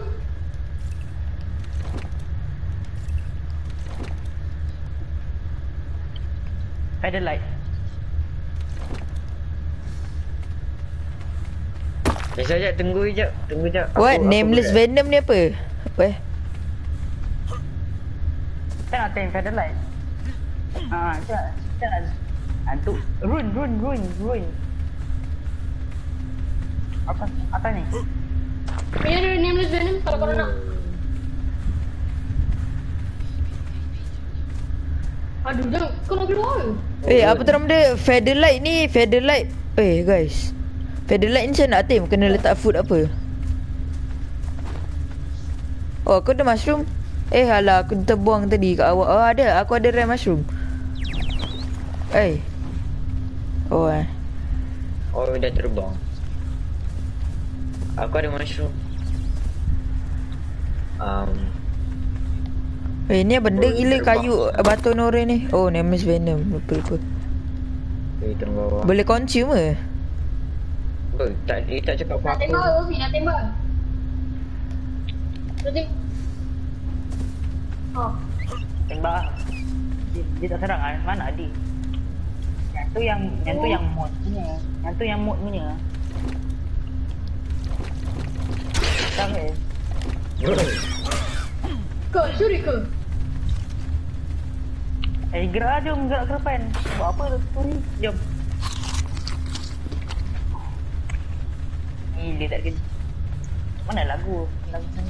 Featherlight. Sekejap, tunggu sekejap. What? Nameless Venom ni apa? Apa? Kita nak tengok Featherlight. Kita nak hantu. Ruin. Apa ni? Ni ada Nameless Venom kalau korang nak. Aduh, jangan. Kau nak keluar ke? Apa tu nama dia? Featherlight ni, Featherlight. Guys. Featherlight ni macam nak atim, kena letak food apa? Oh, aku ada mushroom. Alah, aku terbuang tadi kat awak. Oh, ada. Aku ada rare mushroom. Oh, Oh, dah terbang. Aku ada mushroom. ni benda gila kayu batu nore ni. Oh, Nameless Venom. Lupa. Tengok bawah. Boleh consume ke? Dia tak cakap Nak apa-apa. tembak ke Ovi? Nak tembak? Tembak lah. Dia tak serang kan? Mana dia? Yang tu yang mod punya. Yang tu yang mod punya. Sama Kau curi ke? gerak jom, gerak ke depan. Buat apa tu ni? Jom. Ni dia tak kena. Mana lagu? Lagu sana.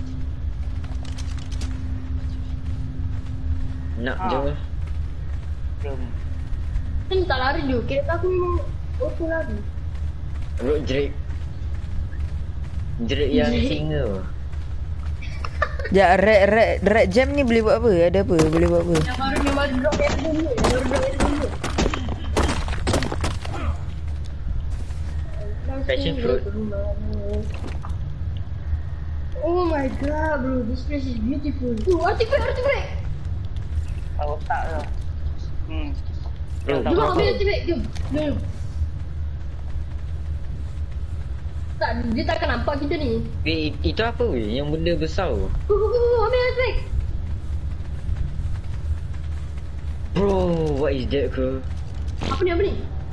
Nak je. Jom. Ni tak lari je. Kira aku memang auto lari. Road Drake. Drake yang singa. Ya, red jam ni boleh buat apa? Ada apa? Boleh buat apa? Yang baru drop air dulu. Passion fruit. Oh my god bro, this place is beautiful. Artifact. Tahu tak tu. Bro, Jom ambil artifact, jom. Tak, dia takkan nampak kita ni. Itu apa weh? Yang benda besar tu? Go, ambil artifact. Bro, what is that ke? Apa ni?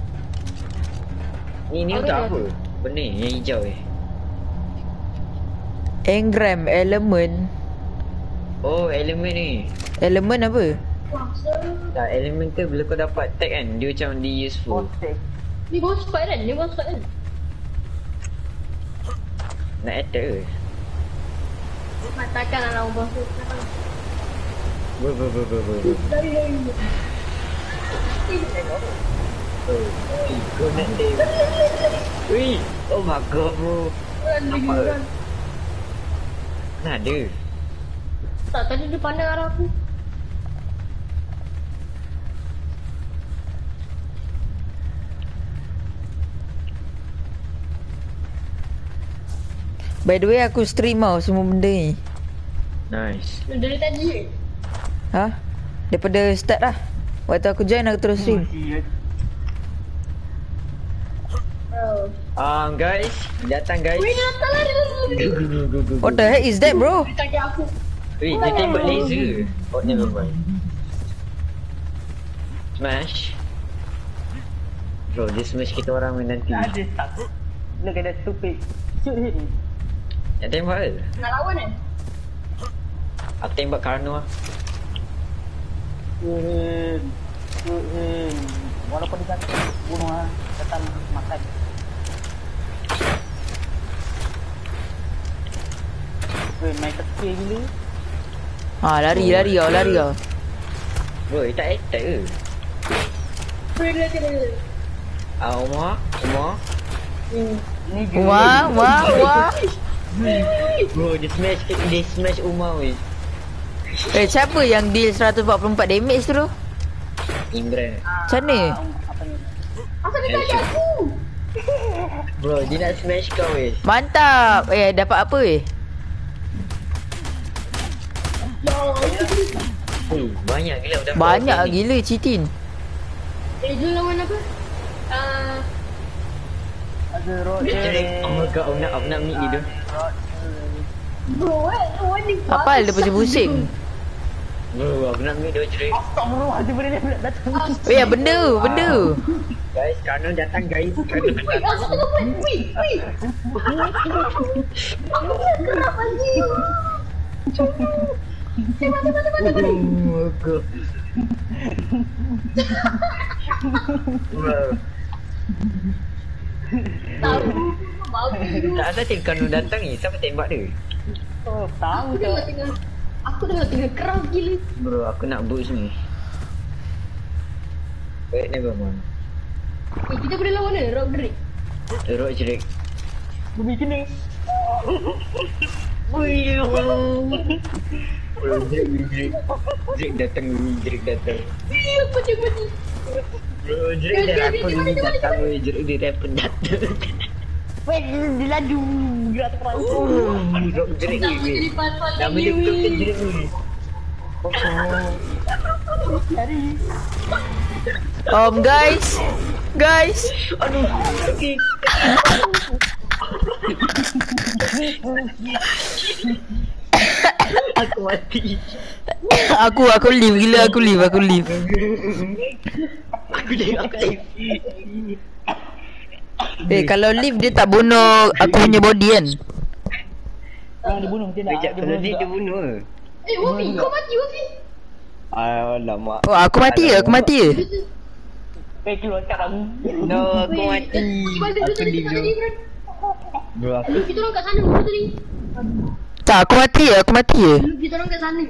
Ni Apa untuk dia? apa? Benda yang hijau Engram element. Oh, elemen ni. Elemen apa? Wah, seru. Tak, elemen tu bila kau dapat tag kan, dia macam dia useful. Ni boss fight kan? Ni boss fight kan? Nak attack ke? Takkan lah lawan boss tu. Ber. Dari. Kau nak dia. Wih, oh my god bro. Run. Mana ada? Tak, tadi dia pandang arah aku. By the way aku stream tau semua benda ni. Nice. Dari tadi je. Ha? Daripada start lah. Waktu aku join aku terus stream. Oh. Guys, datang guys. Weh, datang lah dia. What the heck is that bro? Dia tangkap aku. Wait, dia tembak laser. Oh, never mind. Smash. Bro, dia smash kita orang main nanti. Ada tak? Look at that stupid. Shoot him. Nak tembak ke? Nak lawan kan? Aku tembak Karno lah. Shoot him. Walaupun dia kata bunuh lah. Datang makan. Weh, main kecil gila. Ha, lari kau. Bro, dia tak attack ke? Weh, dia kena. Umar. Ni Wah. Bro, dia smash Umar weh. Siapa yang deal 144 damage tu? Imran. Macam mana? apa ni? Asal dia tangkap aku? Bro, dia nak smash kau weh. Mantap. Dapat apa Banyak gila dah. Banyak gila cheatin. Jom lawan apa? Ada road Oh my god, aku nak meet dia tu. Bro, lawan ni. Apa dia pusing-pusing? Bro, aku nak meet dia cerik. Astagfirullah, dia boleh datang. Benda. Guys, Karno datang guys. Karno Weh, asal kau buat? Weh. Kenapa sih? Mana? Oh my god. Bro, Tahu. Bagus. tak asal Karno datang ni, siapa tembak dia? Oh, tahu je. Aku tengah keras gila. Bro, aku nak boost ni. Wait, never mind. Kita boleh lawan dia, Rock Drake. Rock cerik. Bumi kena. Bro, Drake datang. Apa dia mati? Bro, Drake dah rapper ni datang weh. Drake dia rapper datang. Weh, dia laju. Gerak terkeras. Rock Drake ni weh. Jadi pasal Nama dia ni. betul Drake ni. Cari. Guys. Aduh, okey. Aku mati. Aku leave gila aku leave. Aku Kalau leave dia tak bunuh aku punya body kan. Dia bunuh dia nak. Kejap, kalau ni dia bunuh ke? Wofi, kau mati Wofi. Alamak. Oh, aku mati ya. Weh, keluar kat kamu. No, aku mati. Aku leave dulu. Bro, aku Kita orang kat sana dulu tadi. Tak, aku mati ya. Kita orang kat sana.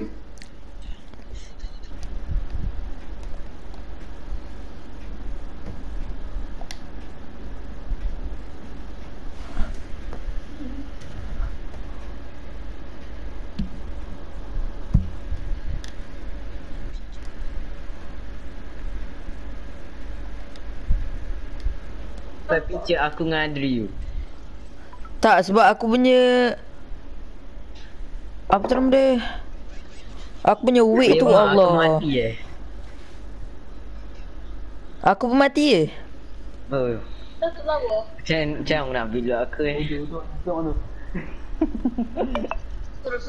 picture aku dengan Adri. Tak, sebab aku punya apa tu nama dia? Aku punya weight tu Allah. Aku mati Aku pun mati je. Oh. Tak lawa. Macam nak bila aku Tengok tu. Terus.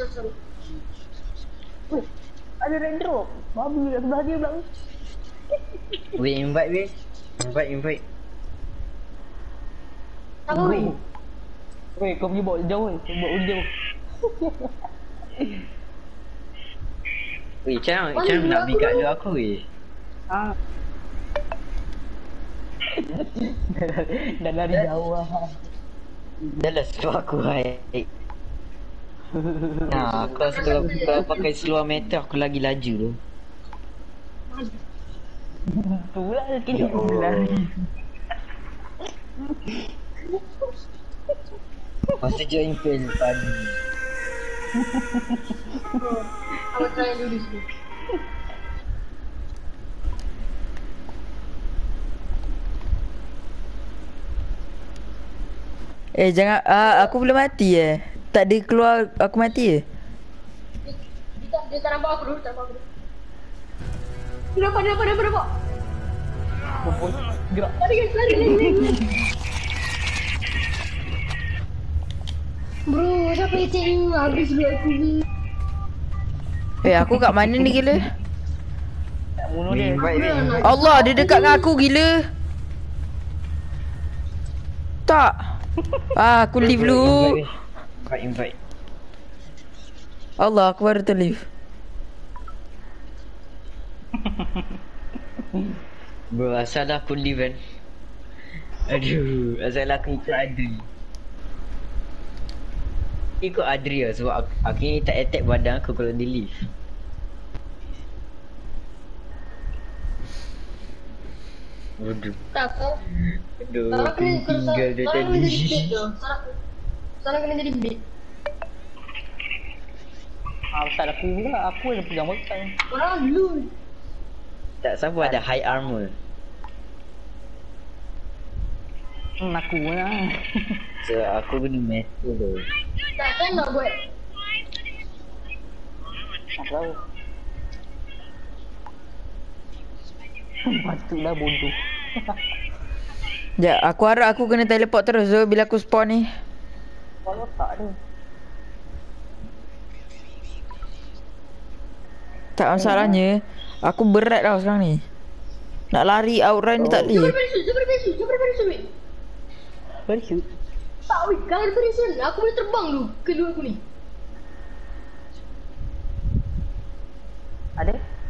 Weh, ada rank drop. Babi kat sebelah dia pula. Wait, invite. Apa weh? Weh, kau pergi bawa jauh weh. Kau bawa jauh. Weh, macam nak bigat dulu aku weh. Ah. Dah lari jauh lah. Dah lah slow aku hai. Nah, kalau pakai slow meter aku lagi laju tu. Tu lah kita lari. Masa join fail tadi. I will try and do this. Jangan aku belum mati Tak ada keluar aku mati Dia tak nampak aku dulu, tak nampak aku dulu. Dia nampak. Gerak. Lari guys, lari. Bro, siapa yang cek ni? Habis dulu aku ni. aku kat mana ni gila? Tak bunuh dia. Invite dia. Allah dia dekat dengan aku gila. Tak. Aku leave dulu. Invite. Allah aku baru tu leave. Bro, asal aku leave kan. Aduh, asal aku ikut Adri. Ikut Adri lah sebab aku ni tak attack badan aku kalau dia leave. Aduh. Tak tahu. Aduh, Sarah aku kena tinggal dia Sarah kena jadi bait tadi. tu. Sarah kena jadi bait. Pasal aku pula, aku yang pegang botol. Orang dulu. Tak siapa ada high armor. Aku lah. So aku guna metal tu. Tak kan nak buat. Tak tahu. Patutlah bodoh. Sekejap, aku harap aku kena teleport terus so bila aku spawn ni. Kalau tak ada. Tak masalahnya, aku berat tau sekarang ni. Nak lari outrun ni tak boleh. Siapa parachute? Parachute. Tak weh, kalau ada parachute aku boleh terbang tu. Kedua aku ni. Ada?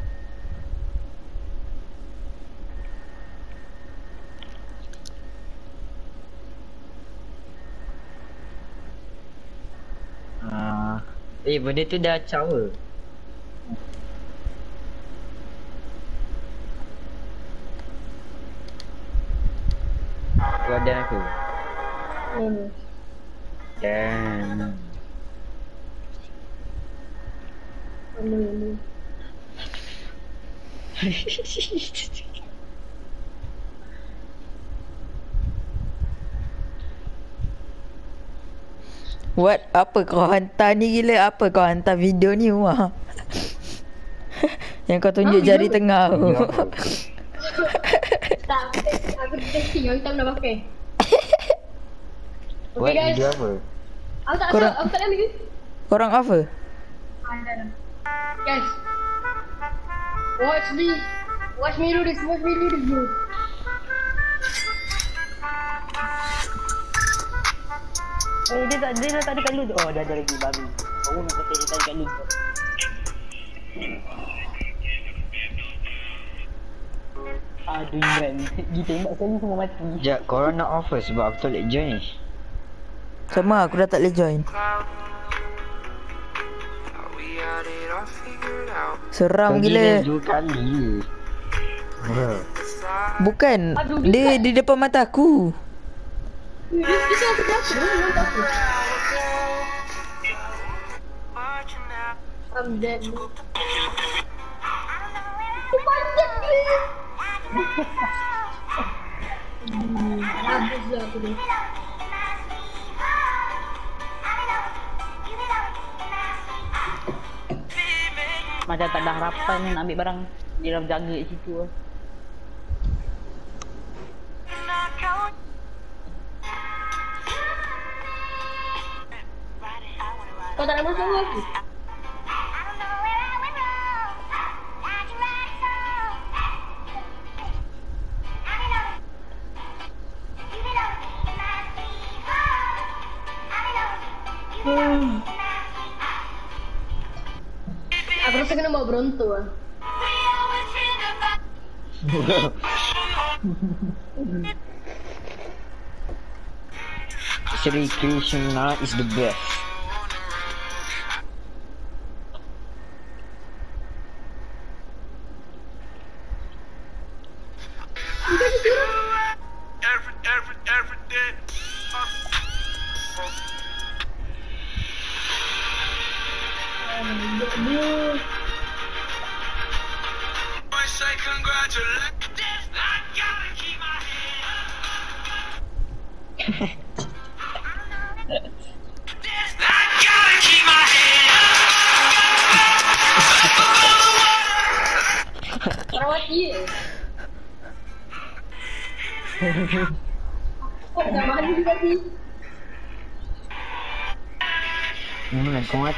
Benda tu dah cawa. Badan aku. Damn. What? Apa kau hantar ni gila? Apa kau hantar video ni Umar? Yang kau tunjuk jari tengah tu. Tak, aku testing, aku tak pernah pakai. Buat Okay, guys. video apa? Aku tak Korang- ambil ke? Korang apa? Guys. Watch me do this, bro. Dia dah tak ada kat loot. Oh, dah ada lagi babi. Baru nak kata dia tak ada kat loot. Aduh, Imran. Dia tembak sekali semua mati. Sekejap, korang nak offer sebab aku tak boleh join. Sama aku dah tak boleh join. Seram Pergi gila. dah 2 kali je. Bukan. Dia di depan mata aku. Dia tengah terjatuh, dia nampak aku. I'm dead. Aku panjat gila. Habis lah aku ni. Macam tak ada harapan nak ambil barang. Dia dah jaga kat situ lah. Kau tak nak masuk aku? Aku rasa kena bawa Bronto lah. Actually, Krishna is the best. Every day. I say congratulations. I gotta keep my head up. I gotta keep my head up. Perawati je. Oh, dah mandi tadi. Nak kuat.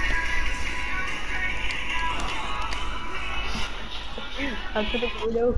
Aku tak tahu jauh.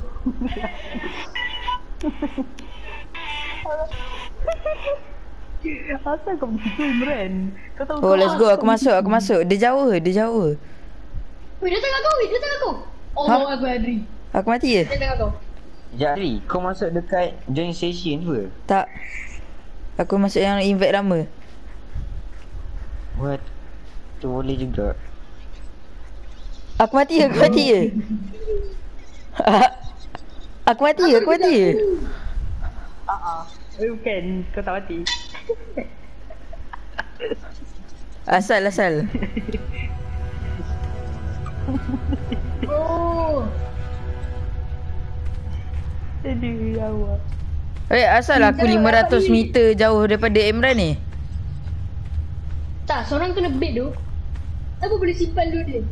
Asal kau begitu Imran? Kau tahu Oh, let's go. Aku masuk. Dia jauh. Weh, dia tengah kau. Oh, Ha? aku Adri. Aku mati je? Dia tengah kau. Jari, kau masuk dekat join session ke? Tak. Aku masuk yang invite lama. What? Tu boleh juga. Aku mati je? Aku mati je? Bukan, kau tak mati. Asal. Oh. Aduh, ya Allah. Asal aku 500 meter jauh daripada Imran ni? Tak, seorang kena bait tu. Aku boleh simpan dulu dia.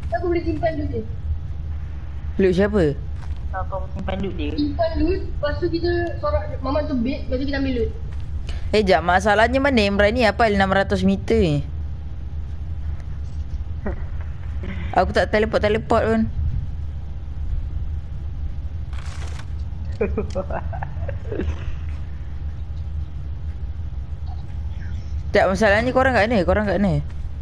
Look siapa? Kau simpan loot dia. Simpan loot, lepas tu kita sorak Mamat tu bait, lepas tu kita ambil loot. Jap, masalahnya mana Imran ni hafal 600 meter ni? Aku tak teleport pun. Tak, masalahnya korang kat mana?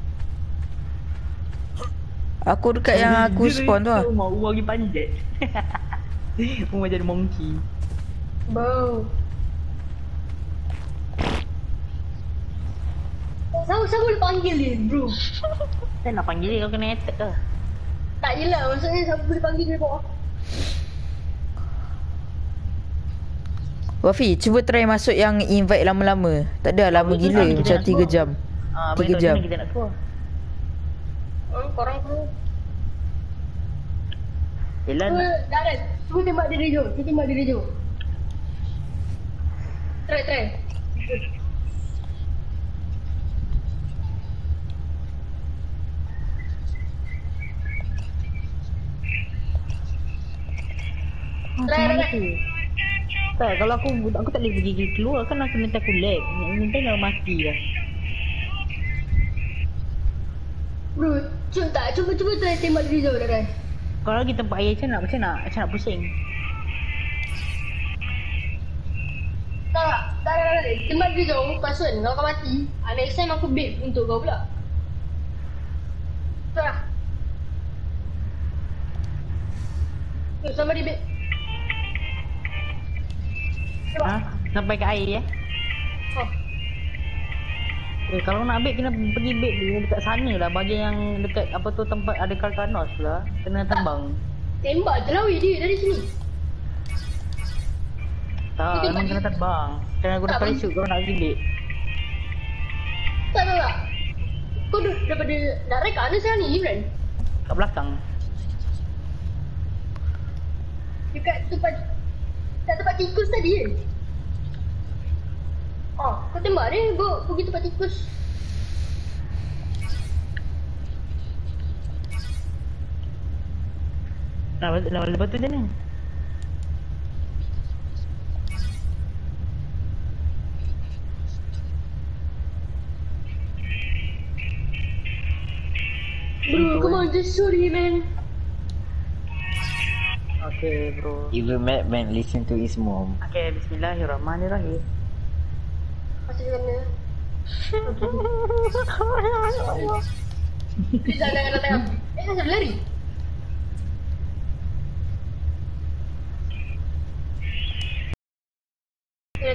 Aku dekat yang aku spawn tu lah. Mau lagi panjat. Mau jadi monkey. Bau. Siapa boleh panggil dia, bro? Saya nak panggil dia, kau kena attack ke? Tak yelah, maksudnya siapa boleh panggil dia bawah? Wafi, cuba try masuk yang invite lama-lama. Tak ada lama gila, macam 3 jam. 3 jam. Kita nak keluar. Korang tu. Yelah Cuba, nak. Darat. Cuba tembak dia dari jauh. Kita tembak dia dari jauh. Try. Try. Tak, kalau aku tak boleh pergi keluar kan aku nanti aku lag. Nanti dah mati dah. Bro, cuba try tembak dia dari jauh, Darat. Kalau lagi tempat air macam nak pusing. Tak. Tembak dia jauh, pasal kalau kau mati, next time aku bait untuk kau pula. Tak lah. Yuk, sama dia bait. Ha? Sampai ke air ya? Oh. Kalau nak bait kena pergi bait dia dekat sana lah. Bahagian yang dekat apa tu tempat ada Karkanos lah. Kena terbang. Tembak je lah weh dia dari sini. Tak, memang kena terbang. Kena guna Tak, parachute kalau nak pergi bait. Tak. Kau daripada Darat kat mana sekarang ni, Imran? Kat belakang. Dekat tempat tikus tadi kan? Oh, kau tembak dia, kau pergi tempat tikus. Lepas tu je ni. Bro, come on, just shoot him, man. Okay bro. Even Madman listen to his mom. Okay, bismillahirrahmanirrahim. Macam mana? Rizal jangan datang. Asal lari?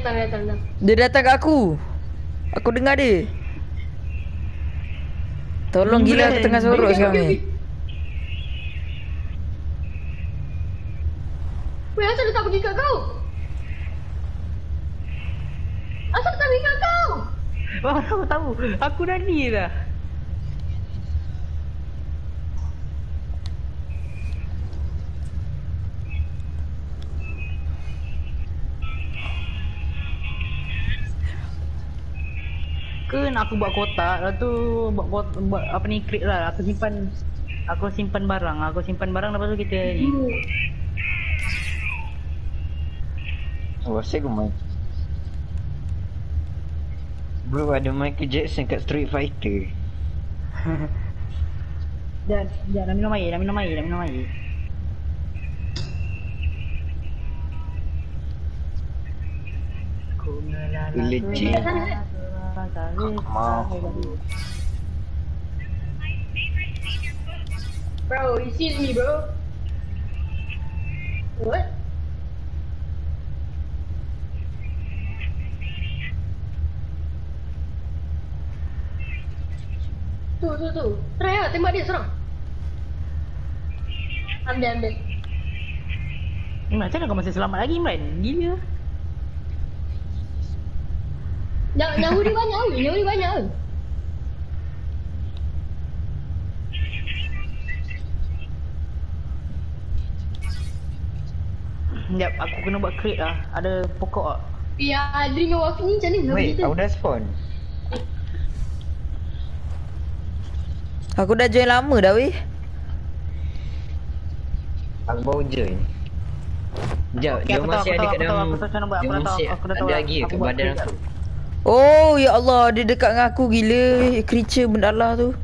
datang. Dia datang kat aku. Aku dengar dia. Tolong gila aku tengah sorok sekarang ni. Weh, asal dia tak pergi kat kau? Asal dia tak pergi kat kau? Aku tahu. Aku dah ni dah. Nak aku buat kotak, lepas tu buat apa ni, crate lah. Aku simpan barang, lepas tu kita ni. Oh, saya gemar. Bro, ada Michael Jackson kat Street Fighter. Dah minum air. Legit. Maaf. Bro, you see me, bro? What? Tu. Try lah, tembak dia serang. Ambil. Imran, macam mana kau masih selamat lagi, Imran? Gila. Nyawa dia banyak. Sekejap, aku kena buat crate lah. Ada pokok tak? Ya, drink your walk ni macam ni. Wait, aku dah spawn. Aku dah join lama dah weh. Aku baru join. Sekejap, dia masih ada kat dalam. Dia masih ada lagi kat badan aku. Oh ya Allah, dia dekat dengan aku gila. Creature bendalah tu.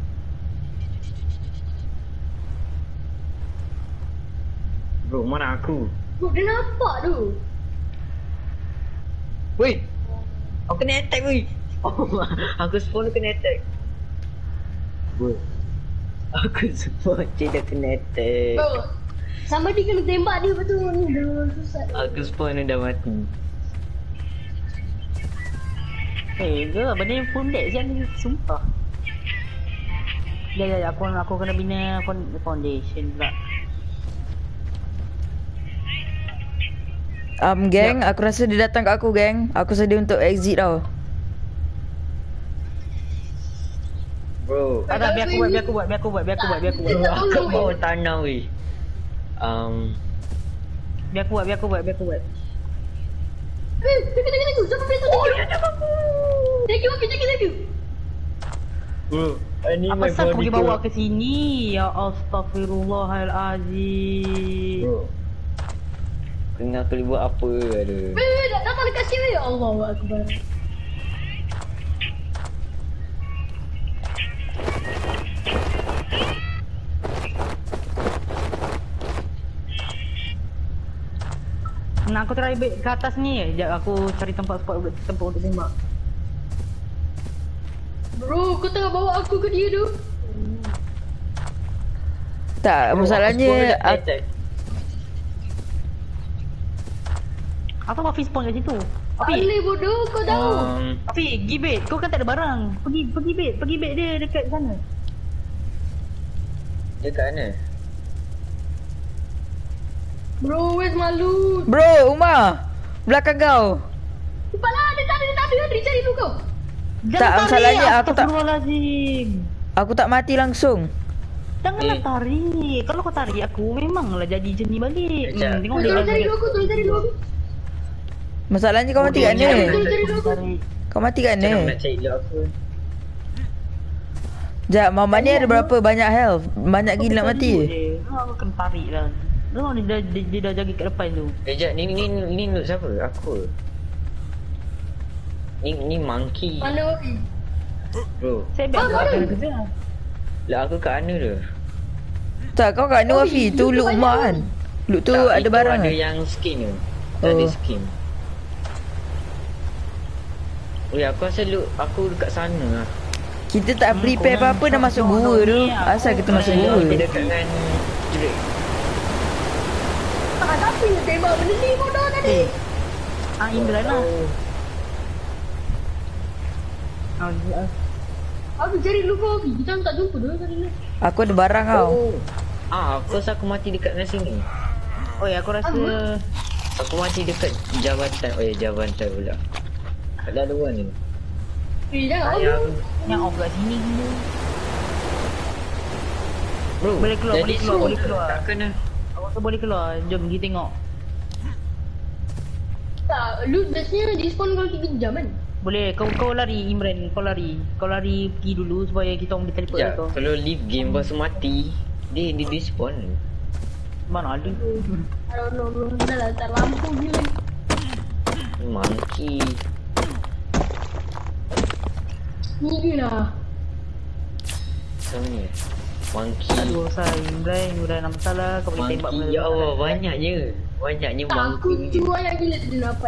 Bro, mana aku? Bro, dia nampak tu. Wait, aku kena attack weh. Oh, aku spawn kena attack. Bro, aku spawn je dah kena attack. Bro, somebody kena tembak dia betul ni. Dah susah. Aku spawn dah mati. Benda yang full deck siap ni, sumpah. Ya, aku kena bina foundation pula. Gang, aku rasa dia datang kat aku, gang. Aku sedia untuk exit tau. Bro, Biar aku buat. aku bawa tanah weh. Biar aku buat. Tengok. Siapa pilih tu? Oh, dia ada aku. Thank you. Bro, ini Apa pasal kau pergi bawa ke sini? Ya Astaghfirullahalazim. Bro, kena aku boleh buat apa ada. Dah datang dekat sini. Ya Allah, Akbar. Nak aku try ke atas ni je. Sekejap aku cari tempat untuk tembak. Bro, kau tengah bawa aku ke dia tu. Tak, masalahnya Apa Afi spawn kat situ? Tak boleh bodoh, kau tahu. Afi, pergi bait. Kau kan tak ada barang. Pergi bait dia dekat sana. Dekat mana? Bro, where's malu? Bro, Umar. Belakang kau. Cepatlah, dia tak ada. Adri cari dulu kau. Tak, masalahnya aku tak- Astagfirullahalazim. Aku tak mati langsung. Janganlah tarik. Kalau kau tarik aku, memanglah jadi jenis balik. Sekejap. Tengok Tolong cari dulu aku. Masalahnya kau mati kat mana? Tolong cari dulu aku. Kau mati kat Macam mana mana? nak cari dulu aku? Sekejap, Mama ni ada berapa banyak health? Banyak gila nak mati. Aku kena tarik lah. Tengok dia dah jaga kat depan tu. Sekejap, ni loot siapa? Aku. Ni monkey. Mana Wafi? Bro, Saya biar aku akan kerja. lah aku kat mana tu? Tak, kau kat mana Wafi? Tu loot Umar kan? Loot tu Tak, ada itu barang ada kan? yang skin tu. Ada Oh. skin. Oh ya, aku rasa loot aku dekat sana lah. Kita tak prepare apa-apa dah masuk gua tu. Asal kita masuk gua? Aku dekat dengan Drake. Tak, siapa yang tembak benda ni bodoh tadi? Imran lah. Aku cari dulu kau, Abi. Kita tak jumpa dulu tadi ni. Aku ada barang kau. Aku rasa aku mati dekat dengan sini. Oh ya, aku rasa Aku mati dekat jabatan. Oh ya, jabatan pula. Ada luar ni. Jangan Sayang. yang off kat sini gila. Bro, Boleh keluar, jadi boleh keluar, slow boleh ke? keluar. Tak kena. Aku rasa boleh keluar. Jom kita tengok. tak, lu biasanya di spawn kalau 3 jam kan? Boleh, kau lari Imran, kau lari pergi dulu supaya kita orang boleh teleport Ya, kau. kalau leave game lepas tu mati, dia despawn. Mana ada? I don't know, belum dah lah, tak lampu gila. Monkey. Ni lah. Macam ni. Monkey. Tak ada urusan Imran nak masalah, kau boleh tembak Monkey. Ya Allah, banyaknya. Banyaknya Tak, aku monkey. tu banyak gila tadi dapat.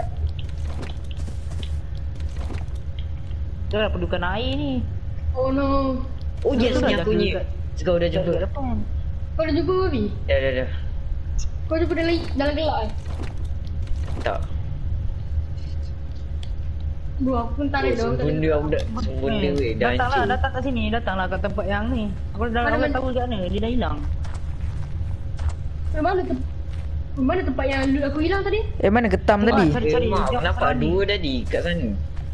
Kau dah perlukan air ni. Oh no. Oh yes, Betul ni dah aku ni. jaga Sekarang dah jumpa. Kat depan. Kau dah jumpa Abi? Dah. Kau jumpa dalam gelap eh? Tak. Bro, aku pun tarik dah. Sembunda aku dah. Sembunda weh. Dah hancur. Datang kat sini, datanglah kat tempat yang ni. Aku dah Mana, nak tahu kat mana, dia dah hilang. Mana tempat yang aku hilang tadi? Mana ketam tadi? Cari. Mak, Jom, kenapa sekarang ni. dua tadi kat sana?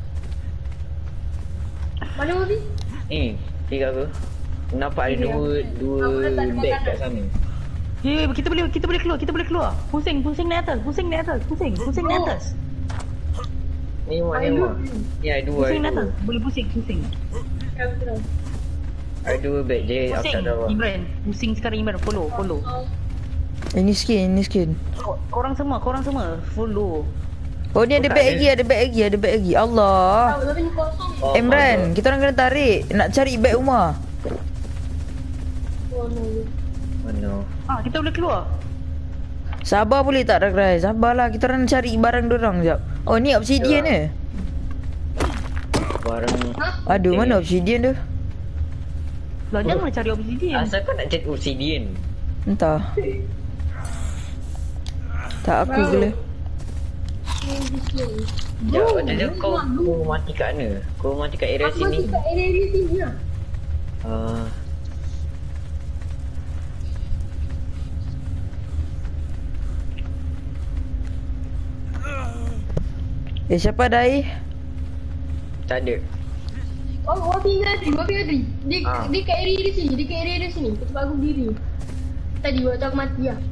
Mana Abi? Tiga apa? Kenapa ada Tiga. dua Aku dah tak ada bag makanan. kat sana? Kita boleh keluar. Pusing naik atas. Pusing naik atas. Ni mak. Ni ada dua. Pusing naik Ada atas. Boleh pusing. Ya, betul. dua bag je. Aku Pusing. tak tahu. Imran, pusing sekarang Imran. Follow. Ini skin. Korang semua follow. Oh ni ada tak bag lagi. Allah. Tahu tapi ni kosong. Oh, Imran, kita orang kena tarik. Nak cari bag rumah. Oh no. Mana? Kita boleh keluar. Sabar boleh tak Rakrai? Sabarlah, kita orang cari barang dorang sekejap. Oh ni obsidian ni. Barang. Aduh, mana obsidian tu? Lah jangan cari obsidian. Asal kau nak cari obsidian? Entah. Tak aku gila. Ya, ada kau mati kat mana? Kau mati kat area Aku sini. mati kat area sini lah. Siapa Dai? Tak ada. Oh, Wabi Adri. Ah. Dia kat area dia sini. Tempat aku berdiri. Tadi waktu aku mati lah.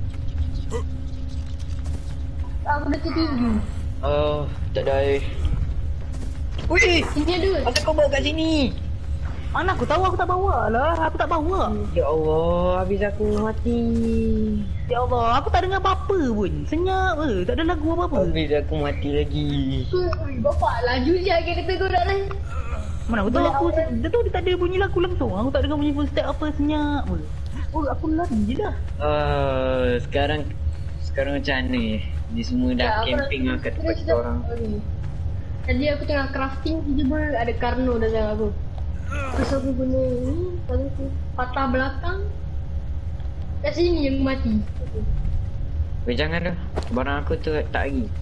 Aku dah tertinggi. Oh, tak ada. Wih, Sini ada. asal kau bawa kat sini? Mana aku tahu, aku tak bawa lah. Aku tak bawa. Ya Allah, habis aku mati. Ya Allah, aku tak dengar apa-apa pun. Senyap ke, tak ada lagu apa-apa. Habis aku mati lagi. Bapak laju je kata kau nak lain. Mana aku tahu dia tahu dia tak ada bunyi lagu langsung. Aku tak dengar bunyi footstep apa, senyap pun. Oh, aku lari je dah. Sekarang macam mana? Ni semua dah camping lah kat tempat kita orang. Tadi aku tengah crafting, tiba-tiba ada Karno datang aku. Terus aku guna ni, lepas tu patah belakang. Kat sini yang mati. Weh, jangan dah. Barang aku tu tak lagi.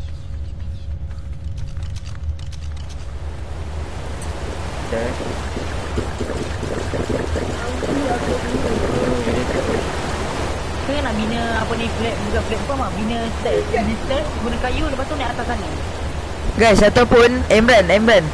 Dah. Kau nak bina apa ni, bukan platform lah. Bina stairs, guna kayu, lepas tu naik atas sana. Guys, ataupun Imran.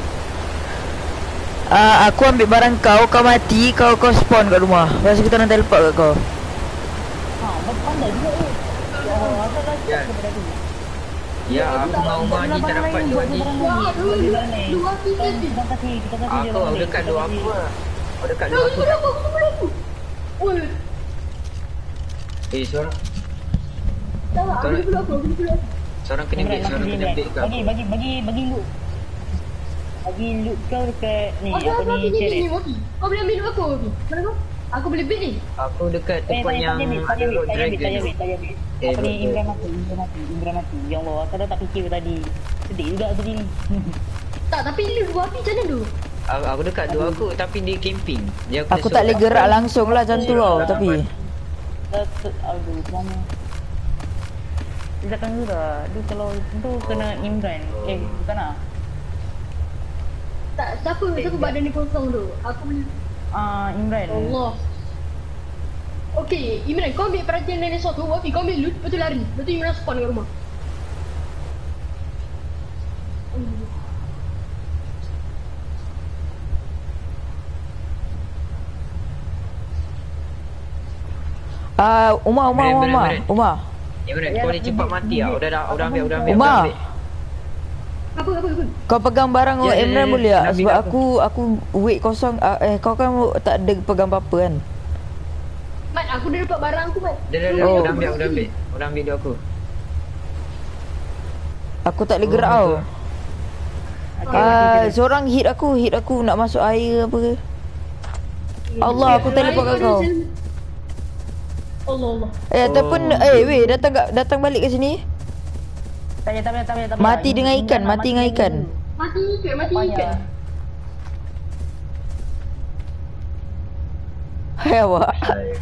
Aku ambil barang kau mati, kau spawn kat rumah. Lepas tu kita orang teleport kat kau. Pandai juga tu. Ya Allah, asal dah Ya. daripada tu. Ya, aku dengan Umar ni tak dapat dua ni. Dua kita ni. Kita kasih dia Aku dekat dua aku lah. Aku dekat dua aku. Aku. Oi, Seorang tak nak, aku dulu aku. Seorang kena Imran, bait, seorang masuk kena sini, bait kat aku. bagi loot. Bagi loot kau dekat ni, Aku apa apa ni, ni chest. ni Wabi. Kau boleh ambil aku Wabi. Mana kau? Aku boleh bait ni. Aku dekat tempat yang ada road dragon. Apa ni, Imran mati. Ya Allah, aku dah tak fikir tadi. Sedih juga tadi ni. Tak, tapi loot Wabi macam mana tu? Aku dekat dua aku tapi dia camping. Dia Aku tak boleh gerak langsung lah macam tu tau. Tapi Aduh, mana? Dia takkan gerak. Dia kalau tu kena Imran. Bukan lah. Tak, siapa badan ni kosong tu? Aku boleh. Imran. Allah. Okey, Imran, kau ambil perhatian dinosaur tu, Wafi, kau ambil loot, lepas tu lari. Lepas tu Imran spawn kat rumah. Umar. Imran, kau boleh cepat mati ah. Udah ambil. Umar. Apa? Kau pegang barang Ya, Imran boleh tak? nak Sebab bilang aku weight kosong. Kau kan tak ada pegang apa-apa kan? Mat, aku dah dapat barang aku, Mat. Dah, Oh. udah ambil. Udah ambil dia aku. Aku tak boleh gerak tau. Seorang hit aku nak masuk air apa ke? Allah, aku teleport kat kau. Allah. Ataupun weh datang balik ke sini. Tak payah. Mati dengan ikan. Mati ikan. Hai awak.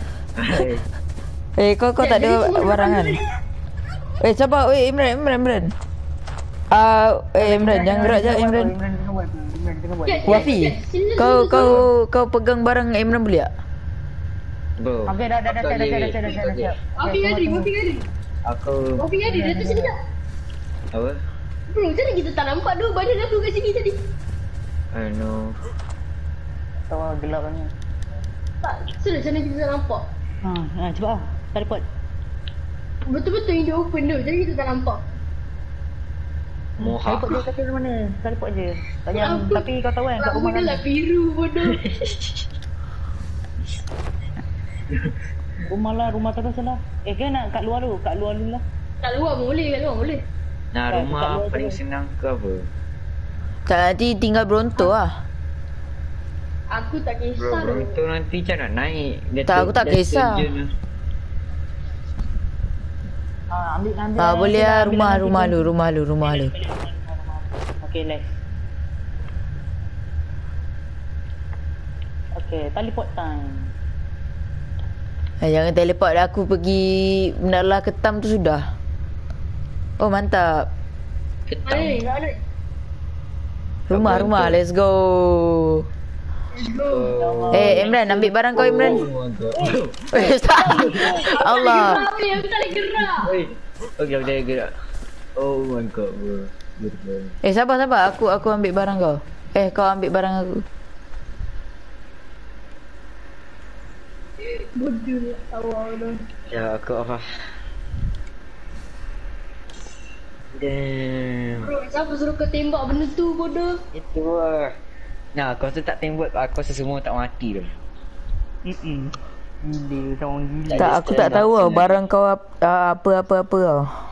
Kau tak ada barang kan? Sabar. Imran. Imran, jangan gerak je Imran. Wafi, kau pegang barang Imran boleh tak? Bro. Okey, dah siap. Wafi ngadi. Aku Wafi ngadi, datang sini tak? apa? Bro, macam mana kita tak nampak tu badan aku kat sini tadi? No. Tahu gelap ni. Tak, sudah macam mana kita tak nampak? Cepat ah. Teleport. Betul-betul ini open tu, jadi kita tak nampak. Mohak. Teleport je kata mana? Teleport je. Tak payah. Tapi kau tahu kan kat rumah Aku dah kan. biru bodoh. Rumah terus lah. Ke nak kat luar dulu? Kat luar dulu lah. Kat luar boleh. Nah, rumah paling senang ke apa? Tak, nanti tinggal berontok lah. Aku tak Bro, kisah tu. itu nanti macam nak naik. Tak, aku tak kisah. Ambil. Boleh lah rumah lu. Okey, let's. Okey, teleport time. Jangan teleport dah, aku pergi menara ketam tu sudah. Oh mantap. Mana ni? Rumah, let's go. Imran, ambil barang kau Imran. Tak. Allah. Kenapa aku tak boleh gerak? Okay, aku dah gerak. Oh my god, bro. Beautiful. Sabar. Aku ambil barang kau. Kau ambil barang aku. Bodoh awal tu. Ya, aku off lah. Damn. Bro, siapa suruh kau tembak benda tu bodoh? Itu lah. Nah, kau tu tak tembak, aku rasa semua tak mati tu. Dia orang gila. Tak, aku tak tahu tau barang kau apa tau.